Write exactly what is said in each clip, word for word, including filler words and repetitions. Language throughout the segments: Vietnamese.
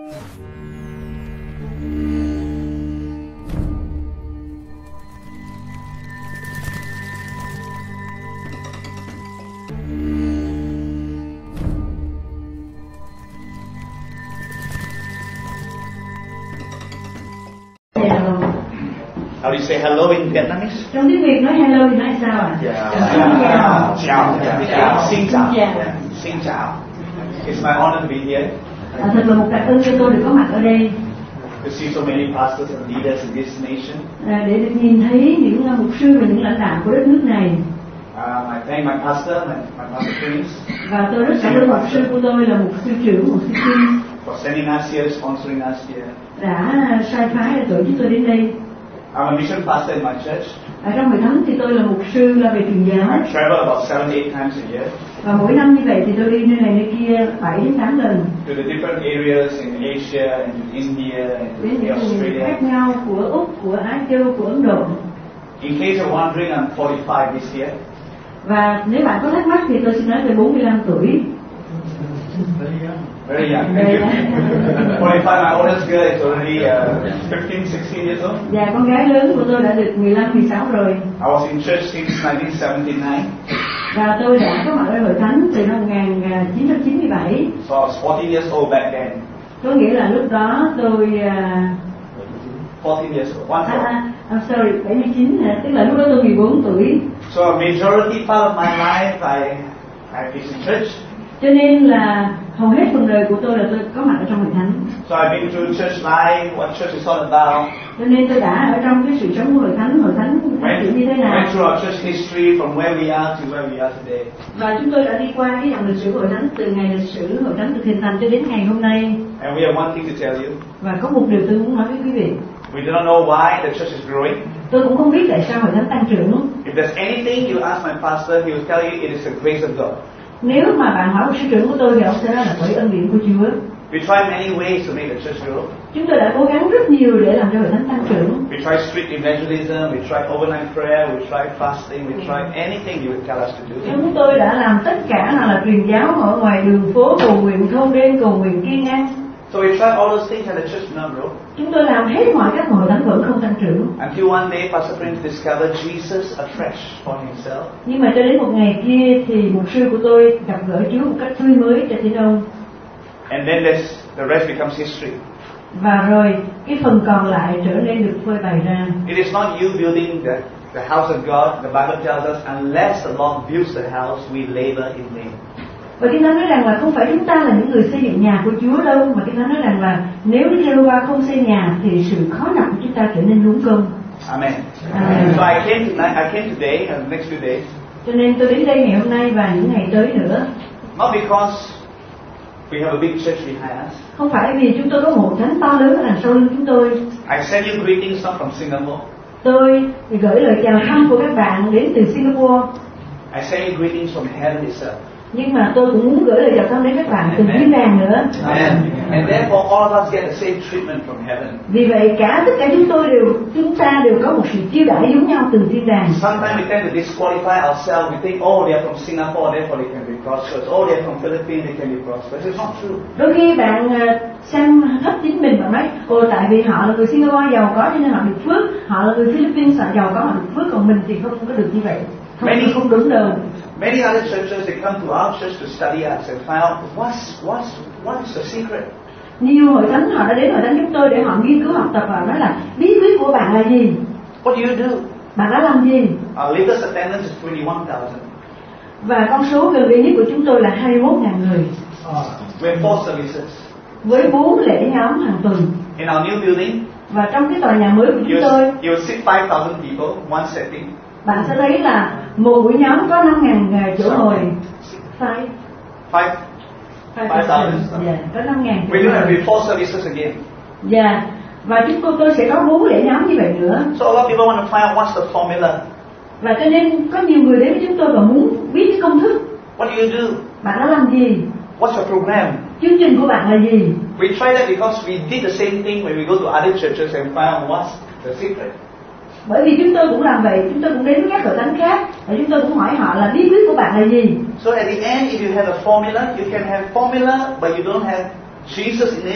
How do you say hello in Vietnamese? Trong tiếng Việt nói hello thì nói sao ạ? Chào. Chào. Chào. Chào. Xin chào. Xin chào. It's my honor to be here. À, thật là một cảm ơn cho tôi được có mặt ở đây. To see so many pastors and leaders in this nation. À, để được nhìn thấy những uh, mục sư và những lãnh đạo của đất nước này. Uh, I thank my pastor, my, my pastor Prince. Và tôi rất cảm ơn mục sư của tôi là mục sư trưởng, mục sư Kim. For sending us here, sponsoring us here. Đã sai phái để tổ chức tôi đến đây. I'm a mission pastor in my church. Ở trong hội thánh thì tôi là mục sư là về truyền giáo. I travel about seven, eight times a year. Và mỗi năm như vậy thì tôi đi nơi này nơi kia bảy đến tám lần. To the different areas in Asia and in India and đến in những vùng Australia. khác nhau của Úc, của Á Châu, của Ấn Độ. In case you're wondering, I'm forty-five this year. Và nếu bạn có thắc mắc thì tôi xin nói về bốn mươi lăm tuổi. Very young. forty-five, my oldest girl is already uh, fifteen, sixteen years old. Và con gái lớn của tôi đã được mười lăm, mười sáu rồi. I was in church since nineteen seventy-nine. Và tôi đã có mặt ở hội thánh từ năm một nghìn chín trăm chín mươi bảy. So I was fourteen years old back then. Có nghĩa là lúc đó tôi uh, fourteen years old. One à, four. à, I'm sorry, bảy mươi chín, tức là lúc đó tôi mười bốn tuổi. So a majority part of my life I I was in church. Cho nên là hầu hết phần đời của tôi là tôi có mặt ở trong hội thánh. So I've been through church life, what church is all about. Cho nên tôi đã ở trong cái sự sống của hội thánh, hội thánh phát triển như thế nào. Went through our church history from where we are to where we are today. Và chúng tôi đã đi qua cái dòng lịch sử của hội thánh từ ngày lịch sử hội thánh được hình thành cho đến ngày hôm nay. And we have one thing to tell you. Và có một điều tôi muốn nói với quý vị. We do not know why the church is growing. Tôi cũng không biết tại sao hội thánh tăng trưởng. If there's anything you ask my pastor, he will tell you it is the grace of God. Nếu mà bạn hỏi một sư trưởng của tôi thì ông sẽ nói là bởi ân điển của Chúa. We try many ways to make the church grow. Chúng tôi đã cố gắng rất nhiều để làm cho hội thánh tăng trưởng. We try street evangelism, we try overnight prayer, we try fasting, we try anything you would tell us to do. Chúng tôi đã làm tất cả nào là truyền giáo ở ngoài đường phố, cầu nguyện thâu đêm, cầu nguyện kiên ăn. So we try all those things and the church did not grow. Chúng tôi làm hết mọi các hội thánh vẫn không tăng trưởng. Until one day Pastor Prince discovered Jesus afresh for himself. Nhưng mà cho đến một ngày kia thì mục sư của tôi gặp gỡ Chúa một cách tươi mới cho tin ông. And then there's, the rest becomes history. Và rồi cái phần còn lại trở nên được phơi bày ra. It is not you building the, the house of God. The Bible tells us, unless the Lord builds the house, we labor in vain. Và Kinh Thánh nói rằng là không phải chúng ta là những người xây dựng nhà của Chúa đâu, mà Kinh Thánh nói rằng là nếu Đức Giê-hô-va không xây nhà thì sự khó nhọc của chúng ta trở nên luống công. Amen. Amen. So I came tonight. I came today and the next few days. Cho nên tôi đến đây ngày hôm nay và những ngày tới nữa. Not because we have a big church behind us. Không phải vì chúng tôi có một thánh to lớn ở đằng sau lưng chúng tôi. I send you greetings from Singapore. Tôi thì gửi lời chào thăm của các bạn đến từ Singapore. I send you greetings from heaven itself. Nhưng mà tôi cũng muốn gửi lời chào thăm đến các bạn từ thiên đàng nữa. Amen. And therefore all of us get the same treatment from heaven. Vì vậy cả tất cả chúng tôi đều chúng ta đều có một sự chiêu đãi giống nhau từ thiên đàng. Sometimes we tend to disqualify ourselves. We think, oh, they are from Singapore, therefore they can be prosperous. Oh, they are from Philippines, they can be prosperous. It's not true. Đôi khi bạn xem thấp chính mình và nói, ồ tại vì họ là người Singapore giàu có cho nên họ được phước, họ là người Philippines họ giàu có họ được phước, còn mình thì không có được như vậy. Không, Many, không đúng đâu. Many other churches they come to our church to study us and find out what's what's what is the secret. Nhiều hội thánh họ đã đến hội thánh chúng tôi để họ nghiên cứu học tập và nói là bí quyết của bạn là gì? What do you do? Bạn đã làm gì? Our latest attendance is twenty-one thousand. Và con số gần đây nhất của chúng tôi là hai mươi mốt nghìn người. We have four services. Với bốn lễ nhóm hàng tuần. In our new building. Và trong cái tòa nhà mới của chúng tôi. You will sit five thousand people one setting. Bạn sẽ thấy là một buổi nhóm có năm nghìn chỗ ngồi. Five. Five. Five thousand. Dạ, có năm nghìn. We do have four services again. Dạ, và chúng tôi tôi sẽ có bốn lễ nhóm như vậy nữa. So a lot of people want to find out what's the formula. Và cho nên có nhiều người đến với chúng tôi và muốn biết cái công thức. What do you do? Bạn đã làm gì? What's your program? Chương trình của bạn là gì? We try that because we did the same thing when we go to other churches and find out what's the secret. Bởi vì chúng tôi cũng làm vậy, chúng tôi cũng đến với các hội thánh khác và chúng tôi cũng hỏi họ là bí quyết của bạn là gì. So at the end, if you have a formula, you can have formula, but you don't have Jesus in it.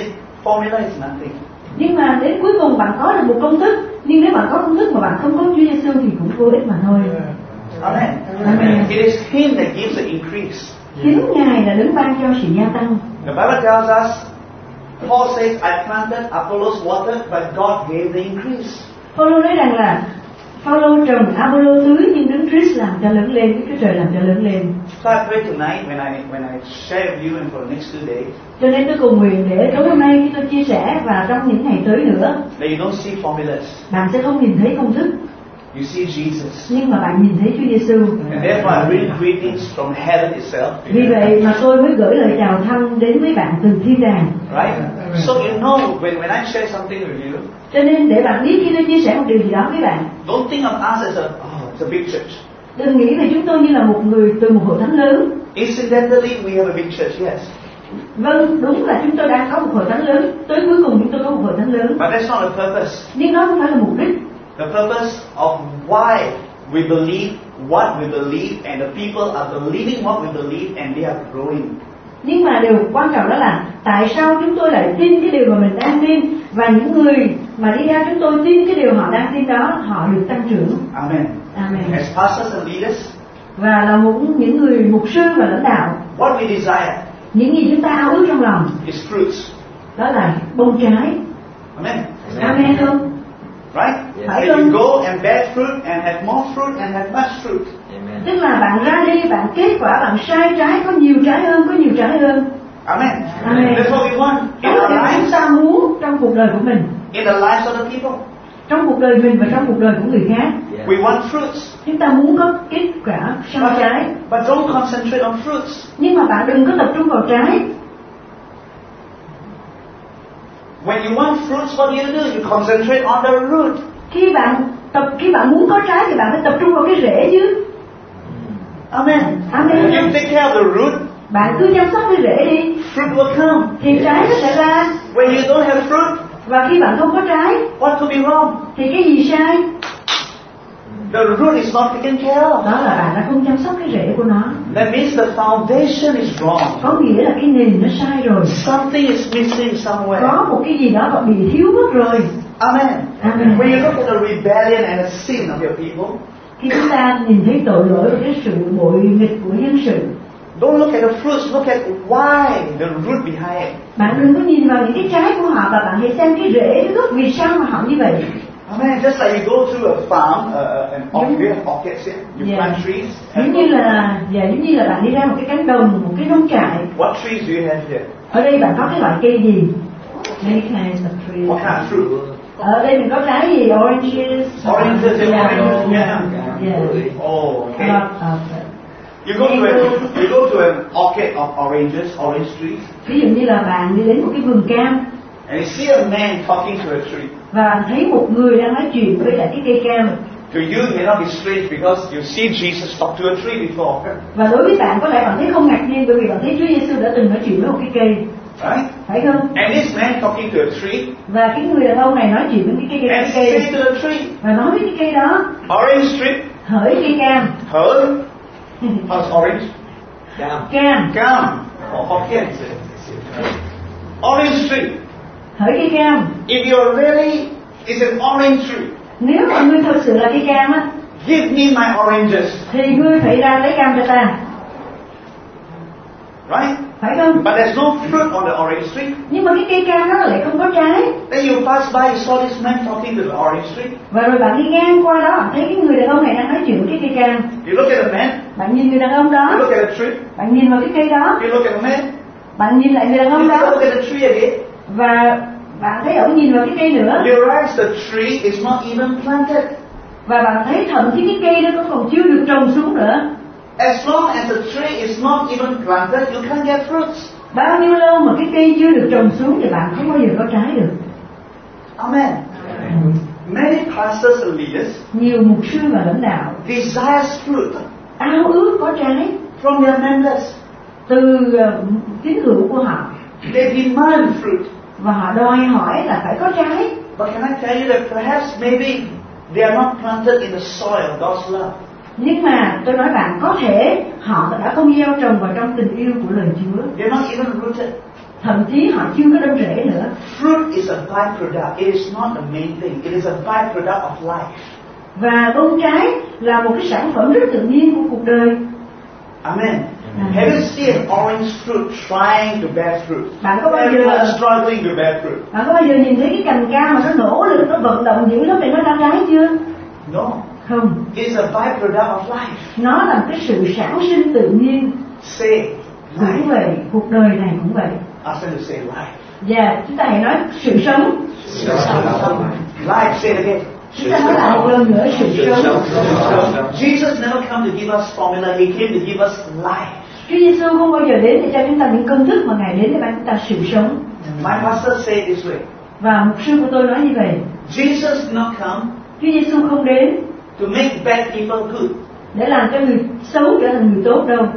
formula is nothing. Nhưng mà đến cuối cùng bạn có được một công thức, nhưng nếu bạn có công thức mà bạn không có Chúa Giêsu thì cũng vô ích mà thôi. Amen. Amen. It is Him that gives the increase. Chính Ngài là đấng ban cho sự gia tăng. The Bible tells us, Paul says, I planted, Apollos watered, but God gave the increase. Phaolô nói rằng là Phaolô trồng, Apollo tưới, nhưng Đấng Christ làm cho lớn lên, Đức Chúa Trời làm cho lớn lên. So I pray tonight when I when I share with you and for the next two days, Cho nên tôi cầu nguyện để tối hôm nay khi tôi chia sẻ và trong những ngày tới nữa, that you don't see formulas. bạn sẽ không nhìn thấy công thức, You see Jesus. nhưng mà bạn nhìn thấy Chúa Giêsu. And therefore I bring greetings from heaven itself. Vì vậy mà tôi mới gửi lời chào thăm đến với bạn từ thiên đàng. Right? So you know when, when I share something with you, Cho nên để bạn biết khi tôi chia sẻ một điều gì đó với bạn, don't think of us as a oh, it's a big church. đừng nghĩ về chúng tôi như là một người từ một hội thánh lớn. Incidentally, we have a big church, yes. Vâng, đúng là chúng tôi đang có một hội thánh lớn. Tới cuối cùng chúng tôi có một hội thánh lớn. But that's not the purpose. Nhưng đó không phải là mục đích. The purpose of why we believe what we believe and the people are believing what we believe and they are growing. Nhưng mà điều quan trọng đó là tại sao chúng tôi lại tin cái điều mà mình đang tin, và những người mà đi ra chúng tôi tin cái điều họ đang tin đó, họ được tăng trưởng. Amen. Amen. As pastors and leaders, Và là một những người mục sư và lãnh đạo, what we desire những gì chúng ta ao ước trong lòng is fruits. đó là bông trái. Amen. Amen không? Right? Phải And you không? go and bear fruit and have more fruit and have much fruit. Tức là bạn ra đi, bạn kết quả, bạn sai trái, có nhiều trái hơn, có nhiều trái hơn. Amen. Amen. That's what we want in Đó là our điều lives, chúng ta muốn trong cuộc đời của mình, in the lives of the people. trong cuộc đời mình và trong cuộc đời của người khác. We want fruits. Chúng ta muốn có kết quả sau trái. But don't concentrate on fruits. Nhưng mà bạn đừng có tập trung vào trái. When you want fruits, what do you do? You concentrate on the root. Khi bạn tập khi bạn muốn có trái thì bạn phải tập trung vào cái rễ chứ. Amen. Amen. You take care of the root, Bạn cứ chăm sóc cái rễ đi fruit will come. thì trái nó sẽ ra. When you don't have fruit, Và khi bạn không có trái what could be wrong? thì cái gì sai? The root is not taken care of. Đó là bạn đã không chăm sóc cái rễ của nó. That means the foundation is wrong. Có nghĩa là cái nền nó sai rồi. Something is missing somewhere. Có một cái gì đó bị thiếu mất rồi. Amen. Amen. When you look at the rebellion and the sin of your people, Khi chúng ta nhìn thấy tội lỗi và cái sự bội nghịch của dân sự, don't look at the fruits, look at why, the root behind it. bạn đừng có nhìn vào những cái trái của họ, và bạn hãy xem cái rễ, cái gốc vì sao mà họ như vậy. Amen. Just like you go to a farm, uh, an orchard, you have orchids here, you Yeah. plant trees. Giống như là dạ, giống như là bạn đi ra một cái cánh đồng, một cái nông trại. What trees do you have here? Ở đây bạn có cái loại cây gì? Many kinds of trees. What kind of fruit? Ở đây mình có trái gì? Oranges. Oranges, Yeah. oranges, yeah. Yeah. Oh, A okay. lot of it. You go to a, you go to an orchard of oranges, orange trees, Ví dụ như là bạn đi đến một cái vườn cam and you see a man talking to a tree. và bạn thấy một người đang nói chuyện với lại cái cây cam. To you, it may not be strange because you see Jesus talk to a tree before, Và đối với bạn có lẽ bạn thấy không ngạc nhiên, bởi vì bạn thấy Chúa Giêsu đã từng nói chuyện với một cái cây, right? phải không? And this man talking to a tree, Và cái người đàn ông này nói chuyện với cái cây, and cái say cây to the tree, và nói với cái cây đó: orange tree, hỡi cây cam. heard? How's orange? Cam. Cam. Or Hokkien. Orange tree. Hỡi cây cam. If you're really is an orange tree, Nếu mà ngươi thật sự là cây cam á, give me my oranges, thì ngươi phải ra lấy cam cho ta, right? phải không? But there's no fruit on the orange tree. Nhưng mà cái cây cam đó lại không có trái. Then you pass by, you saw this man talking to the orange tree. Và rồi bạn đi ngang qua đó, bạn thấy cái người đàn ông này đang nói chuyện với cái cây cam. You look at the man, Bạn nhìn người đàn ông you đó, look at the tree, bạn nhìn vào cái cây đó, you look at the man, bạn nhìn lại người đàn you ông đó, look at the tree again. và bạn thấy ổng nhìn vào cái cây nữa, You realize the tree is not even planted. và bạn thấy thậm chí cái cây đó nó còn chưa được trồng xuống nữa. As long as the tree is not even planted, you can't get fruits. Bao nhiêu lâu mà cái cây chưa được trồng xuống thì bạn không bao giờ có trái được. Amen. Many pastors and leaders Nhiều mục sư và lãnh đạo desires fruit ao ước có trái from their members. từ uh, tín hữu của họ, They demand fruit. và họ đòi hỏi là phải có trái. But can I tell you that perhaps maybe they are not planted in the soil of God's love. Nhưng mà tôi nói bạn, có thể họ đã không gieo trồng vào trong tình yêu của lời Chúa. They're not even rooted. thậm chí họ chưa có đâm rễ nữa. Fruit is a byproduct. It is not the main thing. It is a byproduct of life. Và bông trái là một cái sản phẩm rất tự nhiên của cuộc đời. Amen. Have you seen an orange fruit trying to bear fruit? Bạn có bao Everyone giờ struggling to bear fruit. bạn có bao giờ nhìn thấy cái cành cam mà nó nỗ lực, nó vận động dữ lắm để nó ra trái chưa? No. Không. It is a byproduct of life. Nó là cái sự sản sinh tự nhiên. Say Cũng life. vậy, cuộc đời này cũng vậy. Ask them to say life. Và chúng ta hãy nói sự sống. Life, say it again. Chúng ta nói lại một lần nữa sự sống. Jesus never come to give us formula. He came to give us life. Chúa Giêsu không bao giờ đến để cho chúng ta những công thức, mà Ngài đến để ban chúng ta sự sống. My pastor said this way. Và mục sư của tôi nói như vậy. Jesus did not come Chúa Giêsu không đến to make bad people good. để làm cho người xấu trở thành người tốt đâu.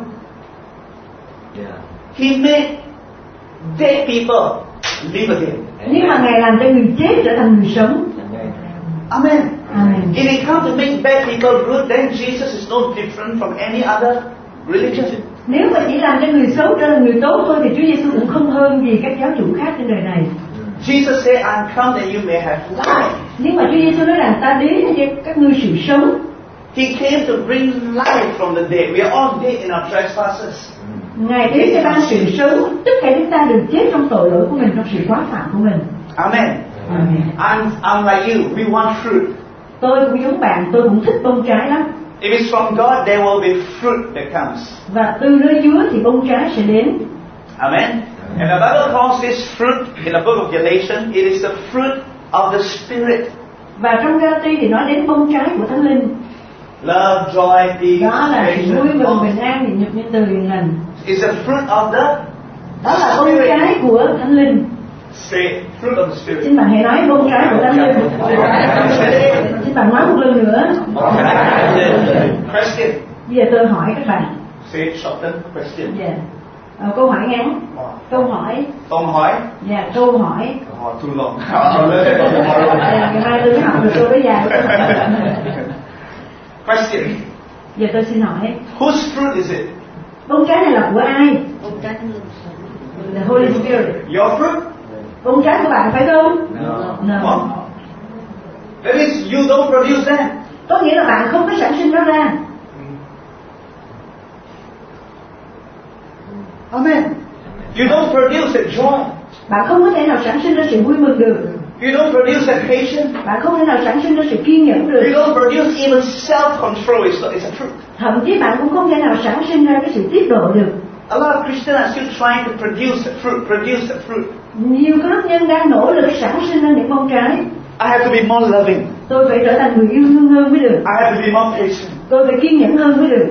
He made dead people live again. Nhưng mà Ngài làm cho người chết trở thành người sống. Amen. Amen. If he come to make bad people good, then Jesus is no different from any other religion. Nếu mà chỉ làm cho người xấu trở thành người tốt thôi thì Chúa Giêsu cũng không hơn gì các giáo chủ khác trên đời này. Jesus said, "I'm come that you may have life." Nhưng mà Chúa Giêsu nói rằng ta đến để cho các ngươi sự sống. He came to bring life from the dead. We are all dead in our trespasses. Ngài đến để ban sự sống, tất cả chúng ta đều chết trong tội lỗi của mình, trong sự quá phạm của mình. Amen. Amen. I'm, I'm like you. We want fruit. Tôi cũng giống bạn, tôi cũng thích bông trái lắm. If it's from God, there will be fruit that comes. Và từ nơi Chúa thì bông trái sẽ đến. Amen. And the Bible calls this fruit in the book of Galatians, it is the fruit of the Spirit. Và trong Ga-ti thì nói đến bông trái của Thánh Linh. Love, joy, peace, Đó là sự vui patience, mừng, long. bình an, nhịn nhục, nhân từ, hiền lành. It's the fruit of the Đó là bông Spirit. trái của Thánh Linh. Say, fruit of the Spirit. Xin bạn hãy nói bông trái của Thánh Linh. Xin bạn nói một lần nữa. Question. Bây giờ tôi hỏi các bạn. Say it shorten. Question. Dạ. Ờ, câu hỏi ngắn. Câu hỏi. Câu hỏi. Dạ, câu hỏi. Oh, too long. Dạ, ngày mai tôi mới học được câu đó dài. Question. Giờ tôi xin hỏi. Whose fruit is it? Bông trái này là của ai? The Holy Spirit. Your fruit? Bông trái của bạn phải không? No. No. That means you don't produce them. Có nghĩa là bạn không có sản sinh nó ra. Amen. You don't produce that joy. Bạn không có thể nào sản sinh ra sự vui mừng được. You don't produce that patience. Bạn không thể nào sản sinh ra sự kiên nhẫn You được. don't produce even self-control. It's, it's a fruit. Thậm chí bạn cũng không thể nào sản sinh ra cái sự tiết độ được. A lot of Christians are still trying to produce the fruit, produce the fruit. Nhiều cơ đốc nhân đang nỗ lực sản sinh ra những bông trái. I have to be more loving. Tôi phải trở thành người yêu thương hơn mới được. I have to be more patient. Tôi phải kiên nhẫn hơn mới được.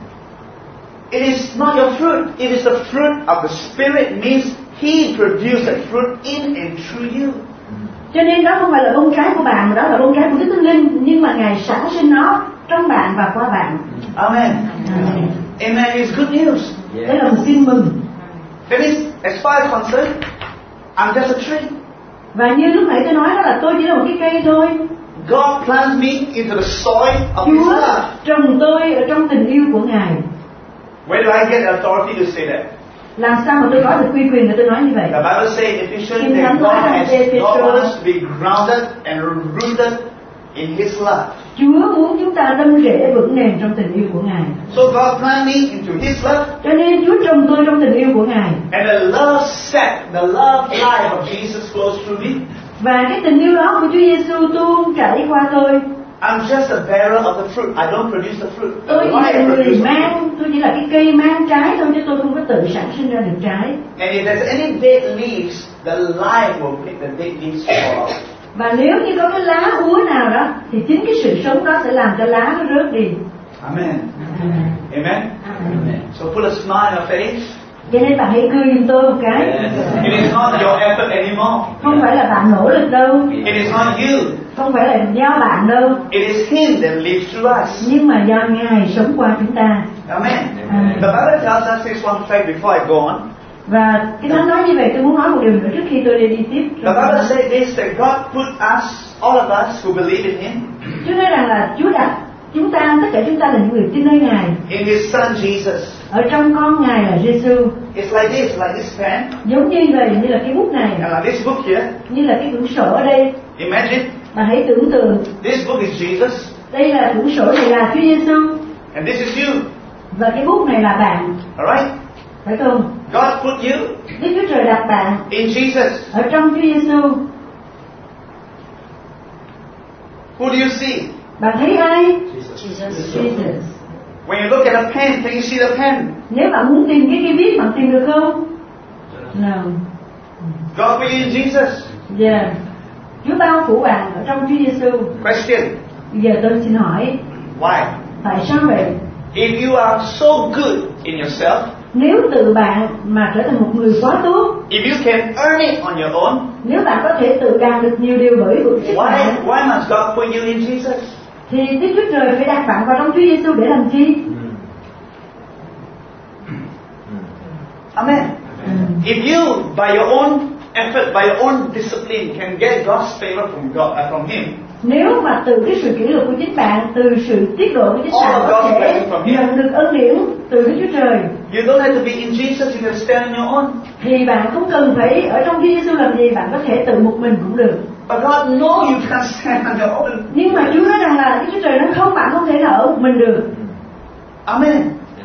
It is not your fruit. It is the fruit of the Spirit. Means He produced that fruit in and through you. Cho nên đó không phải là bông trái của bạn, mà đó là bông trái của Đức Thánh Linh. Nhưng mà Ngài sản sinh nó trong bạn và qua bạn. Amen. Amen. Amen is good news. Đây là một tin mừng. That is, as far as concerned, I'm just a tree. Và như lúc nãy tôi nói đó là tôi chỉ là một cái cây thôi. God plants me into the soil of His Chúa love. trồng tôi ở trong tình yêu của Ngài. Where do I get authority to say that? Làm sao mà tôi có được quy quyền để tôi nói như vậy? The Bible says in Ephesians Kinh that Thánh God nói trong has Ê-phê-sô. God wants us to be grounded and rooted in His love. Chúa muốn chúng ta đâm rễ vững nền trong tình yêu của Ngài. So God planted me into His love, Cho nên Chúa trồng tôi trong tình yêu của Ngài. and the love set, the love life of Jesus flows through me. Và cái tình yêu đó của Chúa Giêsu tuôn chảy qua tôi. I'm just a bearer of the fruit. I don't produce the fruit. The Tôi chỉ là life người produces me. mang, tôi chỉ là cái cây mang trái thôi, chứ tôi không có tự sản sinh ra được trái. And if there's any dead leaves, the life will make the dead leaves fall out. Và nếu như có cái lá úa nào đó, thì chính cái sự sống đó sẽ làm cho lá nó rớt đi. Amen. Amen. Amen. So put a smile on your face. Cho nên bạn hãy cười giùm tôi một cái. It is not your effort anymore. Không phải là bạn nỗ lực đâu, It is not you. không phải là do bạn đâu, It is Him that lives through us. nhưng mà do Ngài sống qua chúng ta. Amen. Amen. The Bible tells us this one fact before I go on. Và cái Thánh nói như vậy, tôi muốn nói một điều nữa trước khi tôi đi đi tiếp. The Bible says this, that God put us, all of us who believe in Him, Chúa nói rằng là Chúa đặt chúng ta, tất cả chúng ta là những người tin nơi Ngài. In His Son Jesus. Ở trong con Ngài là Giêsu. It's like this, like this pen. Giống như vậy, như là cái bút này, And like this book here. như là cái quyển sổ ở đây. Imagine. Bạn hãy tưởng tượng. This book is Jesus. Đây là quyển sổ này là Chúa Giêsu. And this is you. Và cái bút này là bạn. Alright? Phải không? God put you Đức Chúa Trời đặt bạn in Jesus. ở trong Chúa Giêsu. Who do you see? Bạn thấy ai? Jesus. Jesus. When you look at a pen, can you see the pen? Nếu bạn muốn tìm cái cây viết, bạn tìm được không? No. God put you in Jesus. Yeah. Chúa bao phủ bạn ở trong Chúa Giêsu. Question. Bây giờ tôi xin hỏi, Why? tại sao vậy? If you are so good in yourself, Nếu tự bạn mà trở thành một người quá tốt, if you can earn it on your own, nếu bạn có thể tự đạt được nhiều điều bởi của sức why bạn, why must God put you in Jesus? thì Đức Chúa Trời phải đặt bạn vào trong Chúa Giêsu để làm chi? Amen. Mm. If you, by your own effort, by your own discipline, can get God's favor from God, uh, from Him, Nếu mà từ cái sự kỷ luật của chính bạn, từ sự tiết độ của chính All bạn of có God's thể blessing from Him. nhận được ơn điển từ Đức Chúa Trời, you don't have to be in Jesus. You can stand on your own. thì bạn không cần phải ở trong Chúa Giêsu làm gì, bạn có thể tự một mình cũng được. But God knows you can't stand on your own. Nhưng mà Chúa nói rằng là Đức Chúa Trời nói không, bạn không thể nào ở một mình được. Amen.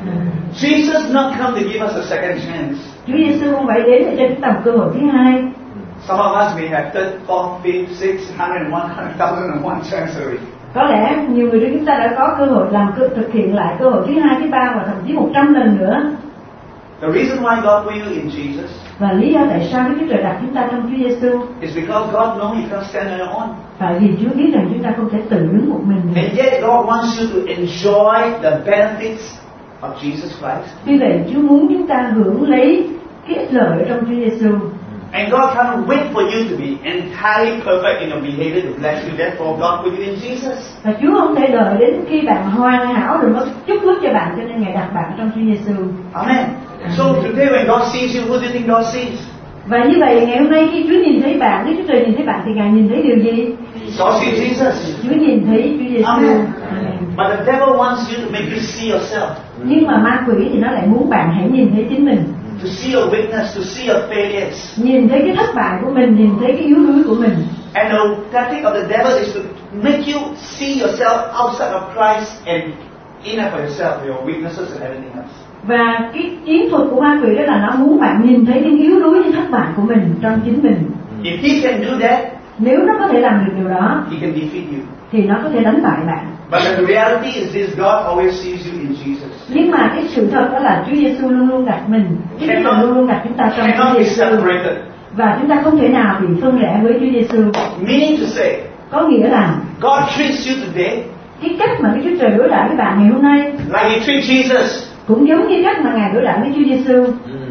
Jesus not come to give us a second chance. Chúa Giêsu không phải đến để cho chúng ta một cơ hội thứ hai. Some of us may have third, fourth, fifth, sixth, hundred and one, hundred thousand and one chance already. Có lẽ nhiều người trong chúng ta đã có cơ hội làm cơ, thực hiện lại cơ hội thứ hai, thứ ba và thậm chí một trăm lần nữa. The reason why God put you in Jesus Và lý do tại sao Đức Chúa Trời đặt chúng ta trong Chúa Giêsu, is because God knows you can't stand on your own. tại vì Chúa biết rằng chúng ta không thể tự đứng một mình được. And yet God wants you to enjoy the benefits of Jesus Christ. Vì vậy Chúa muốn chúng ta hưởng lấy cái ích lợi ở trong Chúa Giêsu. And God cannot wait for you to be entirely perfect in your behavior to bless you. Therefore, God put you in Jesus. Và Chúa không thể đợi đến khi bạn hoàn hảo rồi mới chúc phước cho bạn, cho nên Ngài đặt bạn trong Chúa Giêsu. Amen. So today when God sees you, who do you think God sees? Và như vậy ngày hôm nay khi Chúa nhìn thấy bạn, Đức Chúa Trời nhìn thấy bạn thì Ngài nhìn thấy điều gì? God sees Jesus. Chúa nhìn thấy Chúa Giêsu. Amen. Amen. But the devil wants you to make you see yourself, Nhưng mà ma quỷ thì nó lại muốn bạn hãy nhìn thấy chính mình, to see your weakness, to see your failures. nhìn thấy cái thất bại của mình, nhìn thấy cái yếu đuối của mình. And the tactic of the devil is to make you see yourself outside of Christ and enough for yourself, your weaknesses and everything else. Và cái chiến thuật của ma quỷ đó là nó muốn bạn nhìn thấy những yếu đuối, những thất bại của mình trong chính mình. If he can do that, Nếu nó có thể làm được điều đó he can defeat you. thì nó có thể đánh bại bạn. But the reality is this: God always sees you in Jesus. Nhưng mà cái sự thật đó là Chúa Giêsu luôn luôn đặt mình, Chúa Giêsu luôn luôn đặt chúng ta trong Chúa Cannot be Giêsu, separated. và chúng ta không thể nào bị phân rẽ với Chúa Giêsu. Meaning to say, Có nghĩa là God treats you today cái cách mà Đức Chúa Trời đối đãi với bạn ngày hôm nay like He treats Jesus. cũng giống như cách mà Ngài đối đãi với Chúa Giêsu.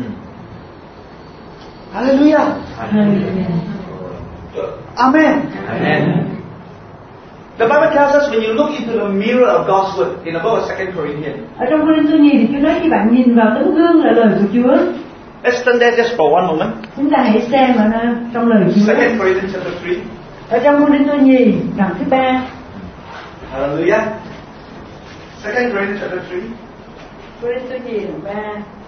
Hallelujah. Hallelujah. Amen. Amen. The Bible tells us when you look into the mirror of God's word in the book of Second Corinthians. Ở trong Cô-rinh-tô Nhì thì Chúa nói khi bạn nhìn vào tấm gương là lời của Chúa. Let's turn there just for one moment. Chúng ta hãy xem ở nơi- trong lời Chúa. Second Corinthians chapter three. Ở trong Cô-rinh-tô Nhì đoạn thứ ba. Hallelujah. Second Corinthians chapter three. Cô-rinh-tô Nhì đoạn ba.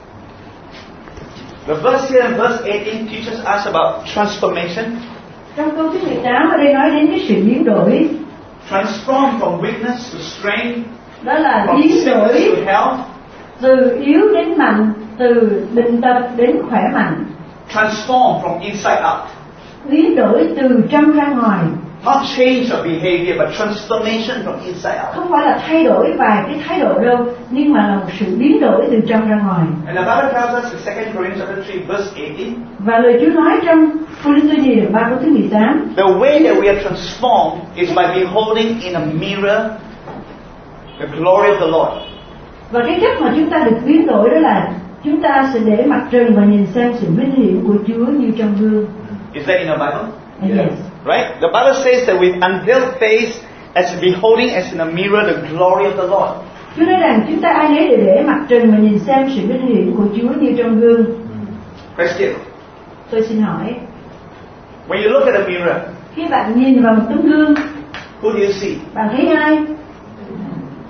The verse here in verse eighteen teaches us about transformation. Trong câu thứ mười tám ở đây nói đến cái sự biến đổi, Transform from weakness to strength, đó là from biến sickness đổi to health, từ yếu đến mạnh, từ bệnh tật đến khỏe mạnh, transform from inside out. biến đổi từ trong ra ngoài, Not change of behavior, but transformation from inside out. không phải là thay đổi vài cái thái độ đâu, nhưng mà là một sự biến đổi từ trong ra ngoài. And the Bible tells us in Second Corinthians chapter three, verse eighteen, Và lời Chúa nói trong Cô-rinh-tô Nhì đoạn ba câu thứ mười tám, the way that we are transformed is by beholding in a mirror the glory of the Lord. và cái cách mà chúng ta được biến đổi đó là chúng ta sẽ để mặt trần và nhìn xem sự vinh hiển của Chúa như trong gương. Is that in the Bible? Yes. Right? The Bible says that with unveiled face, as beholding as in a mirror the glory of the Lord. Chúa nói rằng chúng ta ai nấy đều để mặt trần và nhìn xem sự vinh hiển của Chúa như trong gương. Question. Tôi xin hỏi, When you look at a mirror, khi bạn nhìn vào một tấm gương, who do you see? bạn thấy ai?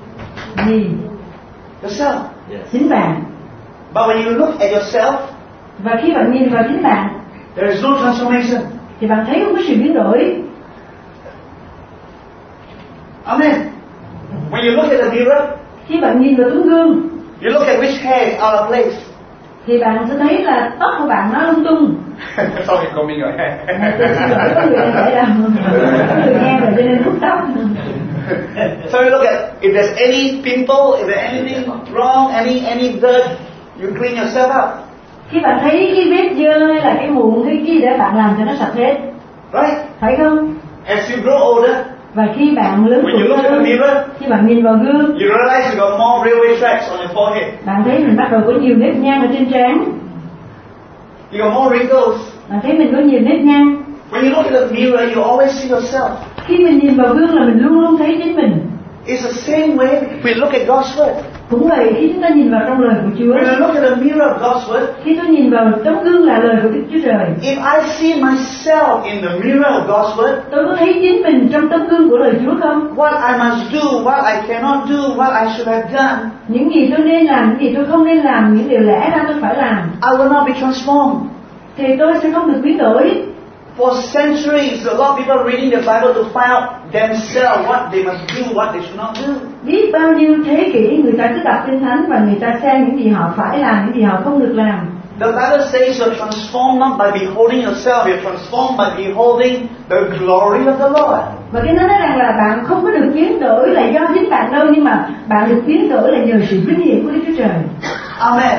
gì? Yourself. Chính bạn. But when you look at yourself, Và khi bạn nhìn vào chính bạn, there is no transformation. thì bạn thấy không có sự biến đổi. Amen. When you look at the mirror, Khi bạn nhìn vào tấm gương, you look at which hair is out of place. thì bạn sẽ thấy là tóc của bạn nó lung tung. Sorry, combing your hair. À, tôi xin lỗi, có người đang kể đâu, có người nghe rồi cho nên hút tóc. So you look at if there's any pimple, if there's anything wrong, any any dirt, you clean yourself up. Khi bạn thấy cái vết dơ hay là cái mụn hay cái gì đó, bạn làm cho nó sạch hết, Right? phải không? As you grow older, Và khi bạn lớn when you tuổi look at the hơn, mirror, khi bạn nhìn vào gương, you realize you got more railway tracks on your forehead. bạn thấy mình bắt đầu có nhiều nếp nhăn ở trên trán, You got more wrinkles. bạn thấy mình có nhiều nếp nhăn. When you look at the mirror, you always see yourself. Khi mình nhìn vào gương là mình luôn luôn thấy chính mình. It's the same way we look at God's word. Cũng vậy, khi chúng ta nhìn vào trong lời của Chúa, When I look at the mirror of God's word, khi tôi nhìn vào tấm gương là lời của Đức Chúa Trời, if I see myself in the mirror of God's word, tôi có thấy chính mình trong tấm gương của lời Chúa không? what I must do, what I cannot do, what I should have done, Những gì tôi nên làm, những gì tôi không nên làm, những điều lẽ ra tôi phải làm, I will not be transformed. thì tôi sẽ không được biến đổi. For centuries, a lot of people are reading the Bible to find out themselves what they must do, what they should not do. Biết bao nhiêu thế kỷ người ta cứ đọc Kinh Thánh và người ta xem những gì họ phải làm, những gì họ không được làm. The Bible says you're transformed not by beholding yourself, you're transformed by beholding the glory of the Lord. Và cái nó nói rằng là bạn không có được biến đổi là do chính bạn đâu, nhưng mà bạn được biến đổi là nhờ sự vinh hiển của Đức Chúa Trời. Amen.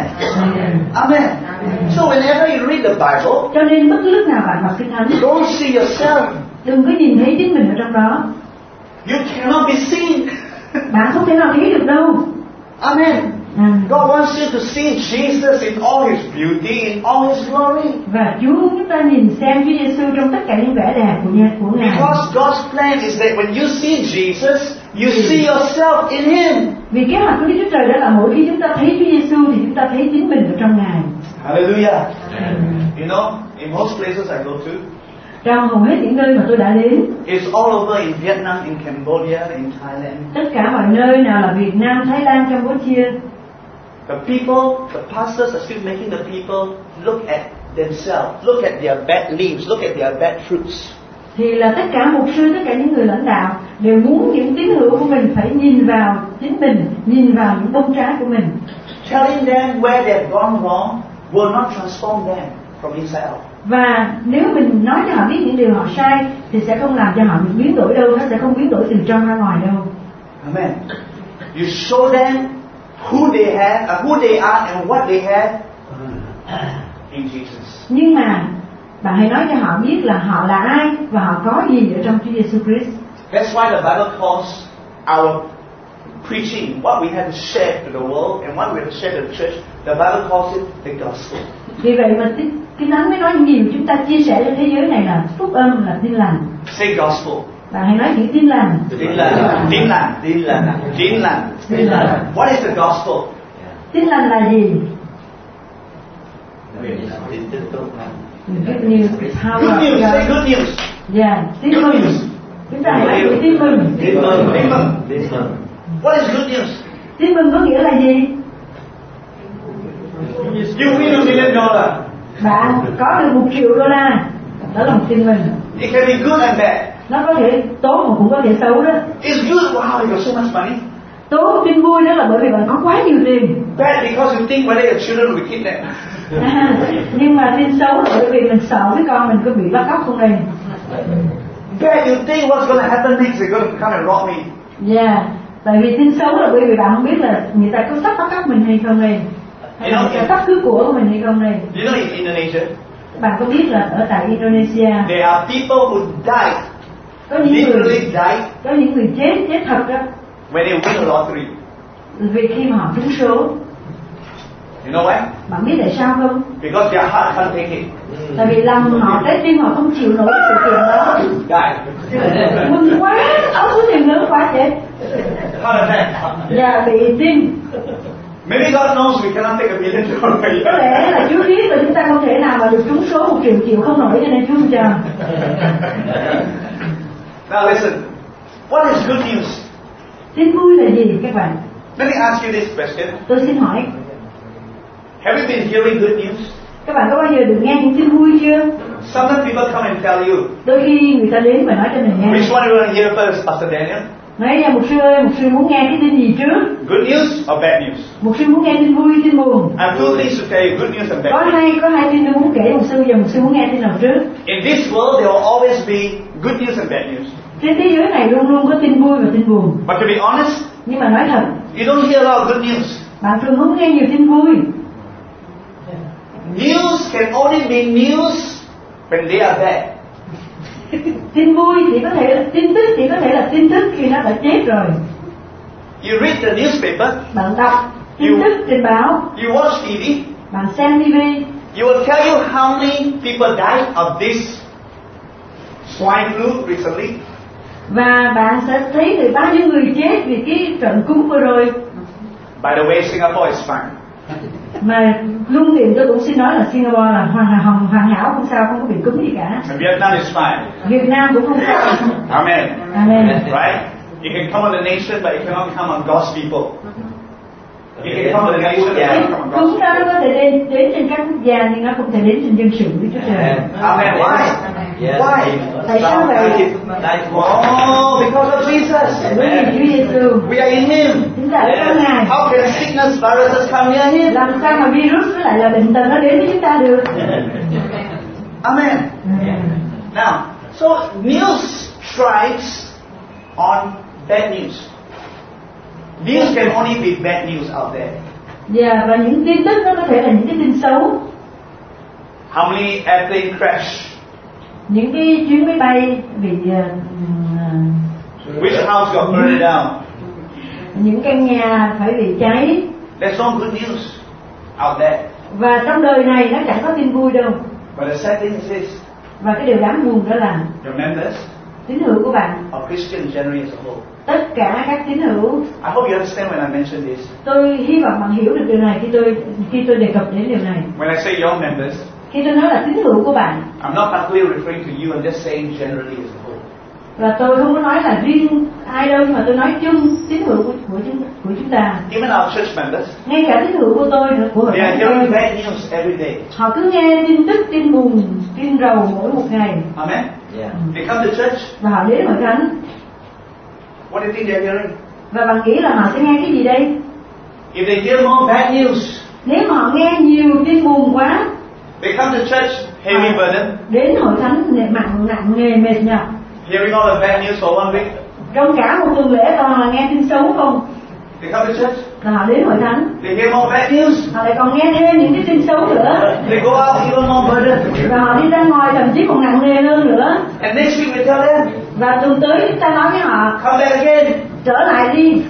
Amen. So whenever you read the Bible, Cho nên bất cứ lúc nào bạn đọc Kinh Thánh, don't see yourself. đừng có nhìn thấy chính mình ở trong đó. You cannot be seen. Bạn không thể nào thấy được đâu. Amen. À, God wants you to see Jesus in all His beauty, in all His glory. và Chúa muốn chúng ta nhìn xem Chúa Giêsu trong tất cả những vẻ đẹp của Ngài. Của Ngài. Because God's plan is that when you see Jesus, you see yourself in Him. Vì kế hoạch của Đức Chúa Trời đó là mỗi khi chúng ta thấy Chúa Giêsu thì chúng ta thấy chính mình ở trong Ngài. Hallelujah. You know, in most places I go to, Trong hầu hết những nơi mà tôi đã đến, it's all over in Vietnam, in Cambodia, in Thailand. tất cả mọi nơi, nào là Việt Nam, Thái Lan, Campuchia, The people, the pastors are still making the people look at themselves, look at their bad leaves, look at their bad fruits. thì là tất cả mục sư, tất cả những người lãnh đạo đều muốn những tín hữu của mình phải nhìn vào chính mình, nhìn vào những bông trái của mình. Telling them where they've gone wrong will not transform them from inside out. Và nếu mình nói cho họ biết những điều họ sai thì sẽ không làm cho họ bị biến đổi đâu, nó sẽ không biến đổi từ trong ra ngoài đâu. Amen. You show them who they have, uh, who they are, and what they have in Jesus. Nhưng mà bạn hãy nói cho họ biết là họ là ai và họ có gì ở trong Chúa Giêsu Christ. That's why the Bible calls our preaching, what we have to share to the world and what we have to share to the church, the Bible calls it the gospel. Vì vậy mà Kinh Thánh mới nói những điều chúng ta chia sẻ cho thế giới này là phúc âm, là tin lành. Say gospel. Bạn hãy nói chữ tin lành. Tin lành, tin lành, tin lành, tin lành, tin lành. What is the gospel? Tin lành là gì? Good news, power Good of news, say God. good news. Yeah, tin Good mừng. news. Chúng ta hãy nói chữ tin mừng. Tin mừng, tin mừng, tin mừng. What is good news? Tin mừng có nghĩa là gì? You win a million dollars. Bạn có được một triệu đô la, đó là một tin mừng. It can be good and bad. Nó có thể tốt mà cũng có thể xấu đó. It's good, wow, you got so much money. Tốt, tin vui đó là bởi vì bạn có quá nhiều tiền. Bad because you think whether your children will be kidnapped. À, nhưng mà tin xấu là bởi vì mình sợ cái con mình có bị bắt cóc không đây. Bad, you think what's going to happen next? They're going to come and rob me. Yeah, tại vì tin xấu là bởi vì bạn không biết là người ta có sắp bắt cóc mình hay không đây, hay là người ta sắp cướp của của mình hay không đây. You know in Indonesia, Bạn có biết là ở tại Indonesia there are people who died, có những literally người died, có những người chết chết thật đó when they win the lottery. vì khi mà họ trúng số. You know why? Bạn biết tại sao không? Because their heart can't take it. Tại vì lòng họ, trái tim họ không chịu nổi cái sự kiện đó. Die. Mừng quá, áo số tiền lớn quá chết. Heart attack. Và bị tim. Maybe God knows we cannot take a million dollars. Có lẽ là Chúa biết là chúng ta không thể nào mà được trúng số một triệu triệu không nổi, cho nên Chúa không cho. Now listen. What is good news? Tin vui là gì các bạn? Let me ask you this question. Tôi xin hỏi, Have you been hearing good news? các bạn có bao giờ được nghe những tin vui chưa? Sometimes people come and tell you, Đôi khi người ta đến và nói cho mình nghe, which one do you want to hear first, Pastor Daniel? nói ra mục sư ơi, mục sư muốn nghe cái tin gì trước? Good news or bad news? Mục sư muốn nghe tin vui, tin buồn. I have two things to tell you, good news and Có bad news. hai có hai tin tôi muốn kể mục sư, và mục sư muốn nghe tin nào trước? In this world, there will always be good news and bad news. Trên thế giới này luôn luôn có tin vui và tin buồn. But to be honest, Nhưng mà nói thật, you don't hear a lot of good news. bạn thường không nghe nhiều tin vui. News can only be news when they are bad. Tin vui thì có thể là tin tức thì có thể là tin tức khi nó đã chết rồi. You read the newspaper, Bạn đọc tin You- tức trên báo, you watch T V, bạn xem ti vi, you will tell you how many people died of this swine flu recently. và bạn sẽ thấy được bao nhiêu người chết vì cái trận cúm vừa rồi. By the way, Singapore is fine. Mà luôn tiện tôi cũng xin nói là Singapore là hoàn hảo, hoàn hảo, không sao, không có bị cúm gì cả. And Vietnam is fine. Việt Nam cũng không sao. Amen. Amen. Right? You can come on the nation, but you cannot come on God's people. You can come on the nation, but you cannot come on God's Cúm đó nó có thể đến, đến trên các quốc gia nhưng nó không thể đến trên dân sự của Chúa Trời. people. Amen. Why? Why? Tại sao vậy? Oh, because of Jesus. Bởi vì Chúa Giêsu, We are in Him. chúng ta ở trong Ngài. How can sickness, viruses come near Him? Làm sao mà virus với lại là bệnh tật nó đến với chúng ta được? Amen. Now, so news thrives on bad news. News can only be bad news out there. Dạ, và những tin tức nó có thể là những cái tin xấu, How many airplane crash? những cái chuyến máy bay bị ờ, Which house got burned down? những căn nhà phải bị cháy. There's no good news out there. Và trong đời này nó chẳng có tin vui đâu. But the sad thing is this, Và cái điều đáng buồn đó là your members tín hữu của bạn, or Christians generally as a whole. tất cả các tín hữu, I hope you understand when I mention this. tôi hy vọng bạn hiểu được điều này khi tôi khi tôi đề cập đến điều này. When I say your members, Khi tôi nói là tín hữu của bạn, I'm not particularly referring to you, I'm just saying generally as a whole. và tôi không có nói là riêng ai đâu, nhưng mà tôi nói chung tín hữu của, của chúng của chúng ta. Even our church members, Ngay cả tín hữu của tôi nữa, của hội they are thánh hearing tôi, bad news every day. họ cứ nghe tin tức, tin buồn, tin rầu mỗi một ngày. Amen? Yeah. They come to church, Và họ đến hội thánh, what do you think they're hearing? và bạn nghĩ là họ sẽ nghe cái gì đây? If they hear more bad news, Nếu mà họ nghe nhiều tin buồn quá, they come to church, heavy burden, đến hội thánh nặng nặng nghề mệt nhọc, hearing all the bad news for one week. trong cả một tuần lễ toàn là nghe tin xấu không, They come to church, là họ đến hội thánh, they hear more bad news, họ lại còn nghe thêm những cái tin xấu nữa, they go out even more burden. và họ đi ra ngoài thậm chí còn nặng nề hơn nữa. And next week we tell them, Và tuần tới chúng ta nói với họ, come back again. trở lại đi.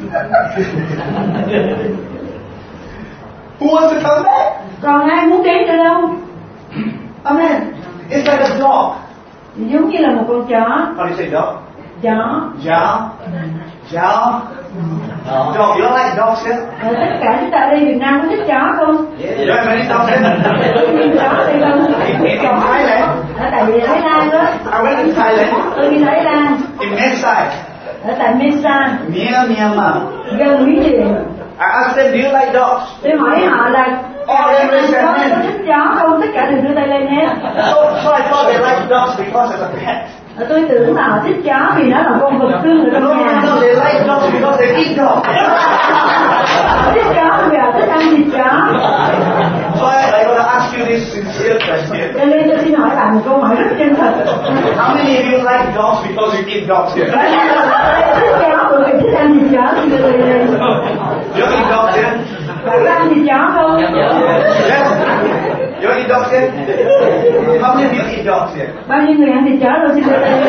Who wants to come back? Còn ai muốn đến nữa đâu? Amen. It's like a dog. Giống như là một con chó. How do you say dog? Chó. Jow. Jow. Dog. You don't like dogs here? Và tất cả chúng ta ở đây Việt Nam có thích chó không? You don't have many dogs here? Có nhiều chó ở đây không? Chó. Ở tại vì Thái Lan đó. I went to Thailand. Tôi đi Thái Lan. In Mensai. Ở tại Mensa, Near Myanmar. gần Mỹ Điện. I asked them, do you like dogs? Tôi hỏi họ là All them raise their có hand. có thích chó không? Tất cả đều đưa tay lên hết. So, so I thought they like dogs because it's a pet. Và tôi tưởng là họ thích chó vì nó là con vật cưng ở No, trong no, nhà. no, they like dogs because they eat dogs. Họ thích chó vì họ thích ăn thịt chó. So I, I got to ask you this sincere question. Cho nên tôi xin hỏi bạn một câu hỏi rất chân thật. How many of you like dogs because you eat dogs here? Thích chó bởi vì thích ăn thịt chó thì tôi lên đây. You eat dogs here? Bạn có ăn thịt chó không? Yes. You eat dogs here? How many of you eat dogs here? Bao nhiêu người ăn thịt chó đâu xin lên đây.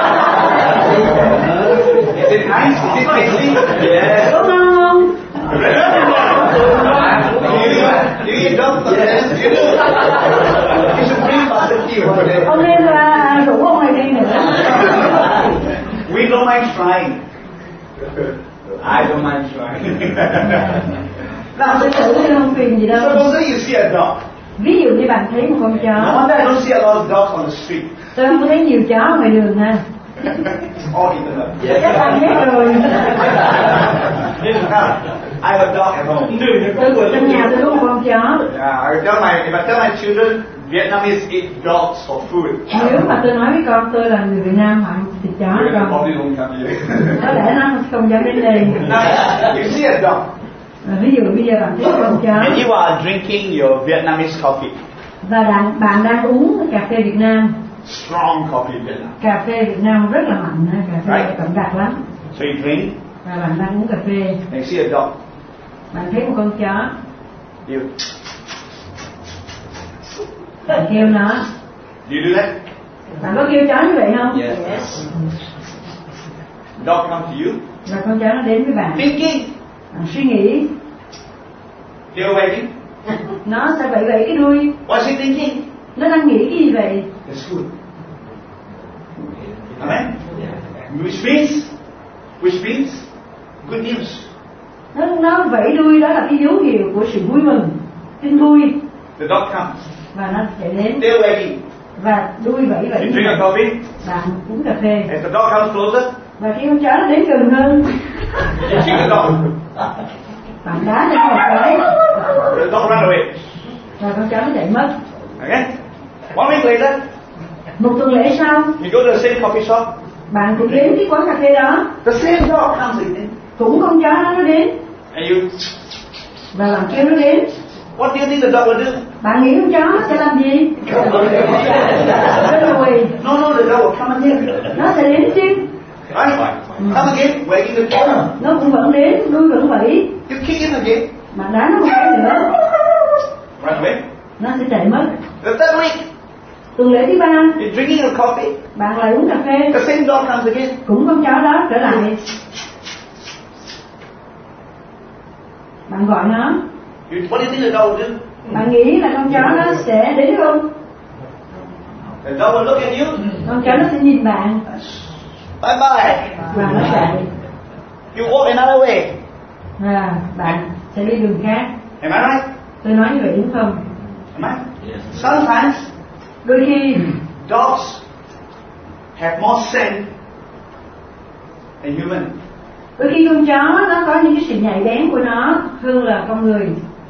Is it nice? Is it tasty? Yes. Có ngon không? You, you eat dogs? Yes. You do. You should bring Pastor Q over there. Ông nên là rủ ông này đi nữa. We don't mind trying. I don't mind trying. Và tôi thử tôi không phiền gì đâu. Suppose you see a dog. Ví dụ như bạn thấy một con No chó. wonder I don't see a lot of dogs on the street. Tôi không có thấy nhiều chó ở ngoài đường ha. It's all eaten up. Các bạn hết rồi. I have a dog at home. Tôi trong nhà tôi có một con chó. Yeah, I tell my if I tell my children Vietnamese eat dogs for food. Nếu mà tôi nói với con tôi là người Việt Nam họ ăn thịt chó They con, probably don't come here. có lẽ nó không dám đến đây. You see a dog, Và ví dụ bây giờ bạn thấy con chó and you are drinking your Vietnamese coffee, và bạn bạn đang uống cà phê Việt Nam. strong coffee Vietnam. Cà phê Việt Nam rất là mạnh, ha, cà phê Right. đậm đặc lắm. So you drink, Và bạn đang uống cà phê, and you see a dog. bạn thấy một con chó, You, bạn kêu nó. do you do that? Bạn có kêu chó như vậy không? Yes. Dog come to you, Và con chó nó đến với bạn. thinking. Bạn suy nghĩ, Tail wagging. nó sẽ vẫy vẫy cái đuôi. What's he thinking? Nó đang nghĩ cái gì vậy? It's good. Amen. Which means, which means, good news. Nó nó vẫy đuôi, đó là cái dấu hiệu của sự vui mừng, tin vui. The dog comes, Và nó chạy đến tail wagging. và đuôi vẫy vẫy. You drink a coffee, Bạn uống cà phê. as the dog comes closer, Và khi con chó nó đến gần hơn, you kick the dog. bạn đá lên một cái The dog run away. và con chó nó chạy mất. Okay? One week later, Một tuần lễ sau, you go to the same coffee shop. bạn cũng đến cái quán cà phê đó, The same dog comes again, cũng con chó đó nó đến and you. và bạn kêu nó đến. What do you think the dog will do? Bạn nghĩ con chó nó sẽ làm gì? Run away. No, no, the dog will come again. Nó sẽ đến chứ. Right? Come again, wagging the tail. Nó cũng vẫn đến, đuôi vẫn vẫy. You kick it again, Bạn đá nó một cái nữa, run away. nó sẽ chạy mất. The third week, Tuần lễ thứ ba, you're drinking a coffee. bạn lại uống cà phê, The same dog comes again. cũng con chó đó trở lại. Bạn gọi nó, You, what do you think the dog will do? bạn nghĩ là con chó nó sẽ đến không? The dog will look at you. Con chó nó sẽ nhìn bạn Bye bye. và nó chạy. You walk another way. Và bạn sẽ đi đường khác. Am I right? Tôi nói như vậy đúng không? Am I? Yes. Sometimes Đôi khi dogs have more sense than human. đôi khi con chó nó có những cái sự nhạy bén của nó hơn là con người.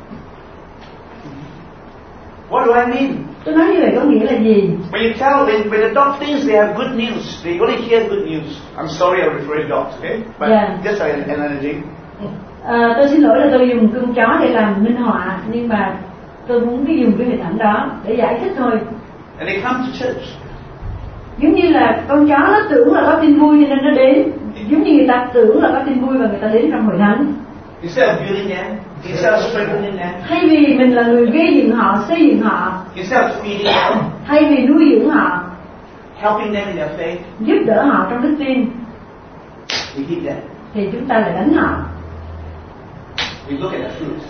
What do I mean? Tôi nói như vậy có nghĩa là gì? When you tell, when, when the dog thinks they have good news, they only hear good news. I'm sorry I refer to dogs, okay? But Yeah. just an analogy. À, tôi xin lỗi là tôi dùng con chó để làm minh họa, nhưng mà tôi muốn cái dùng cái hình ảnh đó để giải thích thôi. And they come to church. Giống như là con chó nó tưởng là có tin vui cho nên nó đến. Giống như người ta tưởng là có tin vui và người ta đến trong hội thánh. Instead of building them, instead of strengthening them, Thay vì mình là người gây dựng họ, xây dựng họ, instead of feeding them, thay vì nuôi dưỡng họ, helping them in their faith, giúp đỡ họ trong đức tin, we hit them. thì chúng ta lại đánh họ. We look at their fruits.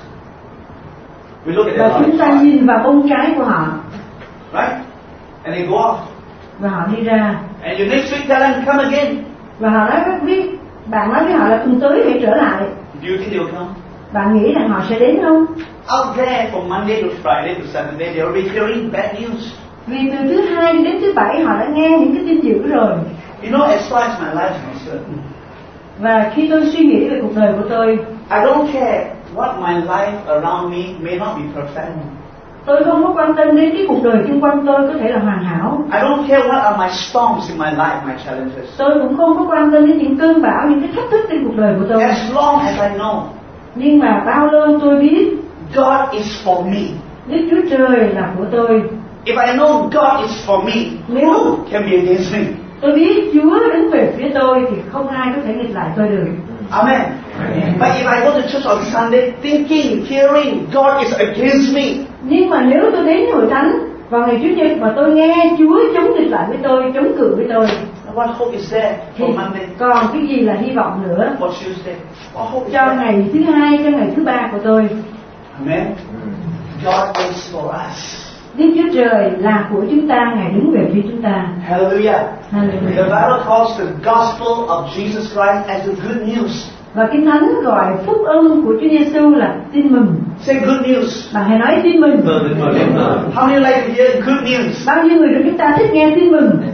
We look at Và their chúng ta lives. nhìn vào bông trái của họ Right? And they go off. và họ đi ra. And you next week tell them, come again. Và họ nói với biết, bạn nói với họ là tuần tới hãy trở lại. Do you think they'll come? Bạn nghĩ rằng họ sẽ đến không? Out there from Monday to Friday to Saturday, they're already hearing bad news. Vì từ thứ hai đến thứ bảy họ đã nghe những cái tin dữ rồi. You know, as far as my life is concerned, Và khi tôi suy nghĩ về cuộc đời của tôi, I don't care what my life around me may not be perfect. tôi không có quan tâm đến cái cuộc đời xung quanh tôi có thể là hoàn hảo. I don't care what are my storms in my life, my challenges. Tôi cũng không có quan tâm đến những cơn bão, những cái thách thức trên cuộc đời của tôi. As long as I know Nhưng mà bao lâu tôi biết God is for me. Đức Chúa Trời là của tôi. If I know God is for me, who can be against me? Tôi biết Chúa đứng về phía tôi thì không ai có thể nghịch lại tôi được. Amen. But if I go to church on Sunday thinking, hearing God is against me, Nhưng mà nếu tôi đến hội thánh vào ngày Chủ nhật mà tôi nghe Chúa chống nghịch lại với tôi, chống cự với tôi, what hope is there thì for Monday, còn cái gì là hy vọng nữa for Tuesday? What hope is cho there? ngày thứ hai, cho ngày thứ ba của tôi? Amen. God is for us. Đức Chúa Trời là của chúng ta, Ngài đứng về phía chúng ta. Hallelujah. The Hallelujah. Bible calls the gospel of Jesus Christ as the good news. Và Kinh Thánh gọi phúc ân của Chúa Giêsu là tin mừng. Say good news. Bạn hãy nói tin mừng. How many like to hear good news? Bao nhiêu người trong chúng ta thích nghe tin mừng? Amen.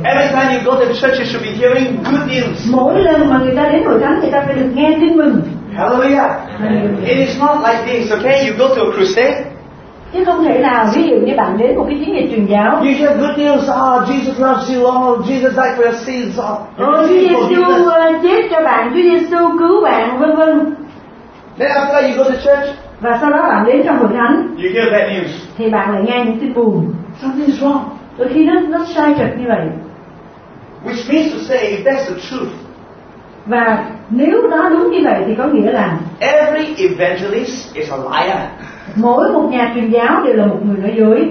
Every time you go to church, you should be hearing good news. Mỗi lần mà người ta đến hội thánh, người ta phải được nghe tin mừng. Hallelujah. It is not like this, okay? You go to a crusade. Chứ không thể nào, ví dụ như bạn đến một cái chiến dịch truyền giáo. You hear good news. Oh, Jesus loves you. Oh, Jesus died for your sins. Oh, Ồ, Chúa Giêsu uh, chết cho bạn, Chúa Giêsu cứu bạn, vân vân. Then after that, you go to church. Và sau đó bạn đến trong hội thánh, You hear bad news. thì bạn lại nghe những tin buồn. Something is wrong. Đôi khi nó nó sai trật như vậy. Which means to say, if that's the truth, Và nếu nó đúng như vậy thì có nghĩa là every evangelist is a liar. mỗi một nhà truyền giáo đều là một người nói dối.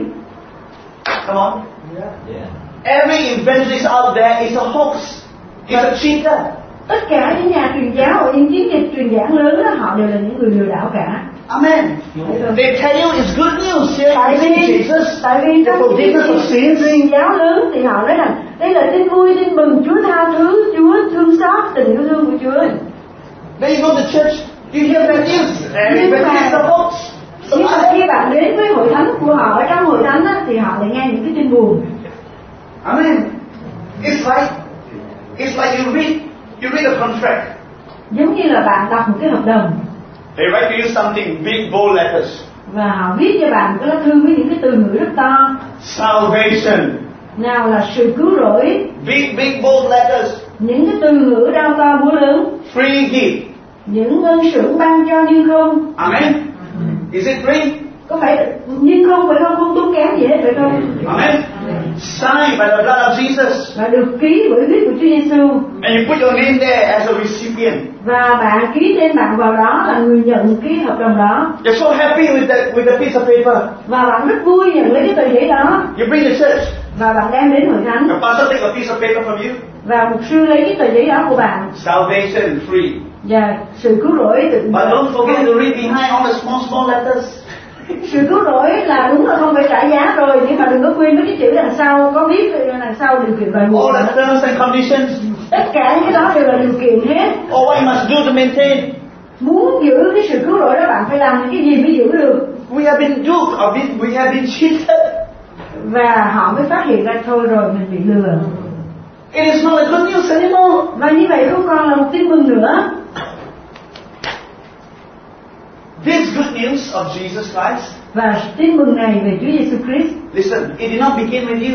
Come on. Yeah. Every evangelist out there is a hoax. Is a cheater. Tất cả những nhà truyền giáo ở những chiến dịch truyền giảng lớn đó, họ đều là những người lừa đảo cả. Amen. They tell you it's good news here. Tại vì, Jesus, tại vì trong những forgiveness of chiến sins. truyền giáo lớn thì họ nói rằng đây là tin vui, tin mừng, Chúa tha thứ, Chúa thương xót, tình yêu thương của Chúa. Then you go to church, you hear bad news. Every evangelist is a hoax. Nhưng mà khi bạn đến với hội thánh của họ, ở trong hội thánh á, thì họ lại nghe những cái tin buồn. Amen. It's like, it's like you read, you read a contract. Giống như là bạn đọc một cái hợp đồng. They write to you something big, bold letters. Và họ viết cho bạn một cái lá thư với những cái từ ngữ rất to. Salvation. Nào là sự cứu rỗi. Big, big, bold letters. Những cái từ ngữ đao to búa lớn. Free gift. Những ơn sưởng ban cho nhưng không. Amen. Is it free? Có phải nhưng không phải không không tốn kém gì hết phải không? Amen. Signed by the blood of Jesus. Và được ký bởi huyết của Chúa Giêsu. And you put your name there as a recipient. Và bạn ký tên bạn vào đó là người nhận cái hợp đồng đó. You're so happy with that with the piece of paper. Và bạn rất vui nhận lấy cái tờ giấy đó. You bring to church. Và bạn đem đến hội thánh. The pastor take a piece of paper from you. Và mục sư lấy cái tờ giấy đó của bạn. Salvation free. Và sự cứu rỗi tự. But don't forget to read behind all the small small letters. Sự cứu rỗi là đúng là không phải trả giá rồi, nhưng mà đừng có quên mấy cái chữ đằng sau có viết đằng sau điều kiện đòi buộc. All the terms and conditions. Tất cả những cái đó đều là điều kiện hết. Or what you must do to maintain. Muốn giữ cái sự cứu rỗi đó bạn phải làm những cái gì mới giữ được. We have been duped, or been, we have been cheated. Và họ mới phát hiện ra thôi rồi mình bị lừa. It is not a good news anymore. Và như vậy không còn là một tin mừng nữa. This good news of Jesus Christ. Và tin mừng này về Chúa Giêsu Christ. Listen, it did not begin with you.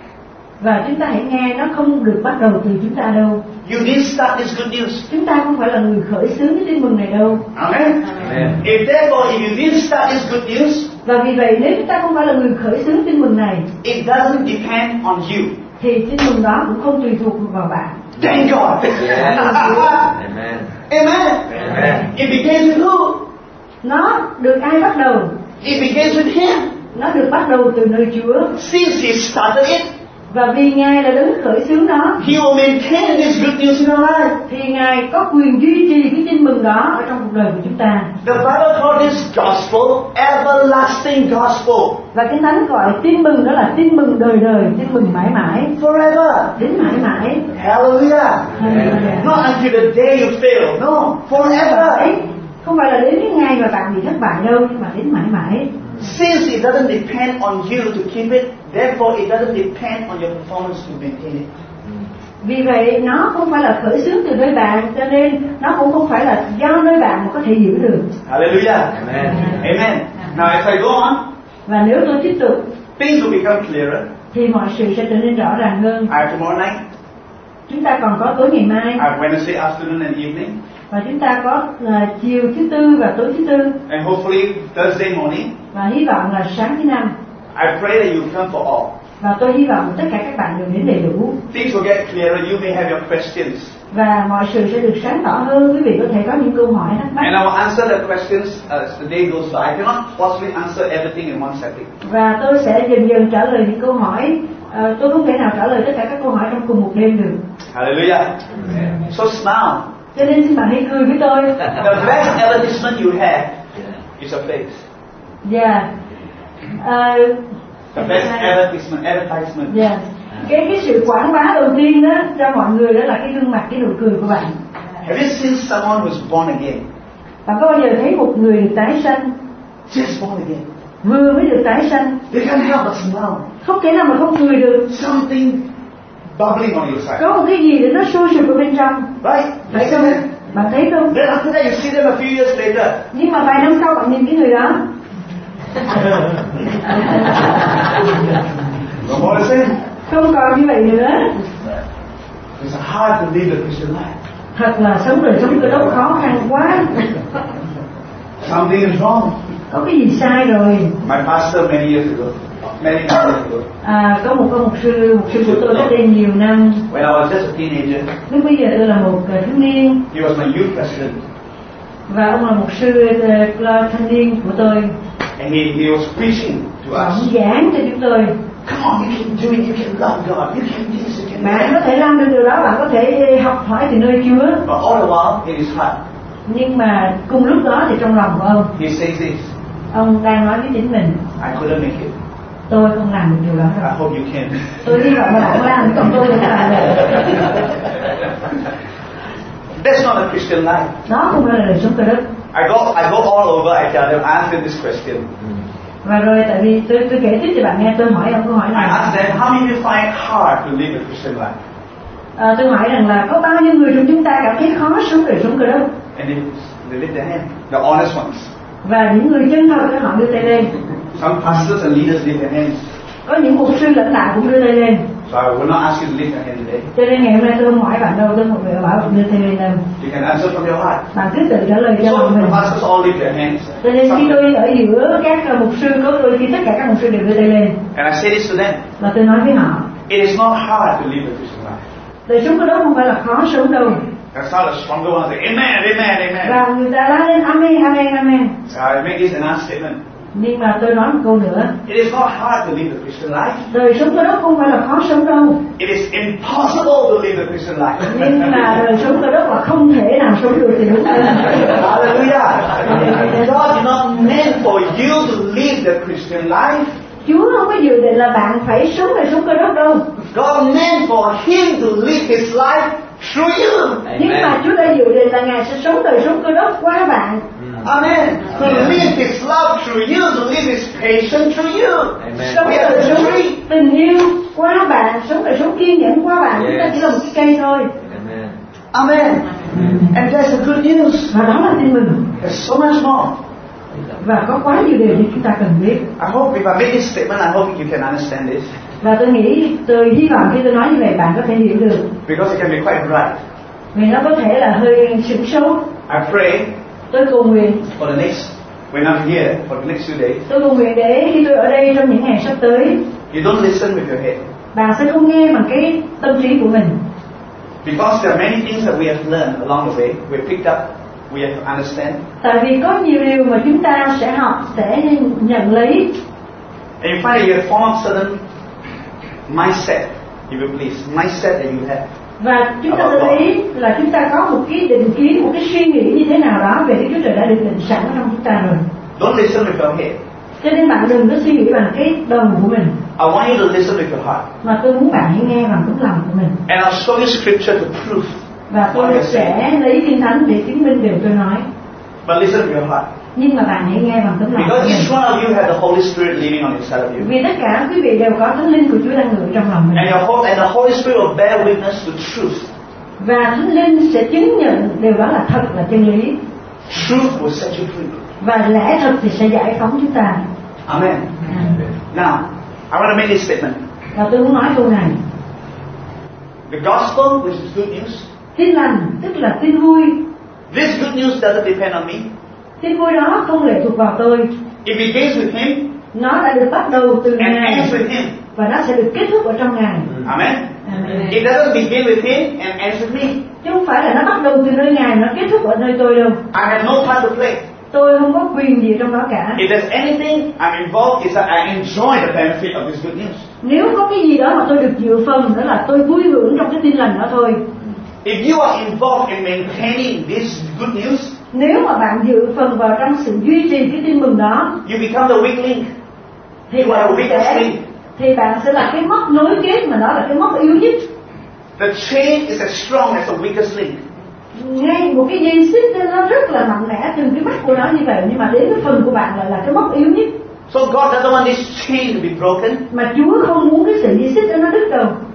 Và chúng ta hãy nghe, nó không được bắt đầu từ chúng ta đâu. You didn't start this good news. Chúng ta không phải là người khởi xướng cái tin mừng này đâu. Amen. Amen. If therefore, if you didn't start this good news, và vì vậy nếu chúng ta không phải là người khởi xướng tin mừng này, it doesn't depend on you. Thì tin mừng đó cũng không tùy thuộc vào bạn. Thank God. Yeah. Amen. Amen. Amen. It begins with who? Nó được ai bắt đầu? It begins with Him. Nó được bắt đầu từ nơi Chúa. Since He started it, và vì Ngài là đấng khởi xướng nó, He will maintain this good news in our life. Thì Ngài có quyền duy trì cái tin mừng đó ở trong cuộc đời của chúng ta. The Bible calls this gospel everlasting gospel. Và Kinh Thánh gọi tin mừng đó là tin mừng đời đời, tin mừng mãi mãi, forever, đến mãi mãi. Hallelujah. Hallelujah. Not until the day you fail. No, forever. Không phải là đến cái ngày mà bạn bị thất bại đâu, nhưng mà đến mãi mãi. Since it doesn't depend on you to keep it, therefore it doesn't depend on your performance to maintain it. Vì vậy nó không phải là khởi xướng từ nơi bạn, cho nên nó cũng không phải là do nơi bạn mà có thể giữ được. Hallelujah. Amen. Amen. Now if I go on, và nếu tôi tiếp tục, things will become clearer. Thì mọi sự sẽ trở nên rõ ràng hơn. I have tomorrow night. Chúng ta còn có tối ngày mai. I have Wednesday afternoon and evening. Và chúng ta có uh, chiều thứ tư và tối thứ tư. And hopefully Thursday morning. Và hy vọng là sáng thứ năm. I pray that you come for all. Và tôi hy vọng tất cả các bạn đều đến đầy đủ. Things will get clearer. You may have your questions. Và mọi sự sẽ được sáng tỏ hơn. Quý vị có thể có những câu hỏi thắc mắc. And I will answer the questions as the day goes by. I cannot possibly answer everything in one setting. Và tôi sẽ dần dần trả lời những câu hỏi. Uh, tôi không thể nào trả lời tất cả các câu hỏi trong cùng một đêm được. Hallelujah. So smile. Cho nên xin bạn hãy cười với tôi. The best advertisement you have is a face. Yeah. Uh, The best advertisement, advertisement. Yeah. Cái cái sự quảng bá đầu tiên đó cho mọi người đó là cái gương mặt, cái nụ cười của bạn. Have you seen someone who's born again? Bạn có bao giờ thấy một người được tái sanh? Just born again. Vừa mới được tái sanh. They can't help but smile. Không thể nào mà không cười được. Something bubbling on your side. Có một cái gì để nó sôi sục ở bên trong. Right? Phải không? Bạn thấy không? Then after that you see them a few years later. Nhưng mà vài năm sau bạn nhìn cái người đó. No more the same. Không còn như vậy nữa. It's hard to live the Christian life. Thật là sống đời sống cơ đốc khó khăn quá. Something is wrong. Có cái gì sai rồi. My pastor many years ago, many years ago, À, có một ông mục sư, mục sư của tôi cách đây nhiều năm. when I was just a teenager, Lúc bây giờ tôi là một uh, thiếu niên he was my youth president, và ông là mục sư uh, thanh niên của tôi. and he, he was preaching to Và us. ông giảng cho chúng tôi. Come on, you can do it. You can love God. You can do this. You can Bạn có that. thể làm được điều đó, bạn có thể học hỏi từ nơi Chúa. But all the while in his heart, Nhưng mà cùng lúc đó thì trong lòng của ông, he says this: ông đang nói với chính mình, I couldn't make it. tôi không làm được điều đó I đâu. hope you can. Tôi hy vọng là bạn làm, còn tôi không làm được. That's not a Christian life. Đó không phải là đời sống cơ đốc. I go, I go all over. I tell them, answer this question. Và rồi tại vì tôi tôi kể tiếp cho bạn nghe, tôi hỏi ông câu hỏi I này. ask them, how many of you find it hard to live a Christian life? À, tôi hỏi rằng là có bao nhiêu người trong chúng ta cảm thấy khó sống đời sống cơ đốc? And they, they lift their hand. The honest ones. Và những người chân thật đó họ đưa tay lên. Some pastors and leaders lift their hands. Có những mục sư lãnh đạo cũng đưa tay lên. So I will not ask you to lift your hand today. Cho nên ngày hôm nay tôi không hỏi bạn đâu, tôi một người bảo bạn đưa tay lên đâu. You can answer from your heart. Bạn cứ tự trả lời cho So lòng the mình. pastors all lift their hands. Cho nên khi tôi ở giữa các uh, mục sư, có đôi khi tất cả các mục sư đều đưa tay lên. And I say this to them. Và tôi nói với họ, It is not hard to live a Christian life. đời sống cơ đốc không phải là khó sống đâu. That's how the stronger ones say, amen, amen, amen. Và người ta la lên amen, amen, amen. So I make this another statement. Nhưng mà tôi nói một câu nữa, It is not hard to live the Christian life. đời sống cơ đốc không phải là khó sống đâu. It is impossible to live the Christian life. Nhưng mà đời sống cơ đốc là không thể nào sống được thì đúng hơn. Hallelujah. God did not meant for you to live the Christian life. Chúa không có dự định là bạn phải sống đời sống cơ đốc đâu. God meant for Him to live His life through you. Nhưng mà Chúa đã dự định là Ngài sẽ sống đời sống cơ đốc qua bạn. Amen. To live His love through you, to live His patience through you. Sống We are đời the sống tree. tình yêu qua bạn, sống đời sống kiên nhẫn qua bạn. Chúng ta chỉ là một cái cây thôi. Amen. And that's the good news. Và đó là tin mừng. There's so much more. Và có quá nhiều điều để chúng ta cần biết. I hope if I make this statement, I hope you can understand this. Và tôi nghĩ, tôi hy vọng khi tôi nói như vậy bạn có thể hiểu được. Because it can be quite bright. Vì nó có thể là hơi sửng sốt. I pray Tôi cầu nguyện, for the next, when I'm here, for the next few days, tôi cầu nguyện để khi tôi ở đây trong những ngày sắp tới, you don't listen with your head. bạn sẽ không nghe bằng cái tâm trí của mình. Because there are many things that we have learned along the way, we have picked up, we have to understand. Tại vì có nhiều điều mà chúng ta sẽ học, sẽ nhận lấy. And you find that you have formed certain mindset, if you please, mindset that you have. Và chúng ta sẽ thấy là chúng ta có một cái định kiến, một cái suy nghĩ như thế nào đó về Đức Chúa Trời đã được định sẵn trong chúng ta rồi. Don't listen with your head. Cho nên bạn đừng có suy nghĩ bằng cái đầu của mình, I want you to listen with your heart. mà tôi muốn bạn hãy nghe bằng tấm lòng của mình. And I'll show you scripture to prove. Và tôi sẽ lấy Kinh Thánh để chứng minh điều tôi nói. But listen with your heart. Nhưng mà bạn hãy nghe bằng tấm lòng của Because mình. each one of you have the Holy Spirit living on inside of you. Vì tất cả quý vị đều có Thánh Linh của Chúa đang ngự trong lòng mình. And your whole, and the Holy Spirit will bear witness to truth. Và Thánh Linh sẽ chứng nhận điều đó là thật, là chân lý. Truth will set you free. Và lẽ thật thì sẽ giải phóng chúng ta. Amen. Now, I want to make this statement. Và tôi muốn nói câu này. The gospel, which is good news, Tin lành tức là tin vui. this good news doesn't depend on me. Tin vui đó không lệ thuộc vào tôi. It begins with Him Nó đã được bắt đầu từ and Ngài ends with Him. và nó sẽ được kết thúc ở trong Ngài. Amen. Amen. It doesn't begin with Him and ends with me. Chứ không phải là nó bắt đầu từ nơi Ngài, nó kết thúc ở nơi tôi đâu. I have no part to play. Tôi không có quyền gì trong đó cả. If there's anything I'm involved, is that I enjoy the benefit of this good news. Nếu có cái gì đó mà tôi được dự phần, đó là tôi vui hưởng trong cái tin lành đó thôi. If you are involved in maintaining this good news, Nếu mà bạn dự phần vào trong sự duy trì cái tin mừng đó, you become the weak link. thì You are bạn the weakest sẽ link. thì bạn sẽ là cái móc nối kết mà nó là cái móc yếu nhất. The chain is as strong as the weakest link. Ngay một cái dây xích nó rất là mạnh mẽ từ cái mắt của nó như vậy, nhưng mà đến cái phần của bạn lại là cái móc yếu nhất. So God doesn't want this chain to be broken. Mà Chúa không muốn cái sợi dây xích đó nó đứt đâu.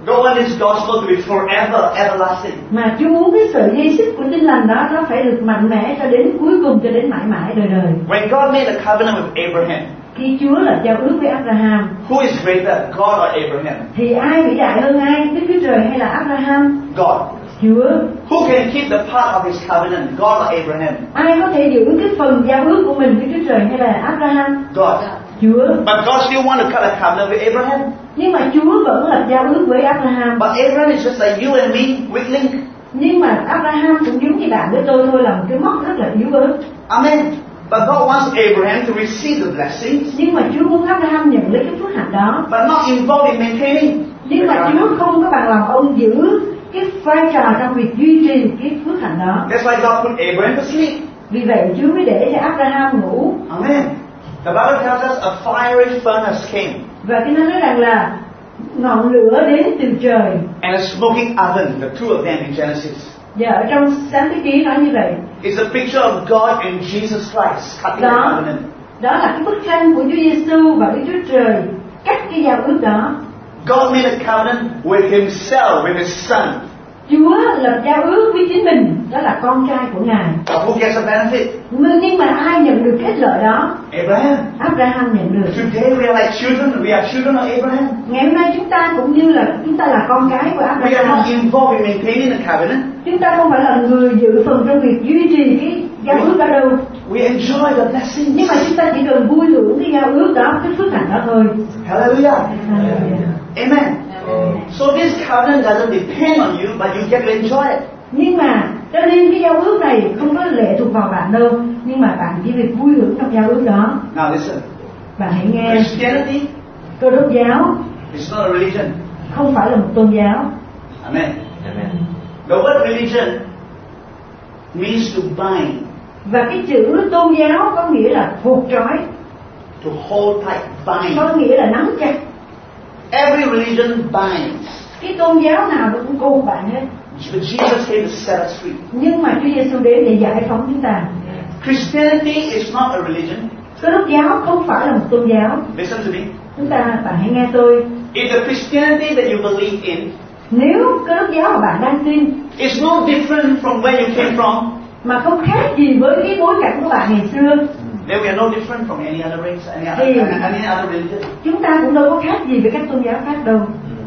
God wants His gospel to be forever, everlasting. Mà Chúa muốn cái sự dây xích của tin lành đó nó phải được mạnh mẽ cho đến cuối cùng, cho đến mãi mãi đời đời. When God made a covenant with Abraham, Khi Chúa là giao ước với Abraham, who is greater, God or Abraham? thì ai vĩ đại hơn ai, Đức Chúa Trời hay là Abraham? God. Chúa. Who can keep the part of His covenant, God or Abraham? Ai có thể giữ cái phần giao ước của mình với Chúa Trời hay là Abraham? God. Chúa. But God still want to cut a covenant with Abraham. Nhưng mà Chúa vẫn lập giao ước với Abraham. But Abraham is just like you and me, weak link. Nhưng mà Abraham cũng giống như bạn với tôi thôi, là một cái móc rất là yếu ớt. Amen. But God wants Abraham to receive the blessings, Nhưng mà Chúa muốn Abraham nhận lấy cái phước hạnh đó. but not involved in maintaining. Nhưng mà Chúa không có bằng lòng ông giữ cái vai trò trong việc duy trì cái phước hạnh đó. That's why God put Abraham to sleep. Vì vậy Chúa mới để cho Abraham ngủ. Amen. The Bible tells us a fiery furnace came Và cái nó nói rằng là ngọn lửa đến từ trời. and a smoking oven, the two of them in Genesis. Và ở trong Sáng Thế Ký nói như vậy. It's a picture of God and Jesus Christ cutting the Đó, covenant. đó là cái bức tranh của Chúa Giêsu và Đức Chúa Trời cắt cái giao ước đó. God made a covenant with Himself, with His Son. Chúa lập giao ước với chính mình, đó là con trai của Ngài. But who gets a benefit? Nhưng mà ai nhận được kết lợi đó? Abraham. Abraham nhận được. Today we are like children. We are children of Abraham. Ngày hôm nay chúng ta cũng như là chúng ta là con cái của We are Abraham. not involved in maintaining the covenant. Chúng ta không phải là người dự phần trong việc duy trì cái giao ước đó đâu. We enjoy the blessings. Nhưng mà chúng ta chỉ cần vui hưởng cái giao ước đó, cái phước hạnh đó thôi. Hallelujah. Hallelujah. Amen. So this covenant doesn't depend on you, but you get to enjoy it. Nhưng mà cho nên cái giao ước này không có lệ thuộc vào bạn đâu, nhưng mà bạn chỉ việc vui hưởng trong giao ước đó. Now listen. Bạn hãy nghe. Christianity Cơ đốc giáo is not a religion. không phải là một tôn giáo. Amen. Amen. The word religion means to bind, Và cái chữ tôn giáo có nghĩa là buộc trói, to hold tight, bind. có nghĩa là nắm chặt. Every religion binds. Cái tôn giáo nào nó cũng cột bạn hết. But Jesus came to set us free. Nhưng mà Chúa Giêsu đến để giải phóng chúng ta. Christianity is not a religion. Cơ đốc giáo không phải là một tôn giáo. Listen to me. Chúng ta, bạn hãy nghe tôi. If the Christianity that you believe in Nếu cơ đốc giáo mà bạn đang tin is no different from where you came from, mà không khác gì với cái bối cảnh của bạn ngày xưa, then we are no different from any other race, any other, any other religion. chúng ta cũng đâu có khác gì với các tôn giáo khác đâu.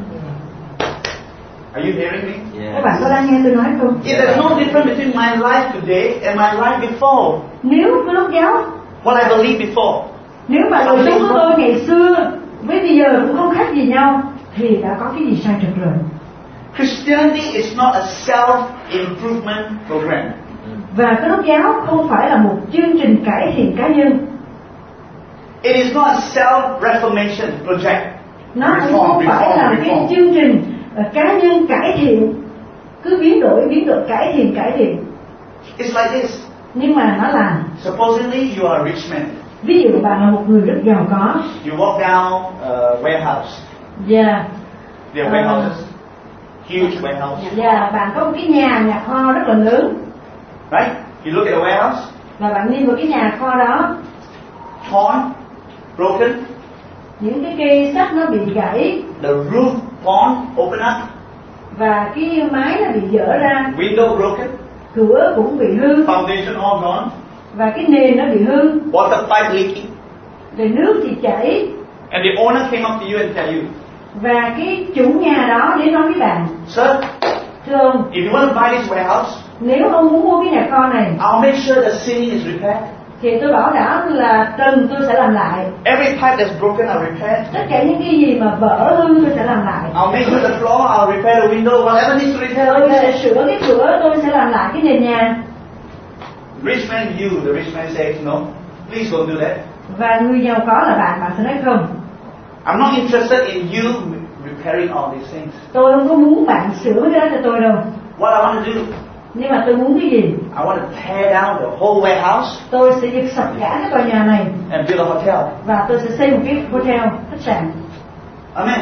Are you hearing me? Các bạn có đang nghe tôi nói không? If there's no difference between my life today and my life before, Nếu cơ đốc giáo, what I believed before, nếu mà đời sống của tôi ngày xưa với bây giờ cũng không khác gì nhau, thì đã có cái gì sai trật rồi. Christianity is not a self-improvement program. Và cơ đốc giáo không phải là một chương trình cải thiện cá nhân. It is not a self-reformation project. Nó cũng không phải là cái chương trình uh, cá nhân cải thiện, cứ biến đổi biến đổi cải thiện cải thiện. It's like this. Nhưng mà nó là, Supposedly you are a rich man. ví dụ bạn là một người rất giàu có. You walk down a warehouse. Dạ. There are warehouses. Huge warehouse. Dạ, bạn có một cái nhà nhà kho rất là lớn. Right? You look at the warehouse. Và bạn đi vào cái nhà kho đó. Torn, broken. Những cái cây sắt nó bị gãy. The roof torn, open up. Và cái mái nó bị vỡ ra. Window broken. Cửa cũng bị hư. Foundation all gone. Và cái nền nó bị hư. Water pipe leaking. Rồi nước thì chảy. And the owner came up to you and tell you, và cái chủ nhà đó đến nói với bạn, Sir, thưa ông, if you want to buy this warehouse, nếu ông muốn mua cái nhà kho này, I'll make sure the ceiling is repaired. thì tôi bảo đảm là trần tôi sẽ làm lại. Every pipe that's broken, I'll repair. Tất cả những cái gì mà vỡ hư tôi sẽ làm lại. I'll make sure the floor, I'll repair the window, whatever needs to repair, Tôi sẽ okay. sửa cái cửa, tôi sẽ làm lại cái nền nhà. Rich man, you, the rich man says, no, please don't do that. Và người giàu có là bạn, bạn sẽ nói không. I'm not interested in you repairing all these things. Tôi không có muốn bạn sửa cái đó cho tôi đâu. What I want to do, Nhưng mà tôi muốn cái gì? I want to tear down the whole warehouse Tôi sẽ giật sập cả cái tòa nhà này and build a hotel. và tôi sẽ xây một cái hotel, khách sạn. Amen.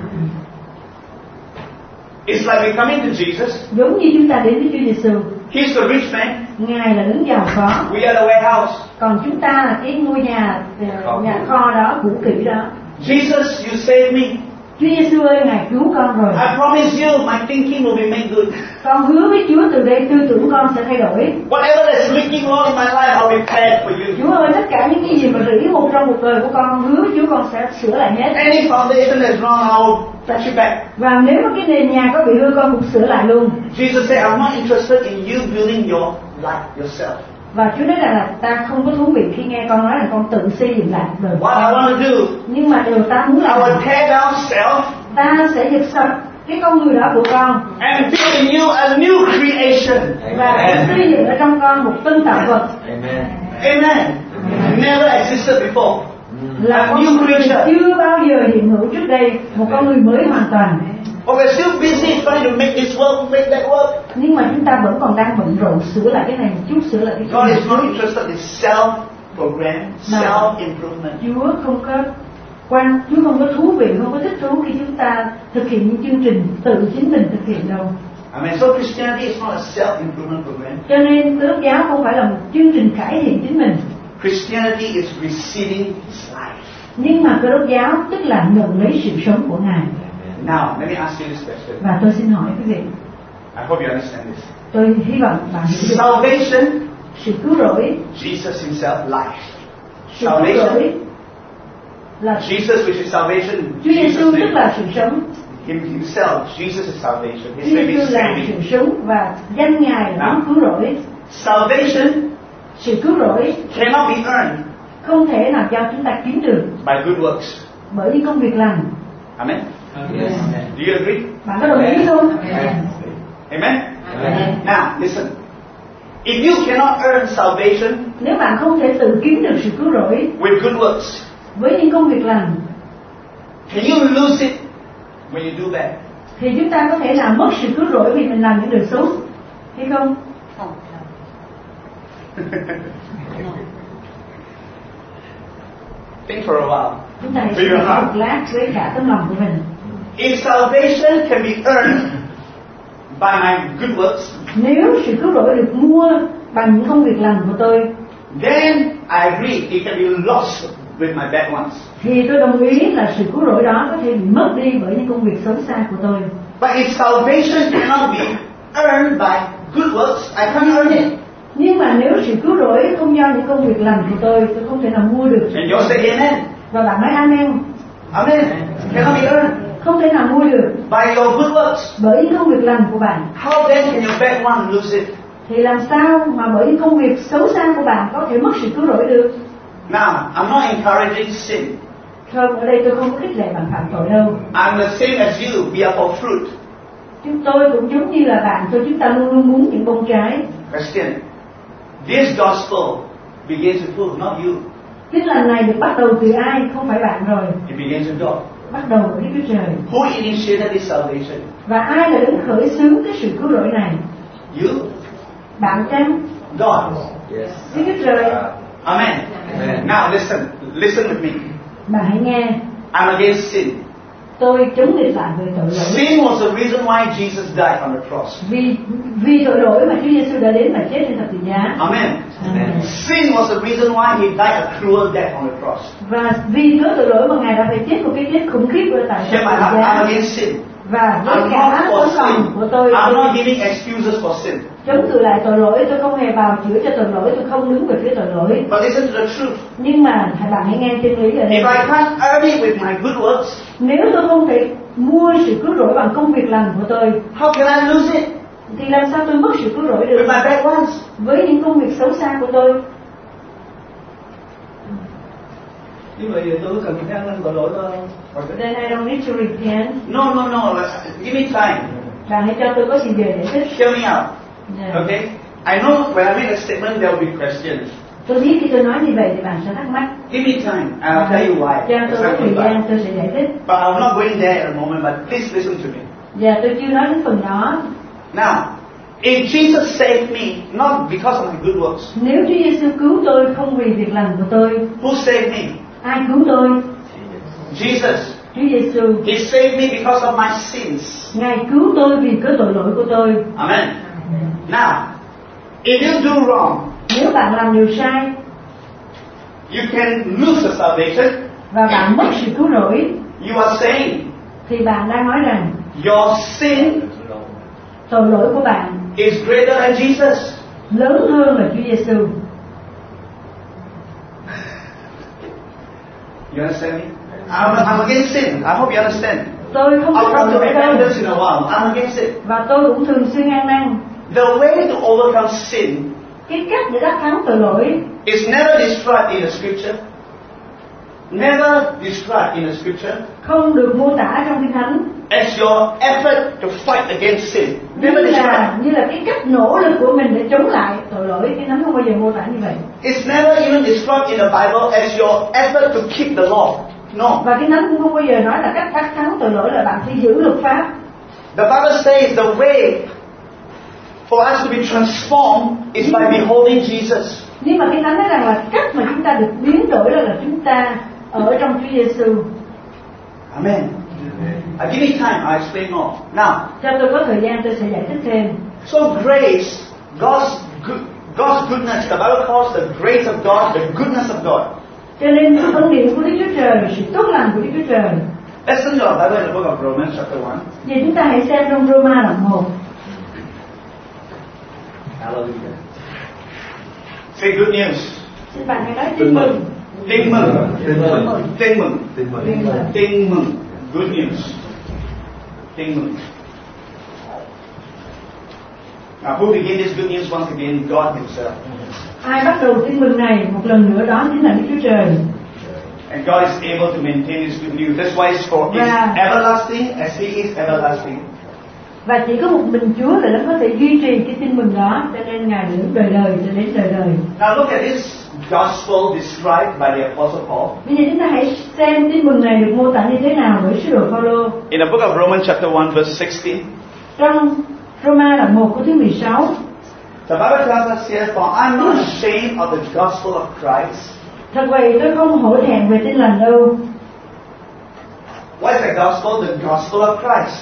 It's like we're coming to Jesus. Giống như chúng ta đến với Chúa Giêsu. He's the rich man. Ngài là đấng giàu có. We are the warehouse. Còn chúng ta là cái ngôi nhà nhà kho đó, cũ kỹ đó. Jesus, you saved me. Chúa Giêsu ơi, Ngài cứu con rồi. I promise you, my thinking will be made good. Con hứa với Chúa từ đây tư tưởng con sẽ thay đổi. Whatever that's leaking wrong in my life, I'll repair for you. Chúa ơi, tất cả những cái gì mà rỉ một trong một đời của con, con hứa với Chúa con sẽ sửa lại hết. Any foundation that's wrong, I'll patch it back. Và nếu mà cái nền nhà có bị hư, con cũng sửa lại luôn. Jesus said, I'm not interested in you building your life yourself. Và Chúa nói rằng là ta không có thú vị khi nghe con nói là con tự xây dựng lại đời. What I want to do, Nhưng mà điều ta muốn I làm, will tear down self ta sẽ giật sạch cái con người đó của con and build in you a new creation. và xây dựng ở trong con một tân tạo vật. Amen. Amen. Never existed before. Là A con new người creature. chưa bao giờ hiện hữu trước đây, một con người mới hoàn toàn. But we're still busy trying to make this work, make that work. Nhưng mà chúng ta vẫn còn đang bận rộn sửa lại cái này một chút, sửa lại cái God kia. is not interested in self-program, self-improvement. Chúa không có quan, Chúa không có thú vị, không có thích thú khi chúng ta thực hiện những chương trình tự chính mình thực hiện đâu. Amen. So Christianity is not a self-improvement program. Cho nên Cơ đốc giáo không phải là một chương trình cải thiện chính mình, Christianity is receiving His life. nhưng mà Cơ đốc giáo tức là nhận lấy sự sống của Ngài. Now, let me ask you this question. Và tôi xin hỏi quý vị, I hope you understand this. tôi hy vọng bạn hiểu được Salvation, sự cứu rỗi, Jesus Himself, life. sự cứu rỗi là Jesus, which is salvation, Chúa Giêsu Jesus tức là sự sống. Him Himself, Jesus is salvation. His Chúa name Giêsu is là saving. sự sống và danh Ngài là Nào. cứu rỗi. Salvation Sự cứu rỗi cannot be earned không thể nào do chúng ta kiếm được by good works. bởi những công việc làm. Amen. Yes. Do you agree? Bạn có đồng ý không? Amen. Amen. Now, listen. If you cannot earn salvation Nếu bạn không thể tự kiếm được sự cứu rỗi with good works, với những công việc làm, can you lose it when you do bad? thì chúng ta có thể làm mất sự cứu rỗi vì mình làm những điều xấu, hay không? Think for a while. Chúng ta hãy Vì suy nghĩ vậy hả? một lát với cả tấm lòng của mình. If salvation can be earned by my good works, Nếu sự cứu rỗi được mua bằng những công việc làm của tôi, then I agree it can be lost with my bad ones. thì tôi đồng ý là sự cứu rỗi đó có thể bị mất đi bởi những công việc xấu xa của tôi. But if salvation cannot be earned by good works, I can't earn it. Nhưng mà nếu sự cứu rỗi không do những công việc làm của tôi, tôi không thể nào mua được. And you say amen. Và bạn nói amen. Amen. Cannot be earned Không thể nào mua được by your good works. bởi những công việc làm của bạn. How then can your bad one lose it? Thì làm sao mà bởi những công việc xấu xa của bạn có thể mất sự cứu rỗi được? Now, I'm not encouraging sin. Không, ở đây tôi không có khích lệ bạn phạm tội đâu. I'm the same as you. We are for fruit. Chúng tôi cũng giống như là bạn tôi, chúng ta luôn luôn muốn những bông trái. Question. This gospel begins with who? Not you. Tin lành này được bắt đầu từ ai? Không phải bạn rồi. It begins with God. Bắt đầu với Đức Chúa Trời. Who initiated this salvation? Và ai là đứng khởi xướng cái sự cứu rỗi này? You? Bạn chăng? God. Yes. Đức Chúa Trời. Amen. Amen. Now listen. Listen with me. Bạn hãy nghe. I'm against sin. Tôi chống nghịch lại về tội lỗi. Sin was the reason why Jesus died on the cross. Vì vì tội lỗi mà Chúa Giêsu đã đến và chết trên thập tự giá. Amen. Amen. Sin was the reason why He died a cruel death on the cross. Và vì cớ tội lỗi mà Ngài đã phải chết một cái chết khủng khiếp ở tại thập Share my tự heart. I'm giá. against sin. Và với I'm cả not tấm for lòng của sin. tôi, I'm not tôi giving excuses for sin. chống cự lại tội lỗi. Tôi không hề bào chữa cho tội lỗi. Tôi không đứng về phía tội lỗi. But listen to the truth. Nhưng mà hãy bạn hãy nghe chân lý ở đây. If I can't earn it with my good works, Nếu tôi không thể mua sự cứu rỗi bằng công việc làm của tôi, how can I lose it thì làm sao tôi mất sự cứu rỗi with được my bad ones? với những công việc xấu xa của tôi? Như vậy thì tôi cần phải ăn năn tội lỗi không? Then I don't need to repent. No, no, no. Give me time. Bạn hãy cho tôi có gì để giải thích. Hear me out. Yeah. Okay? I know when I make a statement, there will be questions. Tôi biết khi tôi nói như vậy thì bạn sẽ thắc mắc. Give me time, and I'll tell you why. Cho tôi có thời gian, tôi sẽ giải thích. But I'm not going there at the moment. But please listen to me. Và tôi chưa nói đến phần đó. Now, if Jesus saved me not because of my good works, Nếu Chúa Giêsu cứu tôi không vì việc làm của tôi, who saved me? ai cứu tôi? Jesus. Chúa Giêsu. He saved me because of my sins. Ngài cứu tôi vì cớ tội lỗi của tôi. Amen. Now, if you do wrong, Nếu bạn làm điều sai you can lose the salvation. và bạn mất sự cứu rỗi, You are saying, thì bạn đang nói rằng your sin tội lỗi của bạn is greater than Jesus. lớn hơn là Chúa Giêsu. You understand me? I'm, I'm against sin. I hope you understand. Tôi không I'll có come to tội lỗi đâu repentance in a while. I'm against it. và tôi cũng thường xuyên ăn năn. The way to overcome sin Cái cách để đắc thắng tội lỗi is never described in the scripture. Never described in the scripture không được mô tả trong Kinh Thánh as your effort to fight against sin. như Never là described. như là cái cách nỗ lực của mình để chống lại tội lỗi. Kinh Thánh không bao giờ mô tả như vậy. It's never even described in the Bible as your effort to keep the law. No. Và Kinh Thánh cũng không bao giờ nói là cách đắc thắng tội lỗi là bạn phải giữ luật pháp. The Bible says the way for us to be transformed is by beholding Jesus. Nhưng mà Kinh Thánh nói rằng là cách mà chúng ta được biến đổi là, là chúng ta ở trong Chúa Giêsu. Amen. Uh, give me time, I'll explain more. Now, Cho tôi có thời gian tôi sẽ giải thích thêm. so grace, God's good, God's goodness, the Bible calls the grace of God the goodness of God. Cho nên sự ân điển của Đức Chúa Trời, sự tốt lành của Đức Chúa Trời. Let's turn to our Bible in the book of Romans chapter one. Vậy chúng ta hãy xem trong Roma đoạn một. Hallelujah. Say good news. Xin bạn hãy nói tin mừng. Tin mừng. Tin mừng. Tin mừng. Tin mừng. Tin mừng. Tin mừng. Good news. Tin mừng. Now, who began this good news once again? God Himself. Ai bắt đầu tin mừng này một lần nữa đó chính là Đức Chúa Trời. And God is able to maintain His good news. That's why it's for it's Yeah. everlasting as He is everlasting. Và chỉ có một mình Chúa là nó có thể duy trì cái tin mừng đó cho nên Ngài đến đời đời cho đến đời đời. Now look at this gospel described by the Apostle Paul. Bây giờ chúng ta hãy xem tin mừng này được mô tả như thế nào bởi sứ đồ Phaolô. In the book of Romans chapter one verse sixteen, Trong Roma đoạn một câu thứ mười sáu, the Bible tells us here, for I'm not ashamed of the gospel of Christ. thật vậy tôi không hổ thẹn về tin lành đâu. What is the gospel? The gospel of Christ.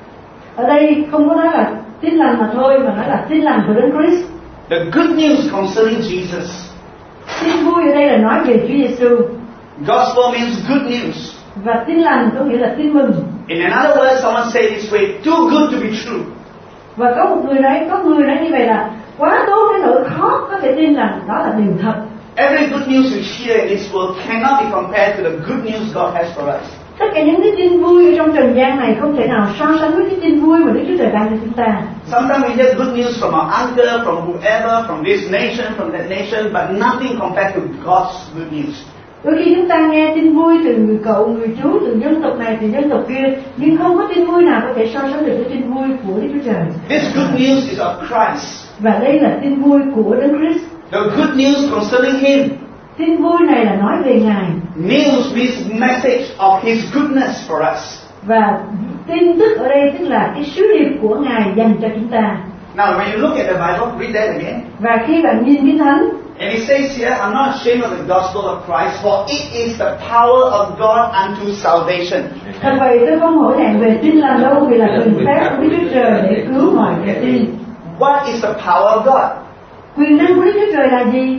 Ở đây không có nói là tin lành mà thôi, mà nói là tin lành của Đấng Christ. The good news concerning Jesus. Tin vui ở đây là nói về Chúa Giêsu. Gospel means good news. Và tin lành có nghĩa là tin mừng. In another word, someone said this way, too good to be true. Và có một người nói, có người nói như vậy là quá tốt đến nỗi khó có thể tin rằng đó là điều thật. Every good news we hear in this world cannot be compared to the good news God has for us. Tất cả những cái tin vui ở trong trần gian này không thể nào so sánh với cái tin vui mà Đức Chúa Trời ban cho chúng ta. Sometimes we hear good news from our uncle, from whoever, from this nation, from that nation, but nothing compared to God's good news. Đôi khi chúng ta nghe tin vui từ người cậu, người chú, từ dân tộc này, từ dân tộc kia, nhưng không có tin vui nào có thể so sánh được với tin vui của Đức Chúa Trời. This good news is of Christ. Và đây là tin vui của Đấng Christ. The good news concerning Him. Tin vui này là nói về Ngài. News means message of His goodness for us. Và tin tức ở đây tức là cái sứ điệp của Ngài dành cho chúng ta. Now, when you look at the Bible, read that again. Và khi bạn nhìn Kinh Thánh, And it says here, I'm not ashamed of the gospel of Christ, for it is the power of God unto salvation. thật vậy tôi không hổ thẹn về tin lành đâu, vì là quyền phép của Đức Chúa Trời để cứu mọi kẻ tin. What is the power of God? Quyền năng của Đức Chúa Trời là gì?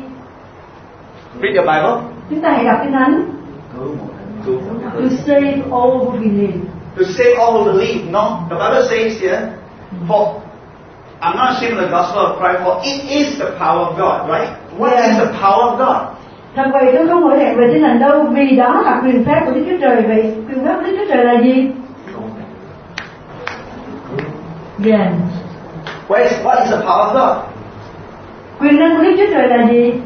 Read your Bible. Chúng ta hãy đọc Kinh Thánh. To save all who believe. To save all who believe. No, the Bible says here, for I'm not ashamed of the gospel of Christ, for it is the power of God, right? What Yeah. is the power of God? Thật vậy tôi không hổ thẹn về tin lành đâu, vì đó là quyền phép của Đức Chúa Trời. Vậy quyền phép của Đức Chúa Trời là gì? Yeah. What is, what is the power of God? Quyền năng của Đức Chúa Trời là gì?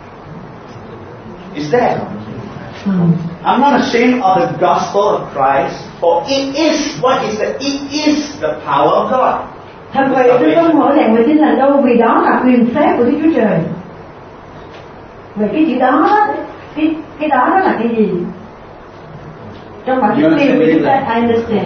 Is that? Hmm. I'm not ashamed of the gospel of Christ, for it is, what is it? It is the power of God. Thật vậy tôi không hổ thẹn về tin lành đâu, vì đó là quyền phép của Đức Chúa Trời. Vậy cái chữ đó, cái cái đó đó là cái gì? Trong bản tiếng Việt của chúng ta, I understand.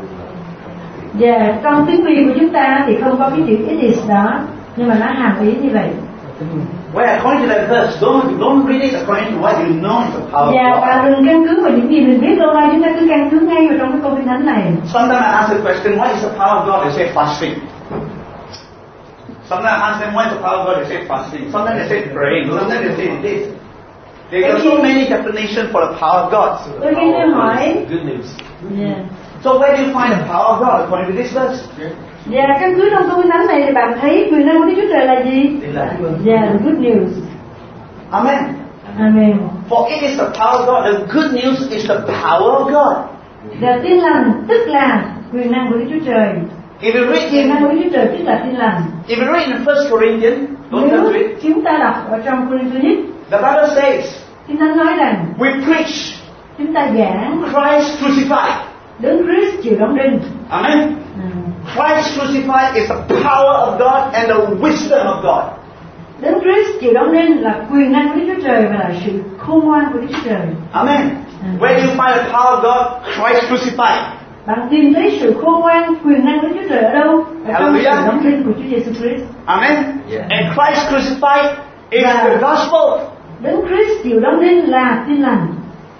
Và trong tiếng Việt của chúng ta thì không có cái chữ it is đó, nhưng mà nó hàm ý như vậy. Well, according to that verse, don't, don't read it according to what you know is the power Và of bạn God. đừng căn cứ vào những gì mình biết đâu đây, chúng ta cứ căn cứ ngay vào trong cái câu kinh thánh này. Sometimes I ask the question, what is the power of God? They say fasting. Sometimes I ask them, what is the power of God? They say fasting. Sometimes they say praying. Sometimes they say this. There are so many definitions for the power of God. Đôi khi tôi hỏi, Good news. yeah. So where do you find the power of God according to this verse? Và căn cứ trong câu kinh thánh này thì bạn thấy quyền năng của Đức Chúa Trời là gì? Là Và the good news. Amen. Amen. For it is the power of God. The good news is the power of God. Và tin lành tức là quyền năng của Đức Chúa Trời. If you read Quyền năng in, của Đức Chúa Trời tức là tin lành. if you read in First Corinthians, don't Nếu you read? chúng ta đọc ở trong Cô-rinh-tô nhất, The Bible says, Kinh Thánh nói rằng we preach chúng ta giảng Christ crucified. Đấng Christ chịu đóng đinh. Amen. Ừ. Christ crucified is the power of God and the wisdom of God. Đấng Christ chịu đóng đinh là quyền năng của Đức Chúa Trời và là sự khôn ngoan của Đức Chúa Trời. Amen. Where do you find the power of God? Christ crucified. Bạn tìm thấy sự khôn ngoan, quyền năng của Đức Chúa Trời ở đâu? Ở trong sự Hallelujah. đóng đinh của Chúa Giêsu Christ. Amen. Yeah. And Christ crucified is Yeah. the gospel, Đấng Christ chịu đóng đinh là tin lành.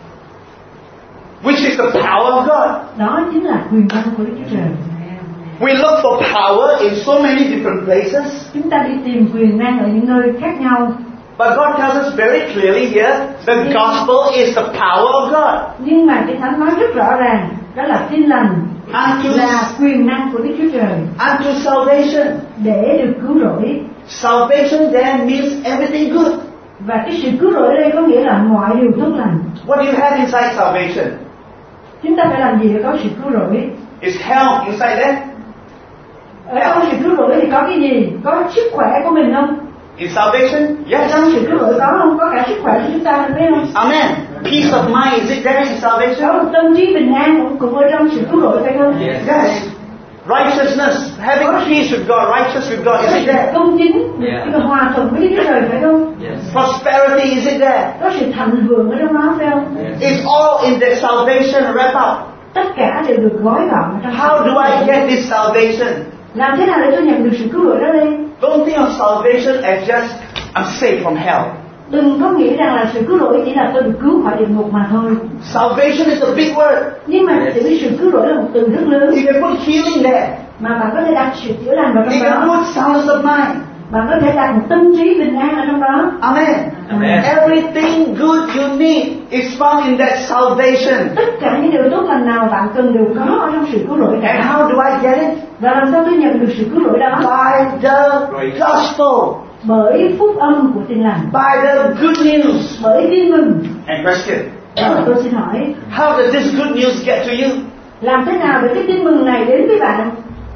which is the power of God. Đó chính là quyền năng của Đức Chúa Trời. We look for power in so many different places, Chúng ta đi tìm quyền năng ở những nơi khác nhau. but God tells us very clearly here, the gospel is the power of God. Nhưng mà Kinh Thánh nói rất rõ ràng, đó là tin lành Unto, là quyền năng của Đức Chúa Trời unto salvation. để được cứu rỗi. Salvation then means everything good. Và cái sự cứu rỗi ở đây có nghĩa là mọi điều tốt lành. What do you have inside salvation? Chúng ta phải làm gì để có sự cứu rỗi? Is health inside there? Ở trong sự cứu rỗi thì có cái gì? Có sức khỏe của mình không? In salvation? Ở Yes. trong sự cứu rỗi có không? Có cả sức khỏe của chúng ta phải không? Amen. Peace of mind, is it there in Có salvation? một tâm trí bình an cũng, cũng ở trong sự cứu rỗi phải không? Yes. Yes. Righteousness, having peace with God, righteous with God, Có is it sự there? công chính, Yeah. cái hòa thuận với Đức Chúa Trời phải không? Yes. Prosperity, is it there? Có sự thịnh vượng ở trong đó phải không? Yes. It's all in that salvation wrap up. Tất cả đều được gói gọn ở trong How sự do I cứu rỗi. get this salvation? Làm thế nào để tôi nhận được sự cứu rỗi đó đây? Don't think of salvation as just I'm saved from hell. Đừng có nghĩ rằng là sự cứu rỗi chỉ là tôi được cứu khỏi địa ngục mà thôi. Salvation is a big word. Nhưng mà chữ sự cứu rỗi là một từ rất lớn. You can put healing there. Mà bạn có thể đặt sự chữa lành vào You trong can đó. put soundness of mind. Bạn có thể đặt một tâm trí bình an ở trong đó. Amen. Amen. Everything good you need is found in that salvation. Tất cả những điều tốt lành nào bạn cần đều có ở trong sự cứu rỗi And cả. how do I get it? Và làm sao tôi nhận được sự cứu rỗi đó? By the gospel. Bởi phúc âm của tin lành. By the good news. Bởi tin mừng. And question, Đó là tôi xin hỏi, how does this good news get to you? làm thế nào để cái tin mừng này đến với bạn?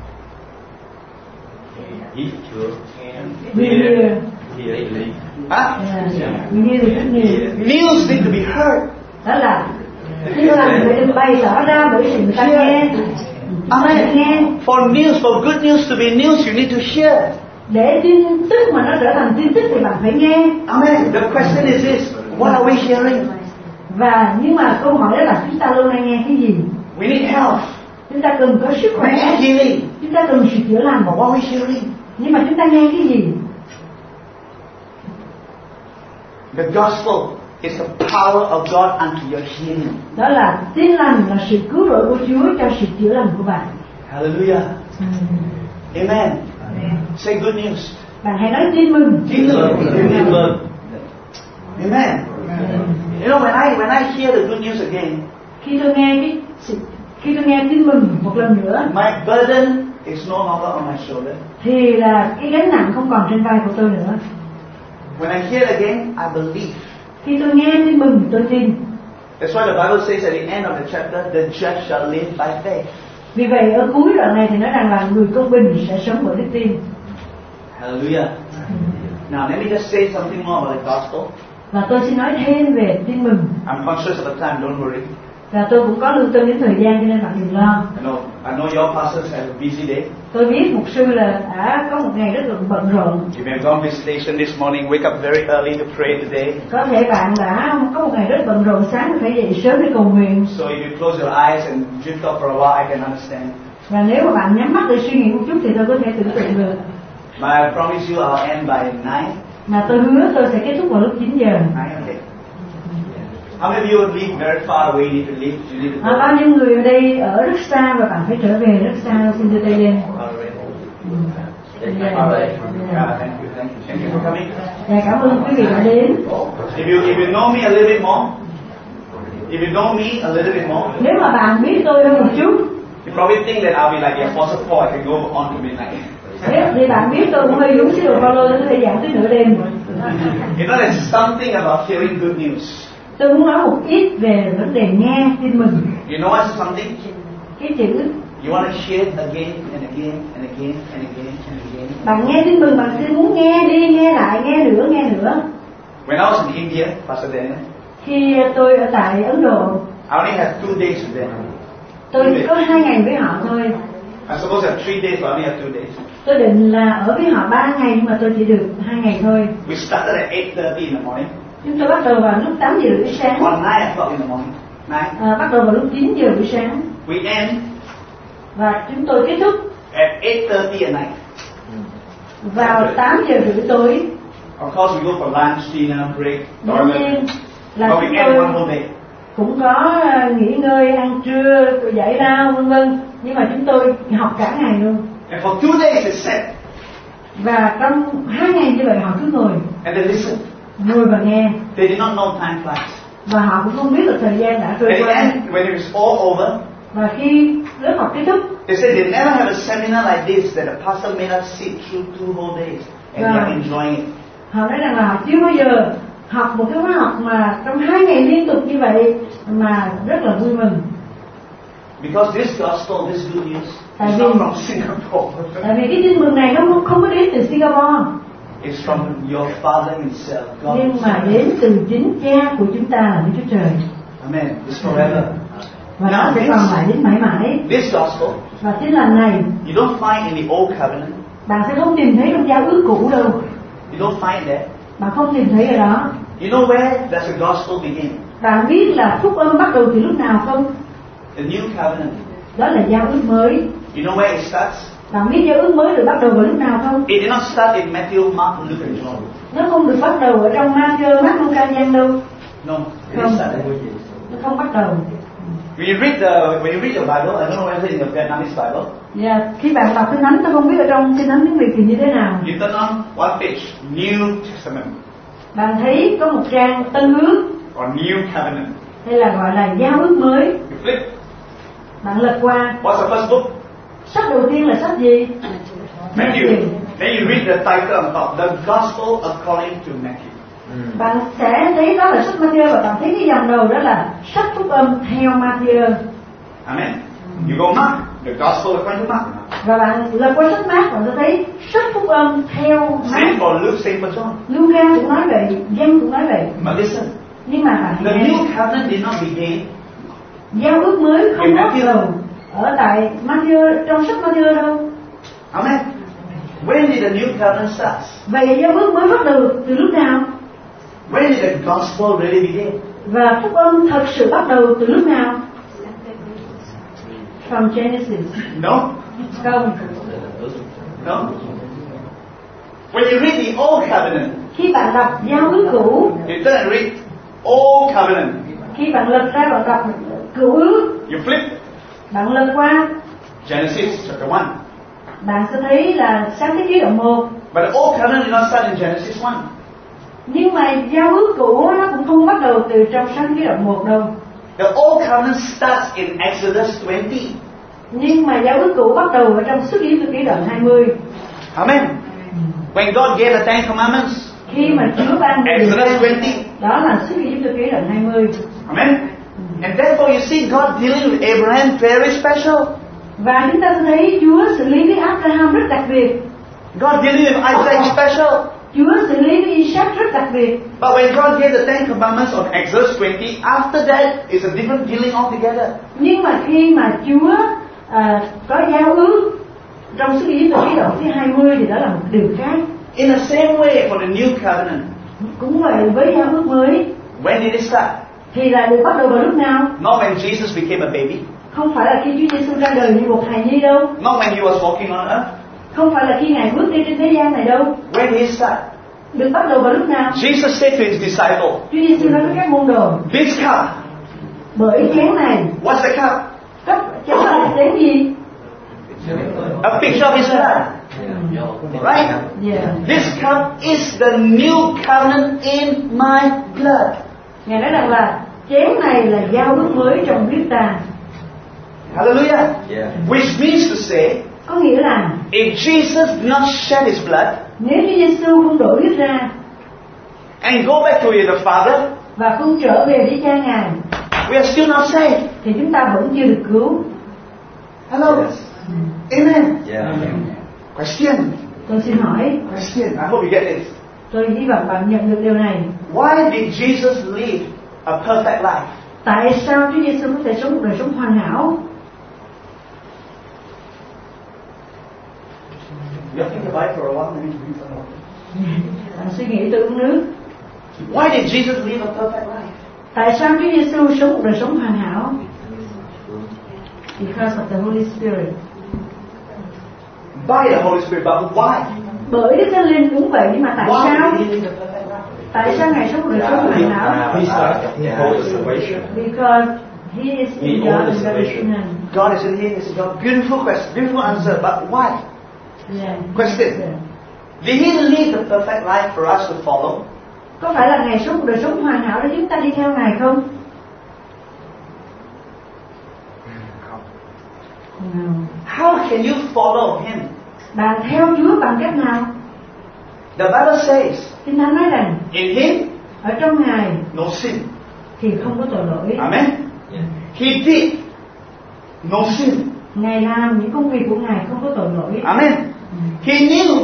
We hear, Huh? we hear the good news. News need to be heard. Đó là tin lành phải được bày tỏ ra bởi sự người ta nghe. Amen. Nghe. For news, for good news to be news, you need to hear. Để tin tức mà nó trở thành tin tức thì bạn phải nghe. Amen. The question is this: what are we hearing? Và nhưng mà câu hỏi đó là chúng ta lâu nay nghe cái gì? We need health. Chúng ta cần có sức We khỏe. need healing. Chúng ta cần sự chữa lành. But what are we hearing? Nhưng mà chúng ta nghe cái gì? The gospel is the power of God unto your healing. Đó là tin lành là sự cứu rỗi của Chúa cho sự chữa lành của bạn. Hallelujah. Amen. Say good news. Bạn hãy nói tin mừng. Tin mừng. Amen. You know, when I when I hear the good news again, Khi tôi nghe cái sự, khi tôi nghe tin mừng một lần nữa my burden is no longer on my shoulder. thì là cái gánh nặng không còn trên vai của tôi nữa. When I hear it again, I believe. Khi tôi nghe tin mừng tôi tin. That's why the Bible says at the end of the chapter, the just shall live by faith. Vì vậy ở cuối đoạn này thì nói rằng là người công bình sẽ sống bởi đức tin. Hallelujah. Now let me just say something more about the gospel. Và tôi xin nói thêm về tin mừng. I'm conscious of the time, don't worry. Và tôi cũng có lưu tâm đến thời gian cho nên bạn đừng lo. I know, I know your pastors have a busy day. Tôi biết mục sư là đã có một ngày rất là bận rộn. You may have gone visitation this morning, wake up very early to pray today. Có thể bạn đã có một ngày rất bận rộn, sáng phải dậy sớm để cầu nguyện. So if you close your eyes and drift off for a while, I can understand. Và nếu mà bạn nhắm mắt để suy nghĩ một chút thì tôi có thể tưởng tượng được. But I promise you I'll end by nine. Mà tôi hứa tôi sẽ kết thúc vào lúc chín giờ. Nine, okay. How many of you would live very far away? You need to leave. You need to À, go. bao nhiêu người ở đây ở rất xa và bạn phải trở về rất xa, xin đưa tay lên. Far away. Yeah. Far away. Yeah, thank you, thank you, thank you for coming. Dạ, cảm ơn quý vị đã đến. If you if you know me a little bit more, if you know me a little bit more, Nếu mà bạn biết tôi hơn một chút You probably think that I'll be like the Apostle Paul, I can go on to midnight. Nếu thì bạn biết tôi cũng hơi giống sứ đồ Phaolô, tôi có thể giảng tới nửa đêm. You know, there's something about hearing good news. Tôi muốn nói một ít về vấn đề nghe tin mừng. You know what's something? Cái chữ You want to hear it again and again and again and again and again. bạn nghe tin mừng, bạn sẽ muốn nghe đi, nghe lại, nghe nữa, nghe nữa. When I was in India, Pastor Daniel, Khi tôi ở tại Ấn Độ, I only had two days with them. tôi có hai ngày với họ thôi. I'm supposed to have three days, but I only have two days. Tôi định là ở với họ ba ngày nhưng mà tôi chỉ được hai ngày thôi. We started at eight thirty in the morning. Chúng tôi bắt đầu vào lúc tám giờ buổi sáng. On nine o'clock in the morning. Nine. À, bắt đầu vào lúc chín giờ buổi sáng. We end Và chúng tôi kết thúc at eight thirty at night. vào tám giờ rưỡi tối. Of course, we go for lunch, dinner, break, Đương toilet. nhiên là But chúng we end one tôi whole day. cũng có nghỉ ngơi, ăn trưa, giải lao vân vân. Nhưng mà chúng tôi học cả ngày luôn. And for two days they sat Và trong hai ngày như vậy họ cứ ngồi, and they listened. ngồi và nghe. They did not know time flies. Và họ cũng không biết được thời gian đã trôi At the qua. end, when it was all over, Và khi lớp học kết thúc, they said they never had a seminar like this that the pastor made us sit through two whole days and we are enjoying it. họ nói rằng là họ chưa bao giờ học một cái khóa học mà trong hai ngày liên tục như vậy mà rất là vui mừng. Because this gospel, this good news, Tại is vì- not from Singapore. Tại vì cái tin mừng này nó không, không có đến từ Singapore, It's from your Father Himself, God nhưng mà Himself. đến từ chính Cha của chúng ta là Đức Chúa Trời. Amen. It's forever. Và nó Now sẽ this, còn lại đến mãi mãi. this gospel, Và tin lành này you don't find in the Old Covenant. bạn sẽ không tìm thấy trong giao ước cũ đâu. You don't find that. Bạn không tìm thấy ở đó. You know where does the gospel begin? Bạn biết là phúc âm bắt đầu từ lúc nào không? The New Covenant. Đó là giao ước mới. You know where it starts? Bạn biết giao ước mới được bắt đầu vào lúc nào không? It did not start in Matthew, Mark, Luke, and John. Nó không được bắt đầu ở trong Ma-thi-ơ, Mác, Luca, Giăng đâu. No, it Không. didn't start there. Nó không bắt đầu. When you read the when you read your Bible, I don't know whether in the Vietnamese Bible, Dạ, khi bạn đọc Kinh Thánh, tôi không biết ở trong Kinh Thánh tiếng Việt thì như thế nào. you turn on one page, New Testament Bạn thấy có một trang Tân Ước or New Covenant. hay là gọi là giao ước mới. You flip. Bạn lật qua, What's the first book? sách đầu tiên là sách gì? Matthew. Then you read the title on top, The Gospel According to Matthew. Bạn sẽ thấy đó là sách Ma-thi-ơ và bạn thấy cái dòng đầu đó là sách phúc âm theo Ma-thi-ơ. Amen. You go Mark, the Gospel according to Mark. Và bạn lật qua sách Mác, bạn sẽ thấy sách phúc âm theo Same Mác. for Luke, same for John. Luca cũng nói vậy, Giăng cũng nói vậy. But listen, Nhưng mà bạn the nghe, New Covenant did not begin. giao ước mới không In bắt Matthew. đầu ở tại Ma-thi-ơ, trong sách Ma-thi-ơ đâu. Amen. When did the New Covenant start? Vậy giao ước mới bắt đầu từ lúc nào? When did the Gospel really begin? Và phúc âm thật sự bắt đầu từ lúc nào? From Genesis. No, Không. no. When you read the Old Covenant, Khi bạn đọc giao ước cũ, you turn and read Old Covenant. khi bạn lật ra bạn đọc cựu ước, You flip bạn lật qua, Genesis chapter one. bạn sẽ thấy là sáng thế ký đoạn một. But the Old Covenant did not start in Genesis one. Nhưng mà giao ước cũ nó cũng không bắt đầu từ trong sáng thế ký đoạn một đâu. The Old Covenant starts in Exodus twenty. Nhưng mà giao ước cũ bắt đầu ở trong Xuất埃及ký đoạn hai mươi. Amen. When God gave the Ten Commandments, Khi mà Chúa ban điều Exodus răn, twenty. đó là Xuất埃及ký đoạn hai mươi. Amen. And therefore you see God dealing with Abraham very special. Và chúng ta sẽ thấy Chúa xử lý với Abraham rất đặc biệt. God dealing with Isaac special. Chúa xử lý với Isaac rất đặc biệt. But when God gave the Ten Commandments on Exodus twenty, after that is a different dealing altogether. Nhưng mà khi mà Chúa à, có giao ước trong Xuất埃及ký đoạn thứ hai mươi thì đó là một điều khác. In the same way for the New Covenant, Cũng vậy với giao ước mới when did it start? thì là được bắt đầu vào lúc nào? Not when Jesus became a baby. Không phải là khi Chúa Giêsu ra đời như một hài nhi đâu. Not when he was walking on earth. Không phải là khi Ngài bước đi trên thế gian này đâu. When did it start? Được bắt đầu vào lúc nào? Jesus said to his disciple, Chúa Giêsu nói với các môn đồ, this cup, bởi chén này, what's the cup? cấp chén là chén gì? A picture of his blood. Right? Yeah. This cup is the new covenant in my blood. Ngài nói rằng là chén này là giao ước mới trong huyết ta. Hallelujah. Yeah. Which means to say, Có nghĩa là if Jesus did not shed His blood nếu Chúa Giêsu không đổ huyết ra and go back to the Father, và không trở về với Cha Ngài, we are still not saved. thì chúng ta vẫn chưa được cứu. Hello. Yes. Amen. Yeah. Question. Tôi xin hỏi, Question. I hope you get this. tôi hy vọng bạn nhận được điều này. Why did Jesus live a perfect life? Tại sao Chúa Giêsu có thể sống một đời sống hoàn hảo? You think about it for a while, maybe drink some water. Bạn suy nghĩ từ uống nước. Why did Jesus live a perfect life? Tại sao Chúa Giêsu sống một đời sống hoàn hảo? Because of the Holy Spirit. By the Holy Spirit, but why? Bởi Đức Thánh Linh đúng vậy, nhưng mà tại Why sao? did He live a perfect life? Tại sao Ngài sống một đời sống hoàn hảo? He's the whole salvation. Because He is in He God owns and God is in salvation. Him. God is in Him. Is God. Beautiful question, beautiful answer. But why? Yeah. Question. Did He live the perfect life for us to follow? Có phải là Ngài sống một đời sống hoàn hảo để chúng ta đi theo Ngài không? No. How can you follow Him? Bạn theo Chúa bằng cách nào? The Bible says, Kinh Thánh nói rằng in Him, ở trong Ngài no sin. thì không có tội lỗi. Amen. Yeah. He did no sin. Ngài làm những công việc của Ngài không có tội lỗi. Amen. He knew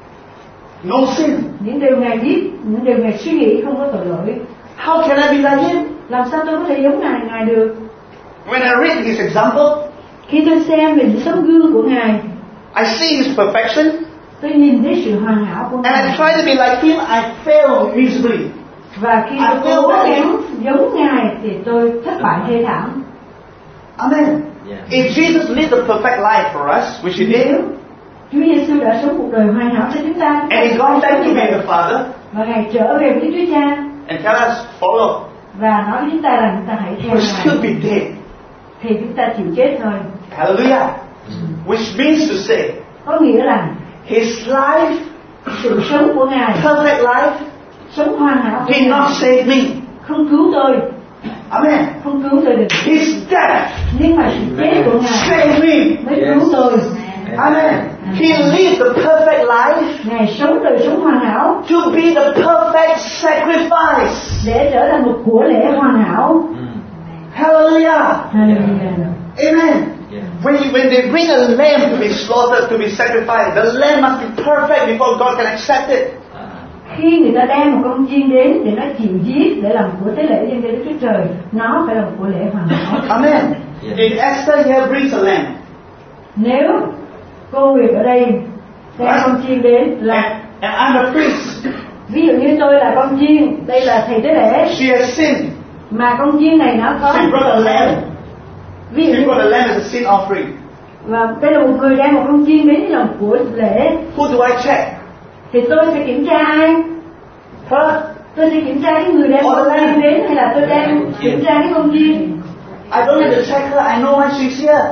no sin. Những điều Ngài biết, những điều Ngài suy nghĩ không có tội lỗi. How can I be like Him? Làm sao tôi có thể giống Ngài Ngài được? When I read His example, Khi tôi xem về những tấm gương của Ngài, I see His perfection, tôi nhìn thấy sự hoàn hảo của and I Ngài. try to be like Him. I fail miserably. Và khi tôi cố gắng giống Ngài thì tôi thất bại thê thảm. Amen. Yeah. If Jesus lived a perfect life for us, which He did, Nếu Chúa Giêsu đã sống một đời hoàn hảo cho chúng ta, and He gone back to be the Father, và Ngài trở về với Chúa Cha and tell us follow, và nói với chúng ta rằng chúng ta hãy theo we'll still Ngài, be dead. thì chúng ta chịu chết thôi. Hallelujah. Which means to say, Có nghĩa là His life, sự sống của Ngài, perfect life, sống hoàn hảo của did not Ngài, save me. không cứu tôi, Amen. không cứu tôi được. His death Nhưng mà sự chết của Ngài saved me. mới cứu tôi. Amen. He lived the perfect life Ngài sống đời sống hoàn hảo to be the perfect sacrifice. để trở thành một của lễ hoàn hảo. Hallelujah. Hallelujah. Amen. Yeah. When, when they bring a lamb to be slaughtered, to be sacrificed, the lamb must be perfect before God can accept it. Khi người ta đem một con chiên đến để nó chịu giết để làm của tế lễ dâng cho Đức Chúa Trời, nó phải là một của lễ hoàn hảo. Amen. If Esther here brings a lamb, Nếu cô Nguyệt ở đây đem con chiên đến là, and, and I'm a priest, ví dụ như tôi là con chiên, đây là thầy tế lễ, she has sinned. mà con chiên này nó có She brought a lamb. ví dụ She như, brought a lamb as a sin offering. và đây là một người đem một con chiên đến làm của lễ, Who do I check? thì tôi sẽ kiểm tra ai? Her? Tôi sẽ kiểm tra cái người đem Or con the chiên lamb? đến, hay là tôi đem kiểm tra cái con chiên? I don't need to check her. I know why she's here.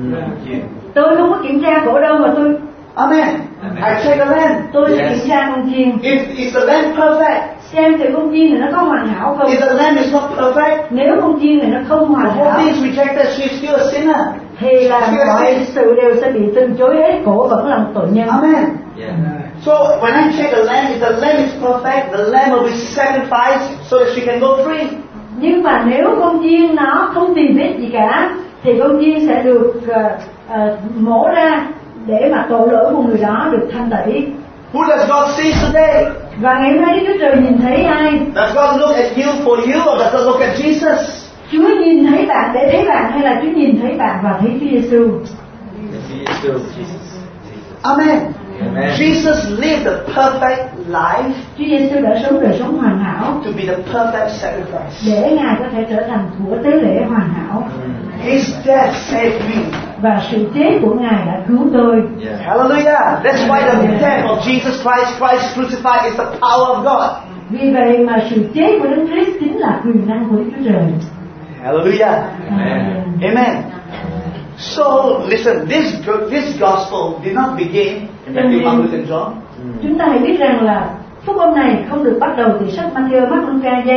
Tôi không có kiểm tra cổ đâu mà tôi Amen. I check the lamb. tôi sẽ Yes. kiểm tra con chiên, If is the lamb perfect? xem thử con chiên này nó có hoàn hảo không. If the lamb is not perfect, Nếu con chiên này nó không the hoàn whole hảo thing is rejected. She's still a sinner. thì là mọi sự đều sẽ bị từ chối hết, cổ vẫn là một tội nhân. Amen. Yeah. So when I check the lamb, if the lamb is perfect, the lamb will be sacrificed so that she can go free. Nhưng mà nếu con chiên nó không tì vết gì cả thì con chiên sẽ được uh, uh, mổ ra để mà tội lỗi của người đó được thanh tẩy. Who does God see today? Và ngày hôm nay Đức Chúa Trời nhìn thấy ai? Does God look at you for you, or does God look at Jesus? Chúa nhìn thấy bạn để thấy bạn, hay là Chúa nhìn thấy bạn và thấy Chúa Giêsu? He is still Jesus. Amen. Amen. Jesus lived a perfect life Chúa Giêsu đã sống đời sống hoàn hảo to be the perfect sacrifice. để Ngài có thể trở thành của tế lễ hoàn hảo. His death saved me. Và sự chết của Ngài đã cứu tôi. Yeah. Hallelujah. That's why the death of Jesus Christ, Christ crucified, is the power of God. Vì vậy mà sự chết của Đấng Christ chính là quyền năng của Đức Chúa Trời. Hallelujah. Amen. Amen. So listen, this this gospel did not begin in Matthew, Mark, Luke, and John. Chúng ta hãy biết rằng là phúc âm này không được bắt đầu từ sách Matthew, Mark, Luca, Giăng.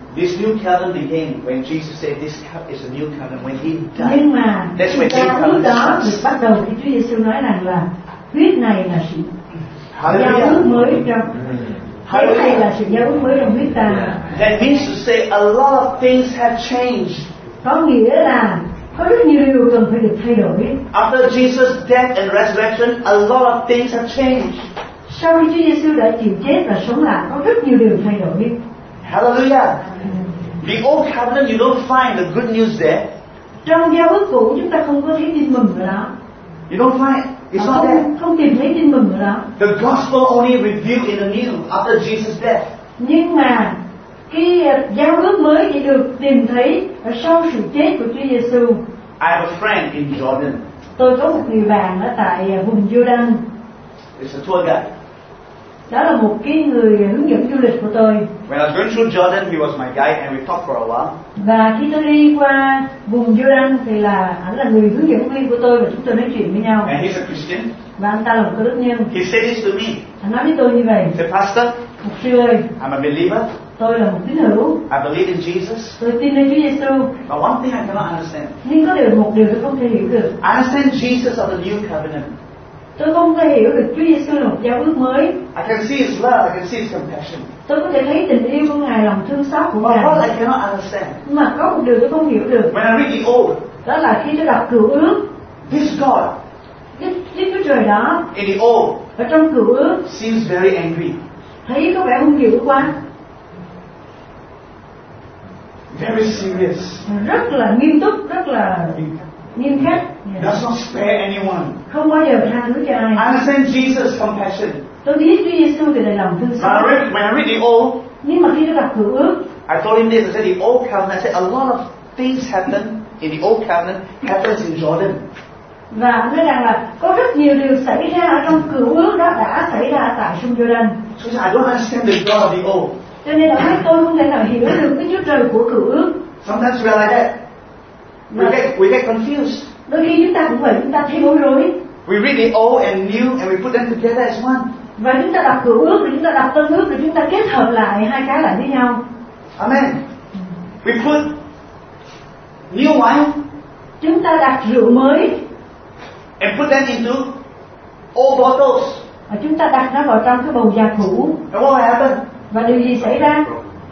This new covenant began when Jesus said this is a new covenant when He died. Nhưng mà That's when giao new ước covenant đó starts. được bắt đầu khi Chúa Giêsu nói rằng là huyết này là sự giao ước Hallelujah. mới trong huyết này là sự giao ước mới trong huyết ta. That means to say a lot of things have changed. Có nghĩa là có rất nhiều điều cần phải được thay đổi. After Jesus' death and resurrection, a lot of things have changed. Sau khi Chúa Giêsu đã chịu chết và sống lại, có rất nhiều điều thay đổi. Hallelujah. The old covenant, you don't find the good news there. Trong giao ước cũ chúng ta không có thấy tin mừng ở đó. You don't find, it's not there. Không, không tìm thấy tin mừng ở đó. The gospel only revealed in the new after Jesus' death. Nhưng mà cái giao ước mới chỉ được tìm thấy ở sau sự chết của Chúa Giêsu. I have a friend in Jordan. Tôi có một người bạn ở tại vùng Jordan. It's a tour guide. Đó là một cái người hướng dẫn du lịch của tôi. When I was going through Jordan, he was my guide and we talked for a while. Và khi tôi đi qua vùng Jordan thì là anh là người hướng dẫn viên của tôi và chúng tôi nói chuyện với nhau. And he's a Christian. Và anh ta là một cơ đốc nhân. He said this to me. Anh nói với tôi như vậy. He said, Pastor, Mục sư ơi, I'm a believer. tôi là một tín hữu. I believe in Jesus. Tôi tin nơi Chúa Giêsu. But one thing I cannot understand. Nhưng có điều một điều tôi không thể hiểu được. I understand Jesus of the new covenant. Tôi không thể hiểu được Chúa Giêsu là một giao ước mới. I can see His love. I can see His compassion. Tôi có thể thấy tình yêu của Ngài, lòng thương xót của But Ngài. what I cannot understand. Nhưng mà có một điều tôi không hiểu được. When I read the Old, Đó là khi tôi đọc Cựu Ước, this God Đức Đức Chúa Trời đó in the Old ở trong Cựu Ước seems very angry, thấy có vẻ hung dữ quá, very serious, rất là nghiêm túc, rất là nghiêm khắc, does not spare anyone. không bao giờ tha thứ cho ai. I understand Jesus' compassion. Tôi biết Chúa Giêsu thì là lòng thương But xót. I read, when I read the Old, Nhưng mà khi tôi đọc Cựu Ước, I told him this. I said the Old Covenant. I said a lot of things happen in the Old Covenant happens in Jordan. và anh nói rằng là có rất nhiều điều xảy ra ở trong Cựu Ước đó đã xảy ra tại sông Jordan. So he said, I don't understand the God of the Old. Cho nên là tôi không thể nào hiểu được cái Chúa Trời của Cựu Ước. Sometimes we are like that. We get we get confused. Đôi khi chúng ta cũng vậy, chúng ta thấy bối rối. We read the Old and New and we put them together as one. Và chúng ta đọc Cựu Ước, rồi chúng ta đọc Tân Ước, rồi chúng ta kết hợp lại hai cái lại với nhau. Amen. We put new wine Chúng ta đặt rượu mới and put them into old bottles. và chúng ta đặt nó vào trong cái bầu già cũ. And what will happen? Và điều gì xảy ra?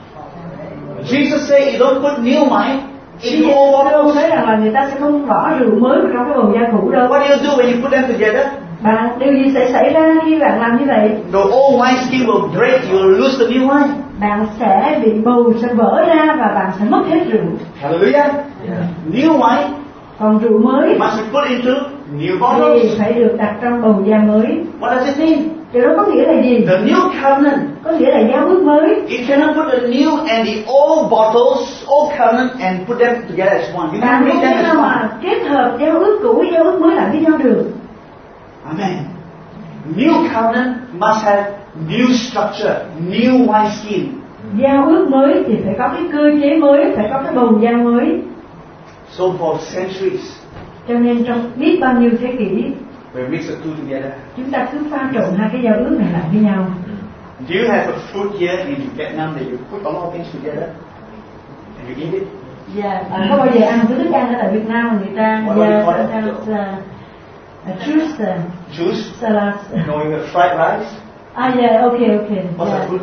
Jesus said you don't put new wine Chúa into Giêsu old bottles. nói rằng là người ta sẽ không bỏ rượu mới vào trong cái bầu da cũ đâu. What do you do when you put them together? Bạn, điều gì sẽ xảy ra khi bạn làm như vậy? The old wine skin will break. You will lose the new wine. Bạn sẽ bị bầu sẽ vỡ ra và bạn sẽ mất hết rượu. Hallelujah. New wine Còn rượu mới must be put into new thì bottles. phải được đặt trong bầu da mới. What does it mean? Điều đó có nghĩa là gì? The new covenant. Có nghĩa là giao ước mới. You cannot put the new and the old bottles, old covenant, and put them together as one. You Bạn can't không read thể them as nào one. mà kết hợp giao ước cũ với giao ước mới lại với nhau được. Amen. New covenant must have new structure, new wine skin. Giao ước mới thì phải có cái cơ chế mới, phải có cái bầu da mới. So for centuries, Cho nên trong biết bao nhiêu thế kỷ, we mix the two together. chúng ta cứ pha trộn hai cái giao ước này lại với nhau. Do you have a fruit here in Vietnam that you put a lot of things together and you eat it? Dạ, bạn có bao giờ ăn một cái thức ăn ở tại Việt Nam mà người ta What do you call dạ, it? salad, uh, juice, uh, Juice? salad. No, you have fried rice. À dạ, ok ok. What's Dạ. that fruit?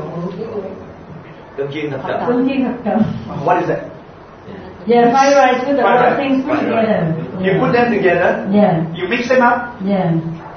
Cơm chiên thập cẩm. Cơm chiên thập cẩm. What is that? Yeah, fried rice with a Fried lot of rice. things put Fried together. You put them together, Yeah, you mix them up, yeah.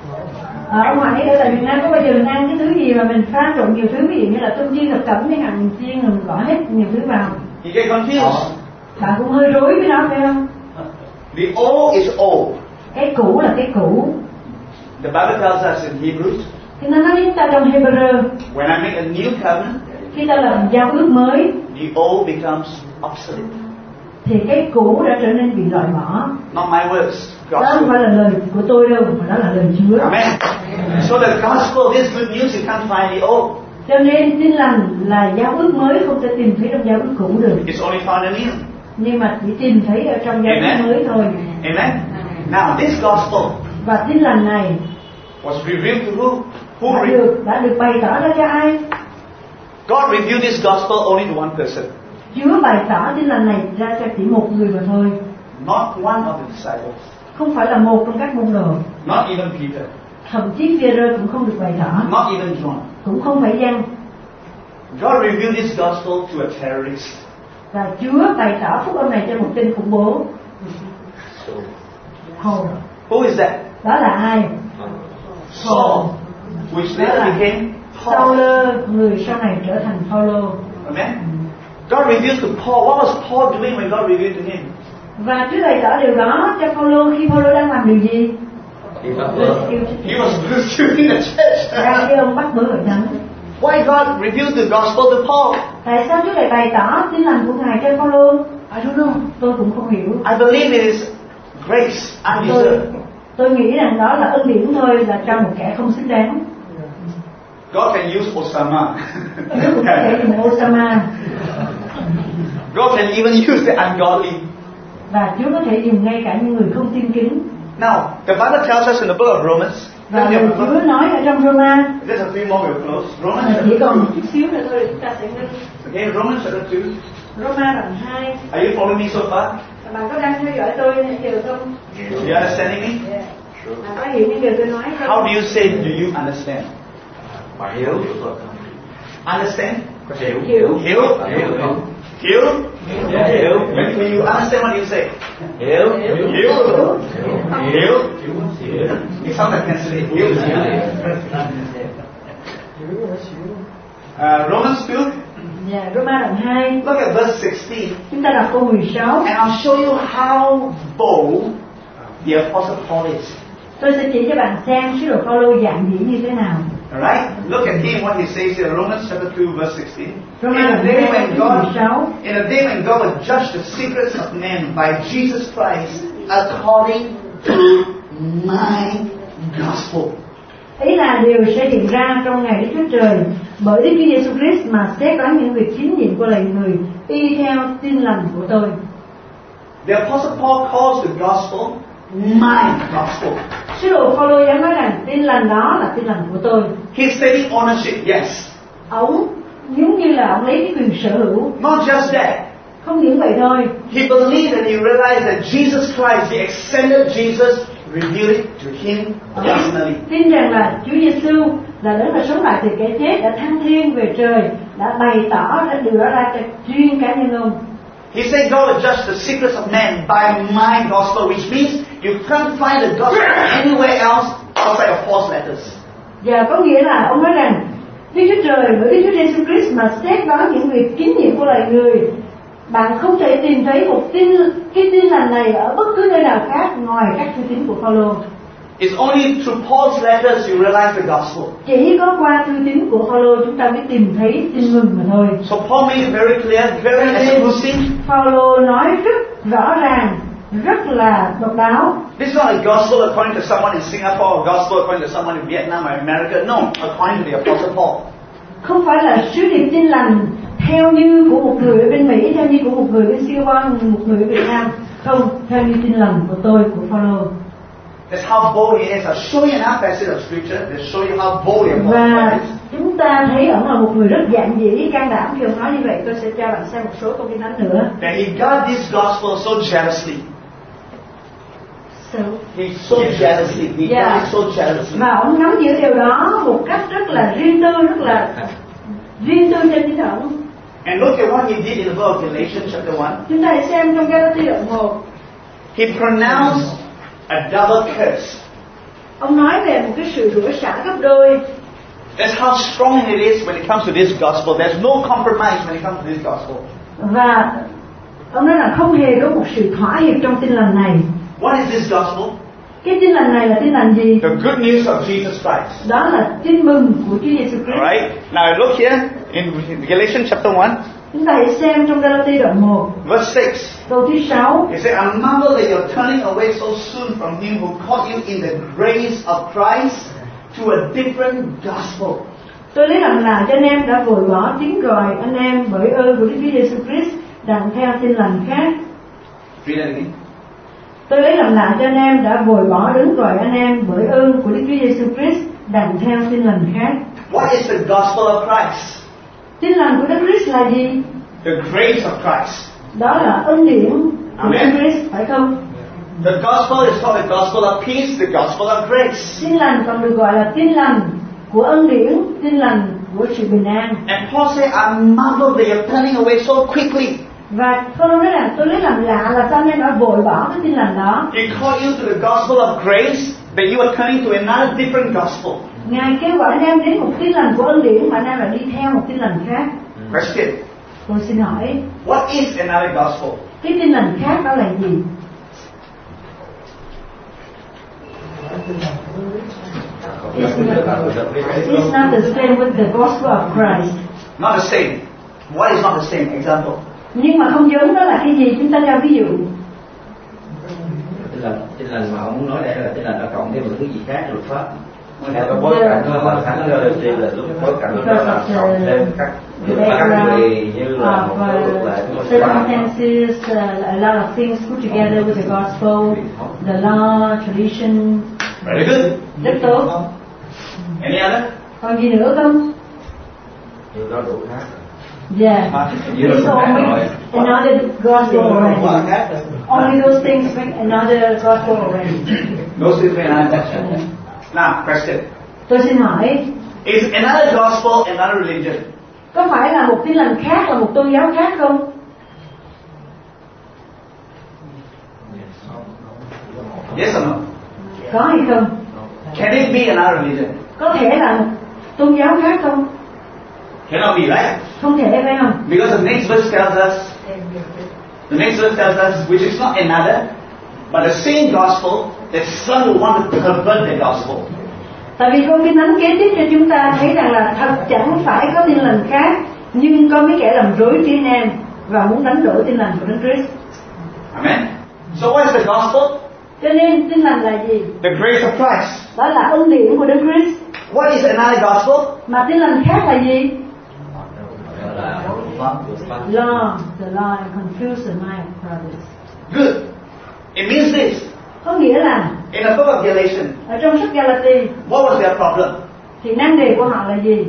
Ở ngoài ở tại Việt Nam có bao giờ mình ăn cái thứ gì mà mình pha trộn nhiều thứ, ví dụ như là tôm chiên thập cẩm chẳng hạn, mình chiên rồi mình bỏ hết nhiều thứ vào. you get confused. Bạn cũng hơi rối với nó phải không? The old is old. Cái cũ là cái cũ. The Bible tells us in Hebrews, Thì nó nói với chúng ta trong Hebrew, when I make a new covenant, khi ta làm giao ước mới the old becomes obsolete. thì cái cũ đã trở nên bị loại bỏ. Not my words. Đó God's không phải word. là lời của tôi đâu, mà đó là lời Chúa. Amen. So the gospel, this good news, you can't find the old. Cho nên tin lành là giao ước mới không thể tìm thấy trong giao ước cũ được, It's only found in new. nhưng mà chỉ tìm thấy ở trong giao ước Amen. mới thôi. Amen. Now this gospel Và tin lành này was revealed to who? Who đã re- được đã được bày tỏ ra cho ai? God revealed this gospel only to one person. Chúa bày tỏ tin lành này ra cho chỉ một người mà thôi. Not one of the disciples. Không phải là một trong các môn đồ. Not even Peter. Thậm chí Phi-e-rơ cũng không được bày tỏ. Not even John. Cũng không phải Giăng. God revealed this gospel to a terrorist. Và Chúa bày tỏ phúc âm này cho một tên khủng bố. Paul. Who is that? Đó là ai? Saul, which later became Paul. Saul, người sau này trở thành Phaolô. Amen. God revealed to Paul. What was Paul doing when God revealed to him? Và Chúa bày tỏ điều đó cho Phaolô khi Phaolô đang làm điều gì? He was persecuting the church. Đang với ông bắt bớ hội thánh. Why God revealed the gospel to Paul? Tại sao Chúa lại bày tỏ tin lành của Ngài cho Phaolô? I don't know. Tôi cũng không hiểu. I believe it is grace, Tôi, undeserved. tôi nghĩ rằng đó là ân điển thôi, là cho một kẻ không xứng đáng. God can use Osama. Chúa cũng có thể dùng Osama. God can even use the ungodly. Và Chúa có thể dùng ngay cả những người không tin kính. Now, the Bible tells us in the book of Romans. Và lời Chúa nói ở trong Roma. There's a few more we'll close. Romans Chỉ chapter còn một two. chút xíu nữa thôi chúng ta sẽ ngưng. Okay, Romans chapter two. Roma đoạn hai. Are you following me so far? Bạn có đang theo dõi tôi những điều không? You understanding me? Yeah. Bạn có hiểu những điều tôi nói không? How do you say do you understand? Hiểu. Understand? Hiểu. Hiểu. Hiểu? Hiểu. Hiểu? Yeah, hiểu. When when you understand, what do you say? Hiểu. Hiểu? Hiểu? Hiểu. It sounds like translate. Hiểu? Uh, Romans two. Dạ, Roma đoạn hai. Look at verse sixteen. Chúng ta đọc câu mười sáu. And I'll show you how bold the Apostle Paul is. Tôi sẽ chỉ cho bạn xem sứ đồ Phaolô dạng dĩ như thế nào. Alright? Look at him, what he says in Romans chapter two, verse sixteen. In Roma a đoạn day hai when câu mười God sáu. in a day when God will judge the secrets of men by Jesus Christ according to my gospel. Ý là điều sẽ hiện ra trong ngày Đức Chúa Trời bởi Đức Chúa Giêsu Christ mà xét đoán những việc chính nhiệm của loài người y theo tin lành của tôi. The Apostle Paul calls the gospel my gospel. Sứ đồ Phaolô dám nói rằng tin lành đó là tin lành của tôi. He's taking ownership, yes. Ông giống như là ông lấy cái quyền sở hữu. Not just that. Không những vậy thôi. He believed and he realized that Jesus Christ, the extended Jesus, revealed it to him personally. Tin rằng là Chúa Giêsu là đấng đã sống lại từ kẻ chết, đã thăng thiên về trời, đã bày tỏ đã đưa ra cho riêng cá nhân ông. He said God will judge the secrets of men by my gospel, which means you can't find the gospel anywhere else outside of Paul's letters. Và có nghĩa là ông nói rằng Đức Chúa Trời bởi Đức Chúa Giêsu Christ mà xét đoán những việc chính nhiệm của loài người. Bạn không thể tìm thấy một tin cái tin lành này ở bất cứ nơi nào khác ngoài các thư tín của Phaolô. It's only through Paul's letters you realize the gospel. Chỉ có qua thư tín của Phaolô chúng ta mới tìm thấy tin mừng mà thôi. So Paul made it very clear, very exclusive. Phaolô nói rất rõ ràng, rất là độc đáo. This is not a gospel according to someone in Singapore, or gospel according to someone in Vietnam or America. No, according to the Apostle Paul. Không phải là sứ điệp tin lành theo như của một người ở bên Mỹ, theo như của một người bên Singapore, một người ở Việt Nam. Không, theo như tin lành của tôi, của Phaolô. That's how bold he is. I'll show you another passage of scripture that show you how bold the Apostle Và Paul is. chúng ta thấy ông là một người rất dạn dĩ, can đảm khi ông nói như vậy. Tôi sẽ cho bạn xem một số câu kinh thánh nữa. That he got this gospel so jealously. So, He so jealously. He Yeah. got it so jealously. và ông nắm giữ điều đó một cách rất là riêng tư, rất là riêng tư cho chính ông. And look at what he did in the book of Galatians chapter one. Chúng ta hãy xem trong Galatia đoạn một. He pronounced a double curse. Ông nói về một cái sự rủa xả gấp đôi. That's how strong it is when it comes to this gospel. There's no compromise when it comes to this gospel. Và ông nói là không hề có một sự thỏa hiệp trong tin lành này. What is this gospel? Cái tin lành này là tin lành gì? The good news of Jesus Christ. Đó là tin mừng của Chúa Giêsu Christ. Alright? Now look here in Galatians chapter one, Chúng ta hãy xem trong Galatia đoạn một, verse six. câu thứ sáu. He said, I marvel that you're turning away so soon from him who called you in the grace of Christ to a different gospel. Tôi lấy làm lạ cho anh em đã vội bỏ tiếng gọi anh em bởi ơn của Đức Chúa Giêsu Christ đặng theo tin lành khác. Read that again. Tôi lấy làm lạ cho anh em đã vội bỏ đấng gọi anh em bởi ơn của Đức Chúa Giêsu Christ đặng theo tin lành khác. What is the gospel of Christ? Tin lành của Đức Christ là gì? the grace of Christ. Đó là ân điển của Amen. Đấng Christ, phải không? The gospel is called the gospel of peace, the gospel of grace. Tin lành còn được gọi là tin lành của ân điển, tin lành của sự bình an. And Paul said, I marvel that you're turning away so quickly. Và Phaolô nói rằng tôi lấy làm lạ là sao anh em đã vội bỏ cái tin lành đó. He called you to the gospel of grace, that you are turning to another different gospel. Ngài kêu gọi anh em đến một tin lành của ân điển mà anh em lại đi theo một tin lành khác. Question. Tôi xin hỏi, What is another gospel? cái tin lành khác đó là gì? It's not the same with the gospel of Christ. Not the same. What is not the same? Example. Nhưng mà không giống đó là cái gì? Chúng ta cho ví dụ. Tin lành, tin lành mà ông muốn nói đây là tin lành nó cộng thêm một thứ gì khác luật pháp. Theo cái bối cảnh nó là thánh là đây là lúc bối cảnh nó là cộng thêm các luật pháp gì như là một cái luật lệ của luật pháp. Circumstances, uh, a lot of things put together with the gospel, the law, tradition. Very good. Rất tốt. Any other? Còn gì nữa không? Điều đó đủ khác. Yeah. Như It's là only another gospel already. Only those things make another gospel already. Those is another gospel. Now, question. Tôi xin hỏi, Is another gospel another religion? có phải là một tin lành khác là một tôn giáo khác không? Yes or no? Có hay không? Can it be another religion? Có thể là một tôn giáo khác không? Cannot be, right? Không thể phải không? Because the next verse tells us, the next verse tells us, which is not another, but the same gospel that some will want to convert the gospel. Tại vì câu kinh thánh kế tiếp cho chúng ta thấy rằng là thật chẳng phải có tin lành khác, nhưng có mấy kẻ làm rối trí anh em và muốn đánh đổ tin lành của Đấng Christ. Amen. So what is the gospel? Cho nên tin lành là gì? The grace of Christ. Đó là ân điển của Đấng Christ. What is another gospel? Mà tin lành khác là gì? Là Law, the law and confuse the mind of brothers. Good. It means this. Có nghĩa là In the book of Galatians, ở trong sách Galati what was their problem? thì nan đề của họ là gì?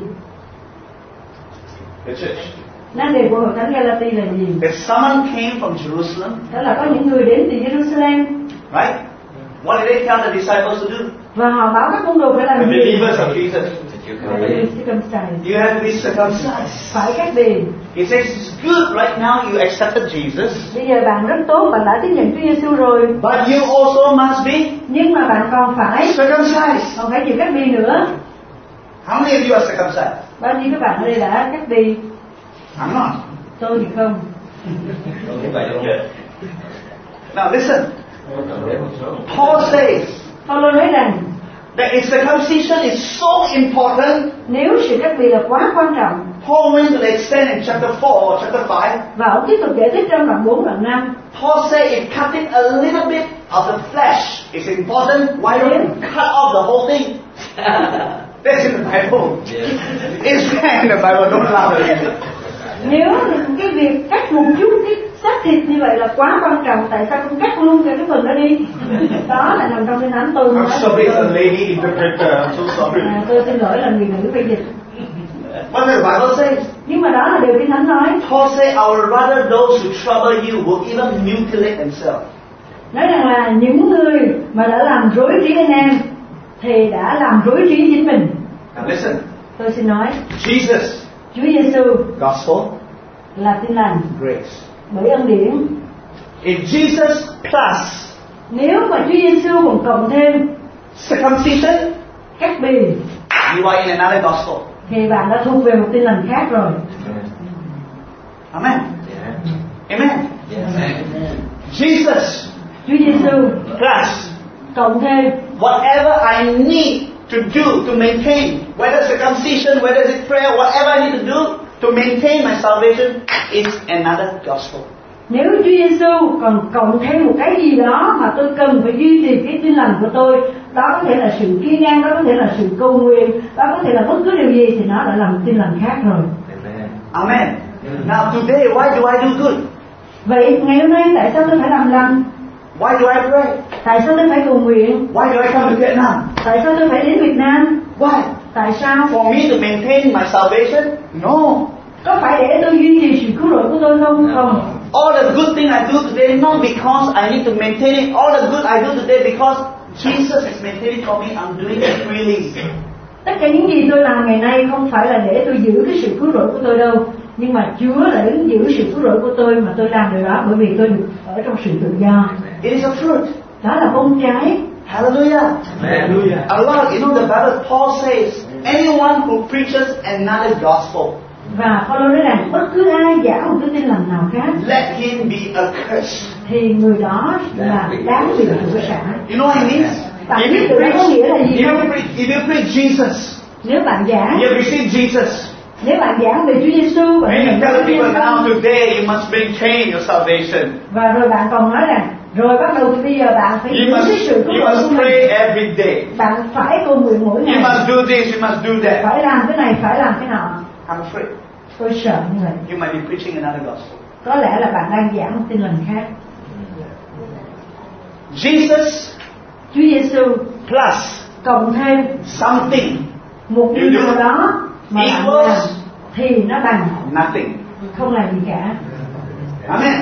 The church. Nan đề của hội thánh Galati là gì? That someone came from Jerusalem, Đó là có những người đến từ Jerusalem right? What did they tell the disciples to do? và họ bảo các môn đồ phải The làm gì? believers of Jesus. Phải bị circumcised, You have to be circumcised. phải cắt bì. He says it's good right now you accepted Jesus, Bây giờ bạn rất tốt, bạn đã tiếp nhận Chúa Giêsu rồi, but you also must be nhưng mà bạn còn phải circumcised. còn phải chịu cắt bì nữa. How many of you are circumcised? Bao nhiêu các bạn ở đây đã cắt bì? I'm not. Tôi thì không. như vậy luôn. Now listen. Paul says Phaolô nói rằng that if circumcision is so important, nếu sự cắt bì là quá quan trọng, Paul went to the extent in chapter four or chapter five. và ông tiếp tục giải thích trong đoạn bốn đoạn năm. Paul said if cutting a little bit of the flesh is important, why don't you cut off the whole thing? That's in the Bible. It's there in the Bible. Don't laugh at it. Nếu cái việc cắt một chút cái xác thịt như vậy là quá quan trọng, tại sao không cắt luôn cái phần đó đi? Đó là nằm trong kinh thánh tôi nói. I'm sorry, it's a lady interpreter. I'm so sorry. À, tôi xin lỗi là người nữ phải dịch. What the Bible says? Nhưng mà đó là điều kinh thánh nói. Paul said, I would rather those who trouble you will even mutilate themselves. Nói rằng là những người mà đã làm rối trí anh em thì đã làm rối trí chính mình. Now listen. Tôi xin nói, Jesus, Chúa Giêsu gospel, là tin lành grace. bởi ân điển. If Jesus plus Nếu mà Chúa Giêsu còn cộng thêm circumcision, cắt bì you are in another gospel. thì bạn đã thuộc về một tin lành khác rồi. Amen. Amen. Jesus Chúa Giêsu plus cộng thêm whatever I need to do to maintain, whether circumcision, whether it's prayer, whatever I need to do to maintain my salvation is another gospel. nếu Chúa Giêsu còn cộng thêm một cái gì đó mà tôi cần phải duy trì cái tin lành của tôi, đó có thể là sự kiên nhẫn, đó có thể là sự cầu nguyện, đó có thể là bất cứ điều gì, thì nó đã là một tin lành khác rồi. Amen. Now today, why do I do good? Vậy ngày hôm nay tại sao tôi phải làm lành? Why do I pray? Tại sao tôi phải cầu nguyện? Why do I come to Vietnam? Tại sao tôi phải đến Việt Nam? Why? Tại sao? For me to maintain my salvation? No. Có phải để tôi duy trì sự cứu rỗi của tôi không? Không. All the good thing I do today not because I need to maintain it. All the good I do today because Jesus is maintaining for me. I'm doing it freely. Tất cả những gì tôi làm ngày nay không phải là để tôi giữ cái sự cứu rỗi của tôi đâu, nhưng mà Chúa là đứng giữ sự cứu rỗi của tôi, mà tôi làm điều đó bởi vì tôi được ở trong sự tự do. It is a fruit. Đó là bông trái. Hallelujah. Hallelujah. A lot, you know, the Bible, Paul says, anyone who preaches another gospel, Và Phaolô nói rằng bất cứ ai giảng một cái tin lành nào khác, let him be accursed. thì người đó là đáng bị rủa xả. You know what it means? Bạn If biết you điều đó preach, có nghĩa là gì if you không? preach, if you preach Jesus, Nếu bạn giảng, you receive Jesus. nếu bạn giảng về Chúa Giêsu và And you nhận tell Chúa people Giêsu, now today you must maintain your salvation. và rồi bạn còn nói rằng rồi bắt đầu từ bây giờ bạn phải You giữ cái must, sự cứu you rỗi của must mình. pray every day. Bạn phải cầu nguyện mỗi You ngày, must do this, you must do that. phải làm cái này, phải làm cái nọ. I'm afraid Tôi sợ như vậy. you might be preaching another gospel. Có lẽ là bạn đang giảng một tin lành khác. Jesus Chúa Giêsu plus cộng thêm something một điều nào đó mà bạn equals làm thì nó bằng nothing. không là gì cả. Amen.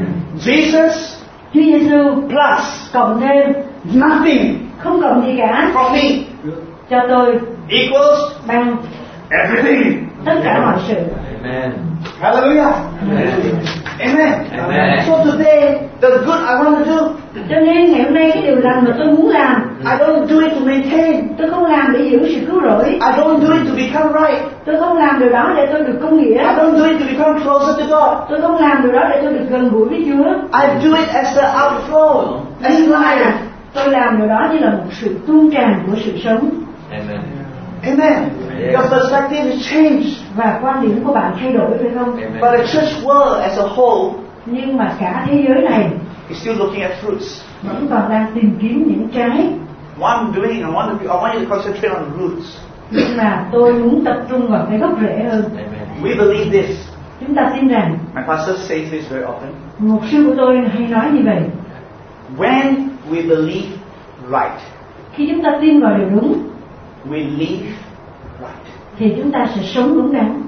Jesus Chúa Giêsu plus cộng thêm nothing không cộng gì cả from me cho tôi equals bằng everything. tất cả mọi sự. Amen. Hallelujah. Amen. Amen. Amen. So today, the good I want to do, Cho nên ngày hôm nay cái điều lành mà tôi muốn làm, I don't do it to maintain. tôi không làm để giữ sự cứu rỗi, I don't do it to become right. tôi không làm điều đó để tôi được công nghĩa, I don't do it to become closer to God. tôi không làm điều đó để tôi được gần gũi với Chúa. I do it as the outflow, as Nhưng life. mà tôi làm điều đó như là một sự tuôn tràn của sự sống. Amen. Amen. Your perspective is changed. Và quan điểm của bạn thay đổi phải không? Amen. But the church world as a whole Nhưng mà cả thế giới này is still looking at fruits. vẫn còn đang tìm kiếm những trái. What I'm doing, I want, to be, I want you to concentrate on roots. Nhưng mà tôi muốn tập trung vào cái gốc rễ hơn. Amen. We believe this. Chúng ta tin rằng, My pastor says this very often. một sư của tôi hay nói như vậy: When we believe right, khi chúng ta tin vào điều đúng we live right. thì chúng ta sẽ sống đúng đắn.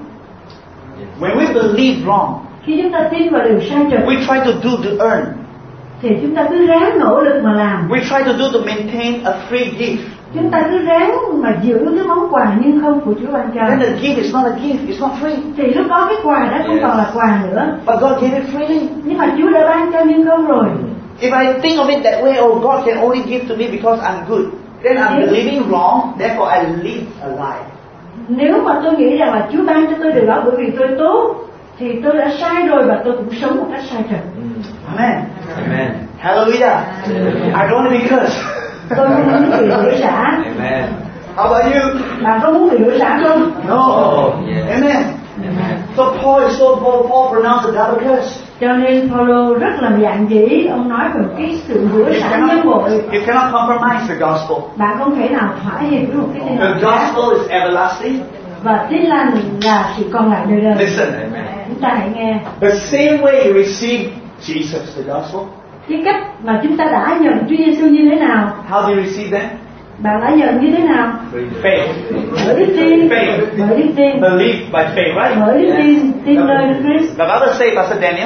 When we believe wrong, Khi chúng ta tin vào điều sai trật we try to do to earn. thì chúng ta cứ ráng nỗ lực mà làm. We try to do to maintain a free gift. Chúng ta cứ ráng mà giữ cái món quà nhưng không của Chúa ban cho. Then the gift is not a gift, it's not free. Thì lúc đó cái quà đó không còn là quà nữa. But God gave it freely. Nhưng mà Chúa đã ban cho nhưng không rồi. If I think of it that way, oh, God can only give to me because I'm good, then I'm believing wrong, therefore I live a lie. Nếu mà tôi nghĩ rằng là Chúa ban cho tôi điều đó bởi vì tôi tốt, thì tôi đã sai rồi và tôi cũng sống một cách sai trật. Amen. Amen. Hallelujah. I don't want to be cursed. Tôi không muốn bị rủa xả. Amen. How about you? Bạn có muốn bị rủa xả không? No. Yeah. Amen. Amen. So Paul is so Paul, Paul pronounced a double curse. Cho nên Phaolô rất là dạn dĩ, ông nói về cái sự rủa You xả cannot, nhân bội. you cannot compromise the gospel. Bạn không thể nào thỏa hiệp với một cái tin The lành khác. gospel is everlasting. Và tin lành là sự còn lại đời đời. Listen. Chúng ta hãy nghe. The same way you receive Jesus, the gospel, Cái cách mà chúng ta đã nhận Chúa Giêsu như thế nào? how do you receive them? Bạn đã nhận như thế nào? Faith. Bởi đức tin. Faith. Bởi đức tin. Believe by faith, right? Bởi đức tin. Tin nơi Đức Christ. The Bible says, Pastor Daniel,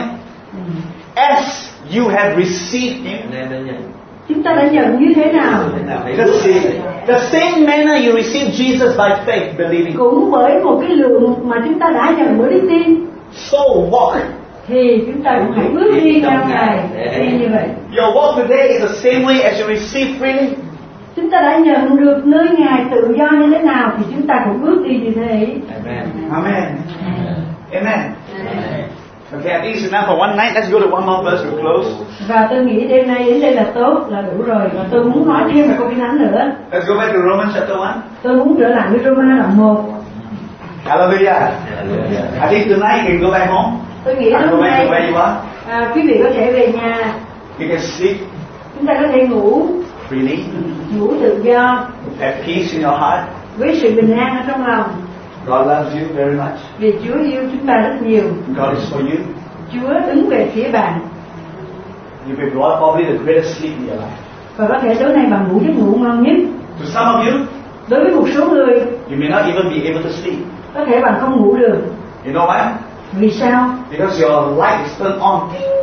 as you have received Him, Amen. Chúng ta đã nhận như thế nào? the, the same manner you receive Jesus by faith, believing, Cũng bởi một cái lượng mà chúng ta đã nhận bởi đức tin, so walk. thì chúng ta cũng hãy bước đi theo Ngài đi như vậy. Your walk today is the same way as you receive freely. Chúng ta đã nhận được nơi Ngài tự do như thế nào thì chúng ta cũng bước đi như thế ấy. Amen. Amen. Amen. Okay, I think it's enough for one night. Let's go to one more verse to close. Và tôi nghĩ đêm nay đến đây là tốt, là đủ rồi. Và tôi muốn nói thêm một câu kinh thánh nữa. Let's go back to Romans chapter one. Tôi muốn trở lại với Roma đoạn một. Hallelujah. Hallelujah. I think tonight you can go back home. Tôi nghĩ And go hôm back nay to where you are. à, quý vị có thể về nhà, You can sleep chúng ta có thể ngủ, freely, ngủ tự do, have peace in your heart. với sự bình an ở trong lòng. God loves you very much. Vì Chúa yêu chúng ta rất nhiều. God is for you. Chúa đứng về phía bạn. You've been brought probably the greatest sleep in your life. Và có thể tối nay bạn ngủ giấc ngủ ngon nhất. To some of you, Đối với một số người, you may not even be able to sleep. có thể bạn không ngủ được. You know why? Vì sao? Because your light is turned on.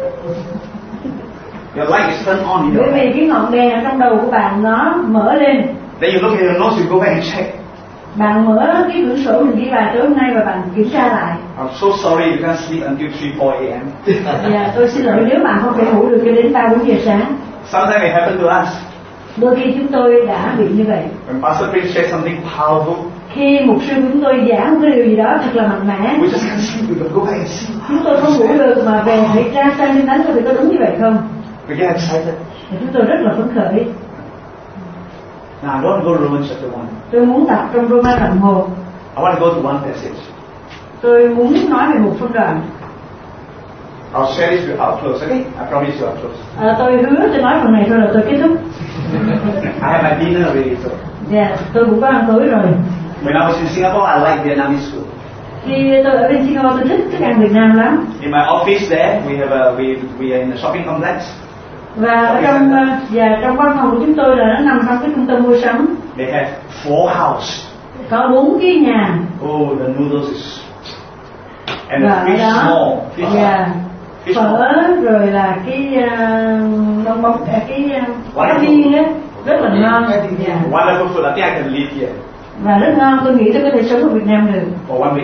Your light is turned on in your Bởi head. vì cái ngọn đèn ở trong đầu của bạn nó mở lên. Then you look at your nose, you go back and check. Bạn mở cái cửa sổ mình ghi bài tối hôm nay và bạn kiểm tra lại. I'm so sorry you can't sleep until three, four a m Dạ, tôi xin lỗi nếu bạn không thể ngủ được cho đến ba bốn giờ sáng. Sometimes it happens to us. Đôi khi chúng tôi đã bị như vậy. When Pastor Chris says something powerful, Khi mục sư của chúng tôi giảng một cái điều gì đó thật là mạnh mẽ, we just can't sleep. We gotta go back and see. chúng tôi không ngủ được mà về phải ra sang kinh thánh coi thì có đúng như vậy không? We get excited. Thì chúng tôi rất là phấn khởi. Now I don't want to go to Romans chapter one. Tôi muốn đọc trong Roma đoạn một. I want to go to one passage. Tôi muốn nói về một phân đoạn. I'll share this with our close, okay? I promise you I'll close. À, tôi hứa tôi nói phần này thôi là tôi kết thúc. I have my dinner already, so. Dạ, tôi cũng có ăn tối rồi. When I was in Singapore, I like Vietnamese food. Khi tôi ở bên Singapore tôi thích thức ăn Việt Nam lắm. In my office there, we have a, we, we are in a shopping complex. Và ở trong và trong văn phòng của chúng tôi là nó nằm trong cái trung tâm mua sắm. They have four house. Có bốn cái nhà. Oh, the noodles is and Và the ở fish đó, small. Fish dạ, Fish phở rồi là cái uh, bông bông à, cái uh, cá viên á rất là ngon. Dạ. Wonderful food. I think I can live here Và rất ngon, tôi nghĩ tôi có thể sống ở Việt Nam được. for one week.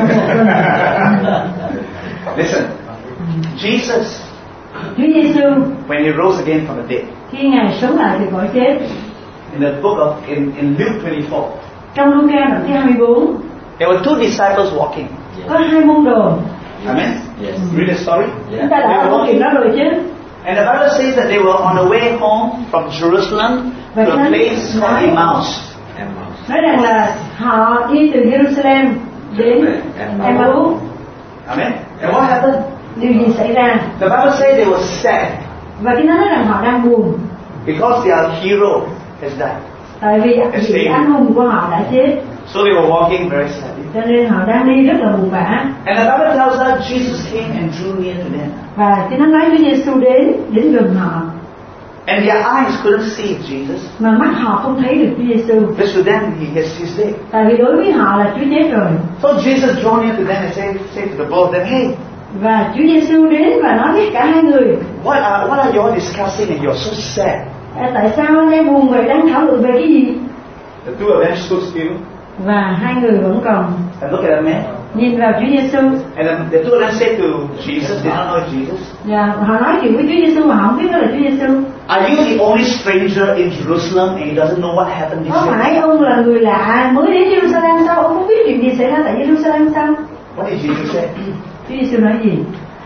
Listen, Jesus, Chúa Giêsu when he rose again from the dead, khi ngài sống lại từ cõi chết, in the book of in, in Luke twenty-four, trong Luca đoạn thứ hai mươi bốn there were two disciples walking. có hai môn đồ. Amen. Yes. Read the story. Chúng ta đã có chuyện đó rồi chứ. And the Bible says that they were on the way home from Jerusalem to a place called Emmaus. Nói rằng là họ đi từ Jerusalem đến Emmaus. Amen. And what happened? Điều gì xảy ra? The Bible says they were sad Và cái nói rằng họ đang buồn because their hero has died. tại vì vị anh hùng của họ đã chết, So they were walking very sadly. cho nên họ đang đi rất là buồn bã. And the Bible tells us Jesus came and drew near to them. Và cái nó nói Chúa Giêsu đến đến gần họ, And their eyes couldn't see Jesus. mà mắt họ không thấy được Chúa Giêsu. Because to them he has he's dead. Tại vì đối với họ là Chúa chết rồi. So Jesus drew near to them and said, said to the both of them, hey, Và Chúa Giêsu đến và nói với cả hai người: what are, what are you all discussing and you're so sad? à, tại sao anh em buồn vậy, đang thảo luận về cái gì? The two of them stood still Và hai người vẫn còn and looked at the man. nhìn vào Chúa Giêsu. And then the two of them said to Jesus, they don't know Jesus, Và họ nói chuyện với Chúa Giêsu mà họ không biết đó là Chúa Giêsu. are you the only stranger in Jerusalem and he doesn't know what happened this Có year? phải ông là người lạ mới đến Jerusalem sao? Ông không biết chuyện gì xảy ra tại Jerusalem sao? What did Jesus say? Chúa Giêsu nói gì?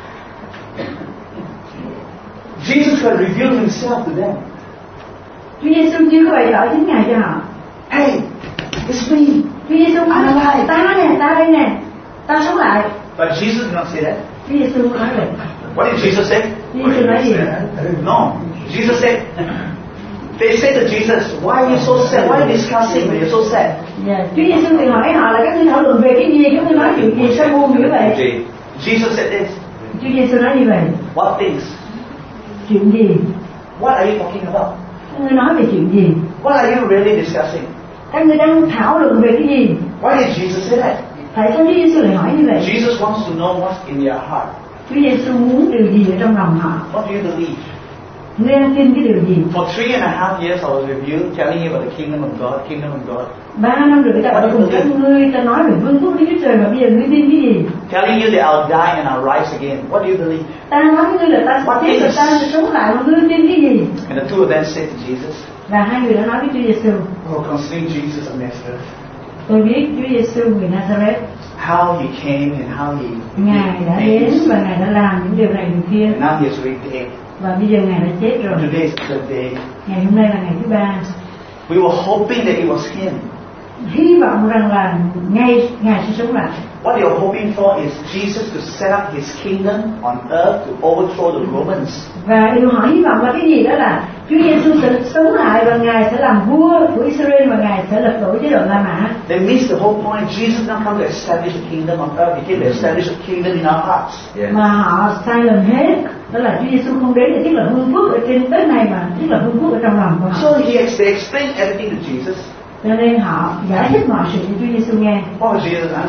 Jesus had revealed himself to them. Chúa Giêsu chưa có bày tỏ chính Ngài cho họ. Hey, it's me. Chúa Giêsu nói: ta nè, ta đây nè, ta sống lại. But Jesus did not say that. Chúa Giêsu không nói vậy. What did Jesus say? Chúa Giêsu nói gì? No. Jesus said, they said to Jesus, why are you so sad? Why are you discussing when you're so sad? Yeah. Chúa Giêsu thì hỏi họ là các ngươi thảo luận về cái gì, các ngươi nói chuyện gì sao buồn như vậy? Jesus said this. Chúa Giêsu nói như vậy. What things? Chuyện gì? What are you talking about? Các ngươi nói về chuyện gì? What are you really discussing? Các ngươi đang thảo luận về cái gì? Why did Jesus say that? Tại sao Chúa Giêsu lại hỏi như vậy? Jesus wants to know what's in your heart. Chúa Giêsu muốn điều gì ở trong lòng họ? What do you believe? Ngươi đang tin cái điều gì? For three and a half years I was with you telling you about the kingdom of God, kingdom of God. Ba năm rưỡi ta ở cùng các ngươi, ta nói về vương quốc Đức Chúa Trời, mà bây giờ ngươi tin cái gì? Telling you that I'll die and I'll rise again. What do you believe? Ta nói với ngươi là ta sẽ chết và ta sẽ sống lại, mà ngươi tin cái gì? And the two of them said to Jesus, Và hai người đã nói với Chúa Giêsu: oh, concerning Jesus of Nazareth, tôi biết Chúa Giêsu người Nazareth, how he came and how he Ngài đã did đến things. và Ngài đã làm những điều này điều kia, And now he is already dead. và bây giờ Ngài đã chết rồi. Today is the day. Ngày hôm nay là ngày thứ ba. We were hoping that it was him. Hy vọng rằng là ngay Ngài sẽ sống lại. What they were hoping for is Jesus to set up his kingdom on earth to overthrow the Romans. Và điều họ hy vọng là cái gì, đó là Chúa Giêsu sẽ sống lại và Ngài sẽ làm vua của Israel và Ngài sẽ lật đổ chế độ La Mã. They missed the whole point. Jesus not come to establish a kingdom on earth. He came to establish a kingdom in our hearts. Yeah. Mà họ sai lầm hết, đó là Chúa Giêsu không đến để thiết lập vương quốc ở trên đất này mà thiết lập vương quốc ở trong lòng của họ. So he they explained everything to Jesus. Cho nên họ giải thích mọi sự cho Chúa Giêsu nghe. What was Jesus' answer?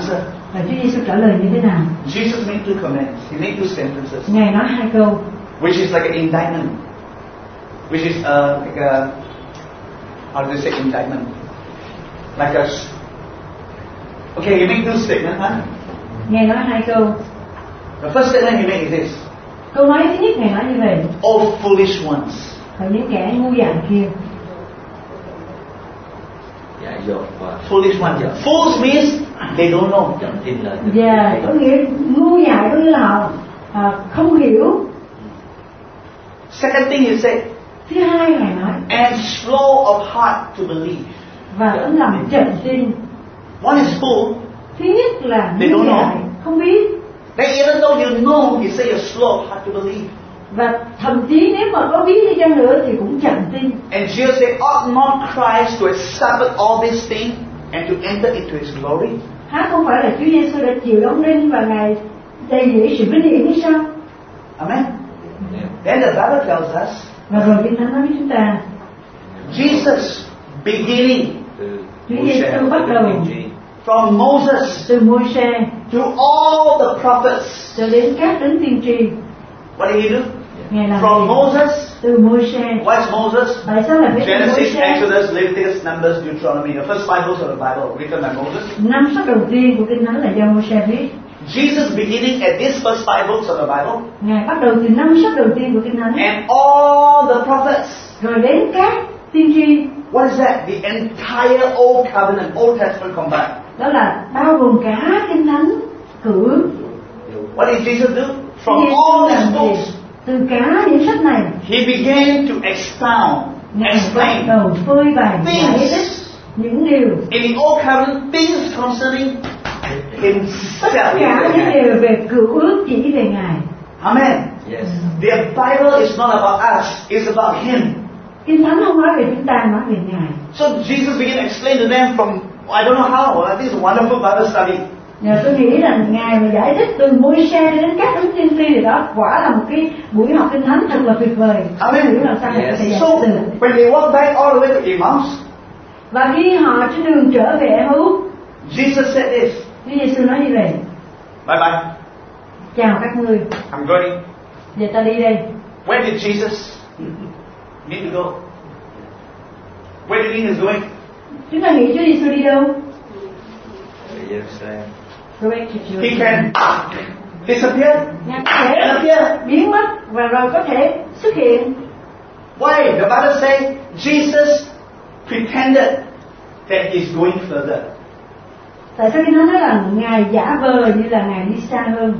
Và Chúa Giêsu trả lời như thế nào? Jesus made two comments. He made two sentences, Ngài nói hai câu, which is like an indictment, which is uh, like a, how do you say indictment? Like a, okay, he made two statements, huh? Ngài nói hai câu. The first statement he made is this: Câu nói thứ nhất Ngài nói như vậy: "Oh foolish ones." Và những kẻ ngu dại kia. Dại dột và Foolish ones. Fools means they don't know. chẳng tin lời. Và có nghĩa ngu dại có nghĩa là họ à, không hiểu. Second thing he said, Thứ hai Ngài nói, and slow of heart to believe. và tấm lòng chậm tin. One is fool. Thứ nhất là They ngu don't know. dại, không biết. Then even though you know, he say you're slow of heart to believe. Và thậm chí nếu mà có biết đi chăng nữa thì cũng chậm tin. And Jesus said, ought not Christ to accept all these things and to enter into His glory? Há không phải là Chúa Giêsu đã chịu đóng đinh và Ngài đầy dẫy sự vinh hiển hay sao? Amen. Yeah. Then the Bible tells us, Và rồi Kinh Thánh nói với chúng ta, Jesus beginning Từ Chúa Môi-se Giêsu bắt đầu tiên tri, from Moses từ Môi-se to all the prophets. cho đến các đấng tiên tri. What did He do? Ngài làm From gì? Moses, Từ Môi-se. what is Moses? Tại sao lại viết từ Genesis, Môi-se? Exodus, Leviticus, Numbers, Deuteronomy, the first five books of the Bible written by Moses. Năm sách đầu tiên của Kinh Thánh là do Môi-se viết. Jesus beginning at these first five books of the Bible, Ngài bắt đầu từ năm sách đầu tiên của Kinh Thánh, and all the prophets. rồi đến các tiên tri. What is that? The entire Old Covenant, Old Testament combined. Đó là bao gồm cả Kinh Thánh cựu ước. What did Jesus do? From Giêsu all làm these gì? books, Từ cả những sách này, He began to expound, Ngài bắt explain đầu phơi bày giải thích things những điều, in the Old Covenant, things concerning tất Himself. cả những điều về cựu ước chỉ về Ngài. Amen. Yes. The Bible is not about us, it's about Him. Kinh Thánh không nói về chúng ta, nói về Ngài. So Jesus began to explain to them from, I don't know how, I think it's a wonderful Bible study. Nhờ tôi nghĩ rằng Ngài mà giải thích từ Môi-se đến các đấng tiên tri thì đó quả là một cái buổi học Kinh Thánh thật là tuyệt vời. Amen. Hiểu làm sao để có thể giải So thích được. when they walked back all the way to Emmaus, Và khi họ trên đường trở về Em-u, Jesus said this, Chúa Giêsu nói như vậy: bye bye, chào các ngươi, I'm going. giờ ta đi đây. Where did Jesus need to go? Where did he is going? Chúng ta nghĩ Chúa Giêsu đi đâu? Về Jerusalem. Go back to He Jerusalem. can disappear Ngài có and thể appear. biến mất và rồi có thể xuất hiện. Why? The Bible says Jesus pretended that he's going further. Tại sao Kinh Thánh nói là Ngài giả vờ như là Ngài đi xa hơn?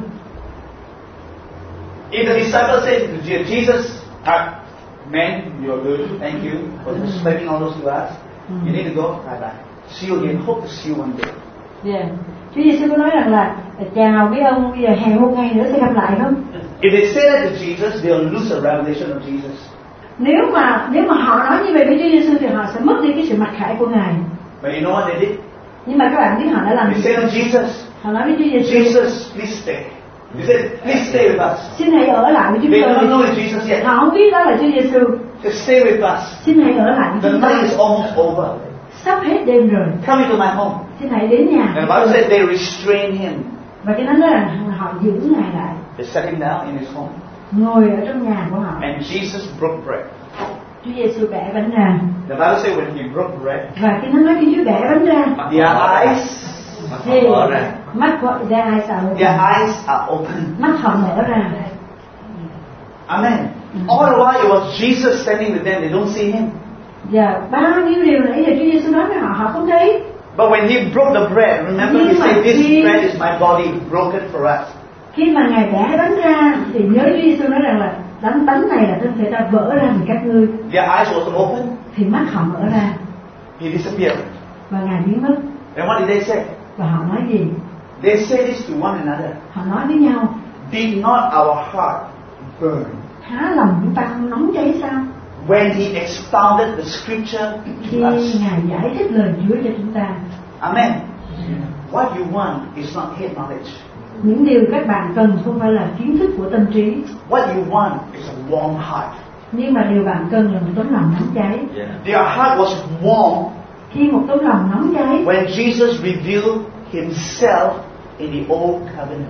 If the disciples said, Jesus, uh, man, you're good, thank you for explaining all those to us. You need to go. Bye bye. See you again. Hope to see you one day. Yeah. Chúa Giêsu có nói rằng là chào với ông, bây giờ hẹn một ngày nữa sẽ gặp lại không? If they say that to Jesus, they'll lose the revelation of Jesus. Nếu mà nếu mà họ nói như vậy với Chúa Giêsu thì họ sẽ mất đi cái sự mặc khải của Ngài. But you know what they did? Nhưng mà các bạn biết họ đã làm They gì? said to Jesus, Họ nói với Chúa Giêsu: Jesus, please stay. He said, please stay with us. xin hãy ở lại với chúng They don't know tôi. it's Jesus yet. Họ không biết đó là Chúa Giêsu. Just stay with us. Xin hãy ở lại với The chúng night tôi. is almost over. Sắp hết đêm rồi. Come into my home. Xin hãy đến nhà. And the Bible said they restrained him. Và cái đó nói rằng họ giữ Ngài lại, They set him down in his home. ngồi ở trong nhà của họ. And Jesus broke bread. Chúa Giêsu bẻ bánh ra. The Bible said when he broke bread, Và cái nó nói khi Chúa bẻ bánh ra their eyes, Mắt thì họ mở ra. mắt của ra ai sợ their eyes are open. mắt họ mở ra. Amen. All the while it was Jesus standing with them. They don't see him. Và bao nhiêu điều nãy giờ Chúa Giêsu nói với họ, họ không thấy. But when he broke the bread, remember he said, "This bread is my body broken for us." Khi mà Ngài bẻ bánh ra thì nhớ Chúa Giêsu nói rằng là bánh bánh này là thân thể ta vỡ ra vì các ngươi. Their eyes was open. Thì mắt họ mở ra He disappeared. và Ngài biến mất. And what did they say? Và họ nói gì? They say this to one another. Họ nói với nhau: Did not our heart burn há lòng chúng ta không nóng cháy sao? when he expounded the scripture Khi to us? Ngài giải thích lời Chúa cho chúng ta. Amen. What you want is not head knowledge. Những điều các bạn cần không phải là kiến thức của tâm trí, What you want is a warm heart. nhưng mà điều bạn cần là một tấm lòng nóng cháy. Yeah. Their heart was warm Khi một tấm lòng nóng cháy, when Jesus revealed himself in the old covenant.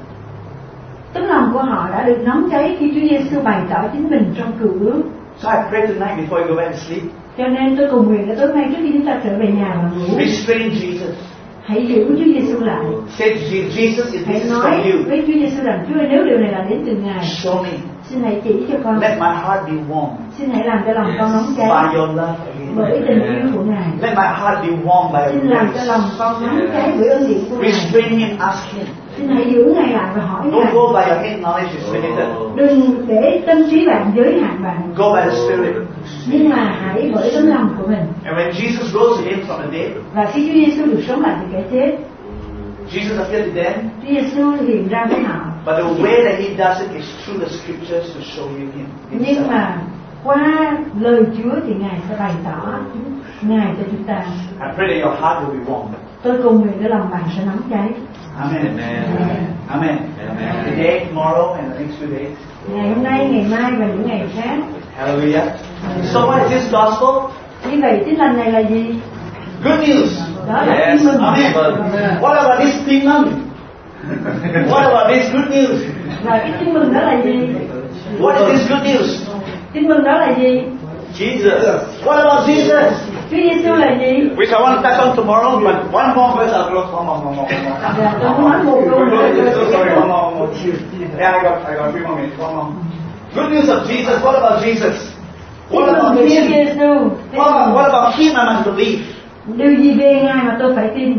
Tấm lòng của họ đã được nóng cháy khi Chúa Giêsu bày tỏ chính mình trong cựu ước. So I pray tonight before you go back to sleep. Cho nên tôi cầu nguyện là tối nay trước khi chúng ta trở về nhà và ngủ, Restrain Jesus. hãy giữ Chúa Giêsu lại. Say to Jesus, Jesus, if Hãy this is nói from you, với Chúa Giêsu rằng Chúa ơi, nếu điều này là đến từ Ngài, show me. xin hãy chỉ cho con. Let my heart be warm Xin hãy làm cho lòng con nóng cháy by your love bởi again. tình yêu của Ngài. Let my heart be warm by Xin your làm cho grace. lòng con nóng cháy bởi ơn điển của Ngài. Restrain him, ask him. Xin hãy giữ Ngài lại và hỏi Don't Ngài. go by your head knowledge, it's limited. Đừng để tâm trí bạn giới hạn bạn, Go by the Spirit. nhưng mà hãy bởi tấm lòng của mình. And when Jesus rose again from the dead, Và khi Chúa Giêsu được sống lại từ kẻ chết, Jesus appeared to them, Chúa Giêsu hiện ra với họ. but the way that he does it is through the scriptures to show you him. Nhưng himself. mà qua lời Chúa thì Ngài sẽ bày tỏ Ngài cho chúng ta. I pray that your heart will be warm. Tôi cầu nguyện để lòng bạn sẽ nóng cháy. Amen. Amen. Amen. Amen. Today, tomorrow, and the next few days. Ngày hôm nay, ngày mai và những ngày khác. Hallelujah. So what is this gospel? Như vậy tin lành này là gì? Good news. Đó là Yes. tin mừng. Amen. What about this tin mừng? What about this good news? Và cái tin mừng đó là gì? What is this good news? Tin mừng đó là gì? Jesus. What about Jesus? Chúa Giêsu là gì? Which I want to touch on tomorrow, but one more verse I'll close. One more, one more, one more. Dạ, tôi muốn nói một câu nữa. So sorry, one more, one more. Yeah, I got, I got three more minutes. One more. Good news of Jesus. What about Jesus? Tin What mừng about của Chúa him? Giêsu. Tin What about, mừng. what about him? I must believe. Điều gì về Ngài mà tôi phải tin?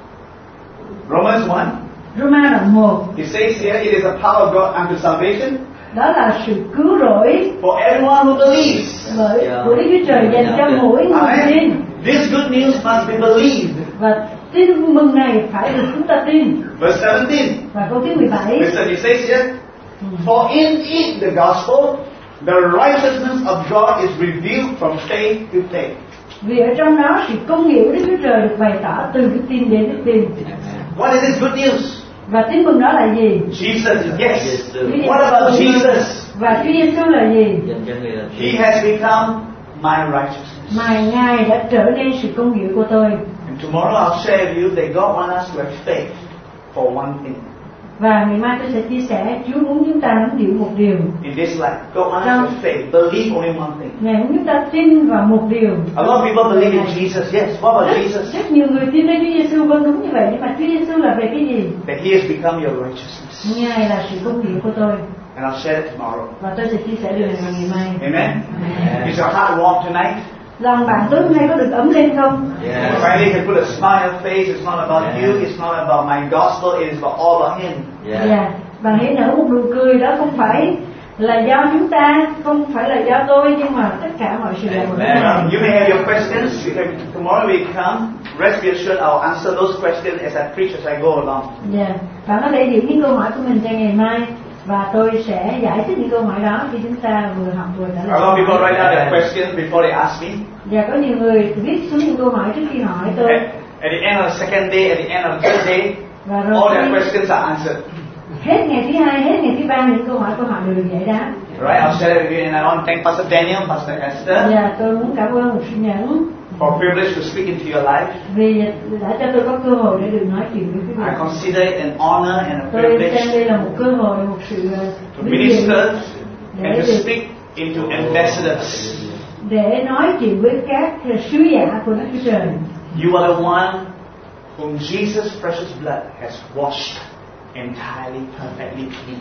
Romans one. Roma đoạn một. It says here, it is the power of God unto salvation Đó là sự cứu rỗi for everyone who believes. bởi của Đức Chúa Trời dành cho mỗi người tin. Amen. This good news must be believed. Và tin mừng này phải được chúng ta tin. Verse seventeen. Và câu thứ mười bảy. Listen, it says here, for in it, the gospel, the righteousness of God is revealed from faith to faith. Vì ở trong đó sự công nghĩa của Đức Chúa Trời được bày tỏ từ đức tin đến đức tin. What is this good news? Và tin mừng đó là gì? Jesus, yes. Chúa What about Giêsu. Jesus? Và Chúa Giêsu là gì? Dành cho người là He has become my righteousness. Mà Ngài đã trở nên sự công nghĩa của tôi. And tomorrow I'll share with you that God wants us to have faith for one thing. Và ngày mai tôi sẽ chia sẻ Chúa muốn chúng ta nắm giữ một điều. In this life, God wants us to have faith, believe only one thing. Ngài muốn chúng ta tin vào một điều. A lot of people believe in Jesus, yes. What about Rất, Jesus? rất nhiều người tin đến Chúa Giêsu, vâng đúng như vậy, nhưng mà Chúa Giêsu là về cái gì? That He has become your righteousness. Ngài là sự công nghĩa của tôi. And I'll share it tomorrow. Và tôi sẽ chia sẻ điều này vào ngày mai. Amen? Amen. Is your heart warm tonight? Lòng bạn tối hôm nay có được ấm lên không? Yeah. Finally, you can put a smile on your face. It's not about Yeah. you. It's not about my gospel. It is about all about Him. Yeah. Dạ. Bạn hãy nở một nụ cười, đó không phải là do chúng ta, không phải là do tôi, nhưng mà tất cả mọi sự là của Amen. Ngài. Um, you may have your questions. You can, tomorrow we come. Rest be assured I'll answer those questions as I preach as I go along. Dạ. Bạn có thể giữ những câu hỏi của mình cho ngày mai và tôi sẽ giải thích những câu hỏi đó khi chúng ta vừa học vừa trả A lot of people lời. write down their questions before they ask me. Và có nhiều người viết xuống những câu hỏi trước khi hỏi tôi. At, at the end of the second day, at the end of the third day, Và all rồi their khi questions are answered. hết ngày thứ hai, hết ngày thứ ba những câu hỏi của họ đều được giải đáp. Right? I'll share it with you, and I want to thank Pastor Daniel, Pastor Esther, Và tôi muốn cảm ơn một sinh nhẫn for privilege to speak into your life. vì đã cho tôi có cơ hội để được nói chuyện với quý vị. I consider it an honor and a Tôi xem privilege đây là một cơ hội, một sự to uh, vinh dự minister để and to được speak into ambassadors. để nói chuyện với các sứ giả của Đức Chúa Trời. You are the one whom Jesus' precious blood has washed entirely, perfectly clean.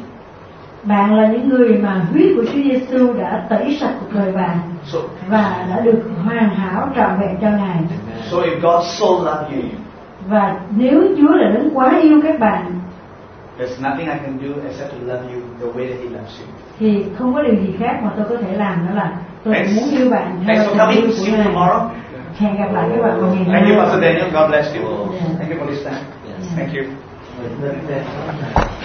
Bạn là những người mà huyết của Chúa Giêsu đã tẩy sạch cuộc đời bạn So, và đã được hoàn hảo trọn vẹn cho Ngài. so if God so loved you, Và nếu Chúa là đấng quá yêu các bạn there's nothing I can do except to love you the way that He loves you. thì không có điều gì khác mà tôi có thể làm, đó là tôi Thanks. muốn yêu bạn Thanks theo for tình coming. yêu See của you Ngài. tomorrow. Hẹn gặp lại các bạn vào ngày Thank you, mai. Pastor Daniel. God bless you. Yeah. Thank you for this time. Yes. Thank you.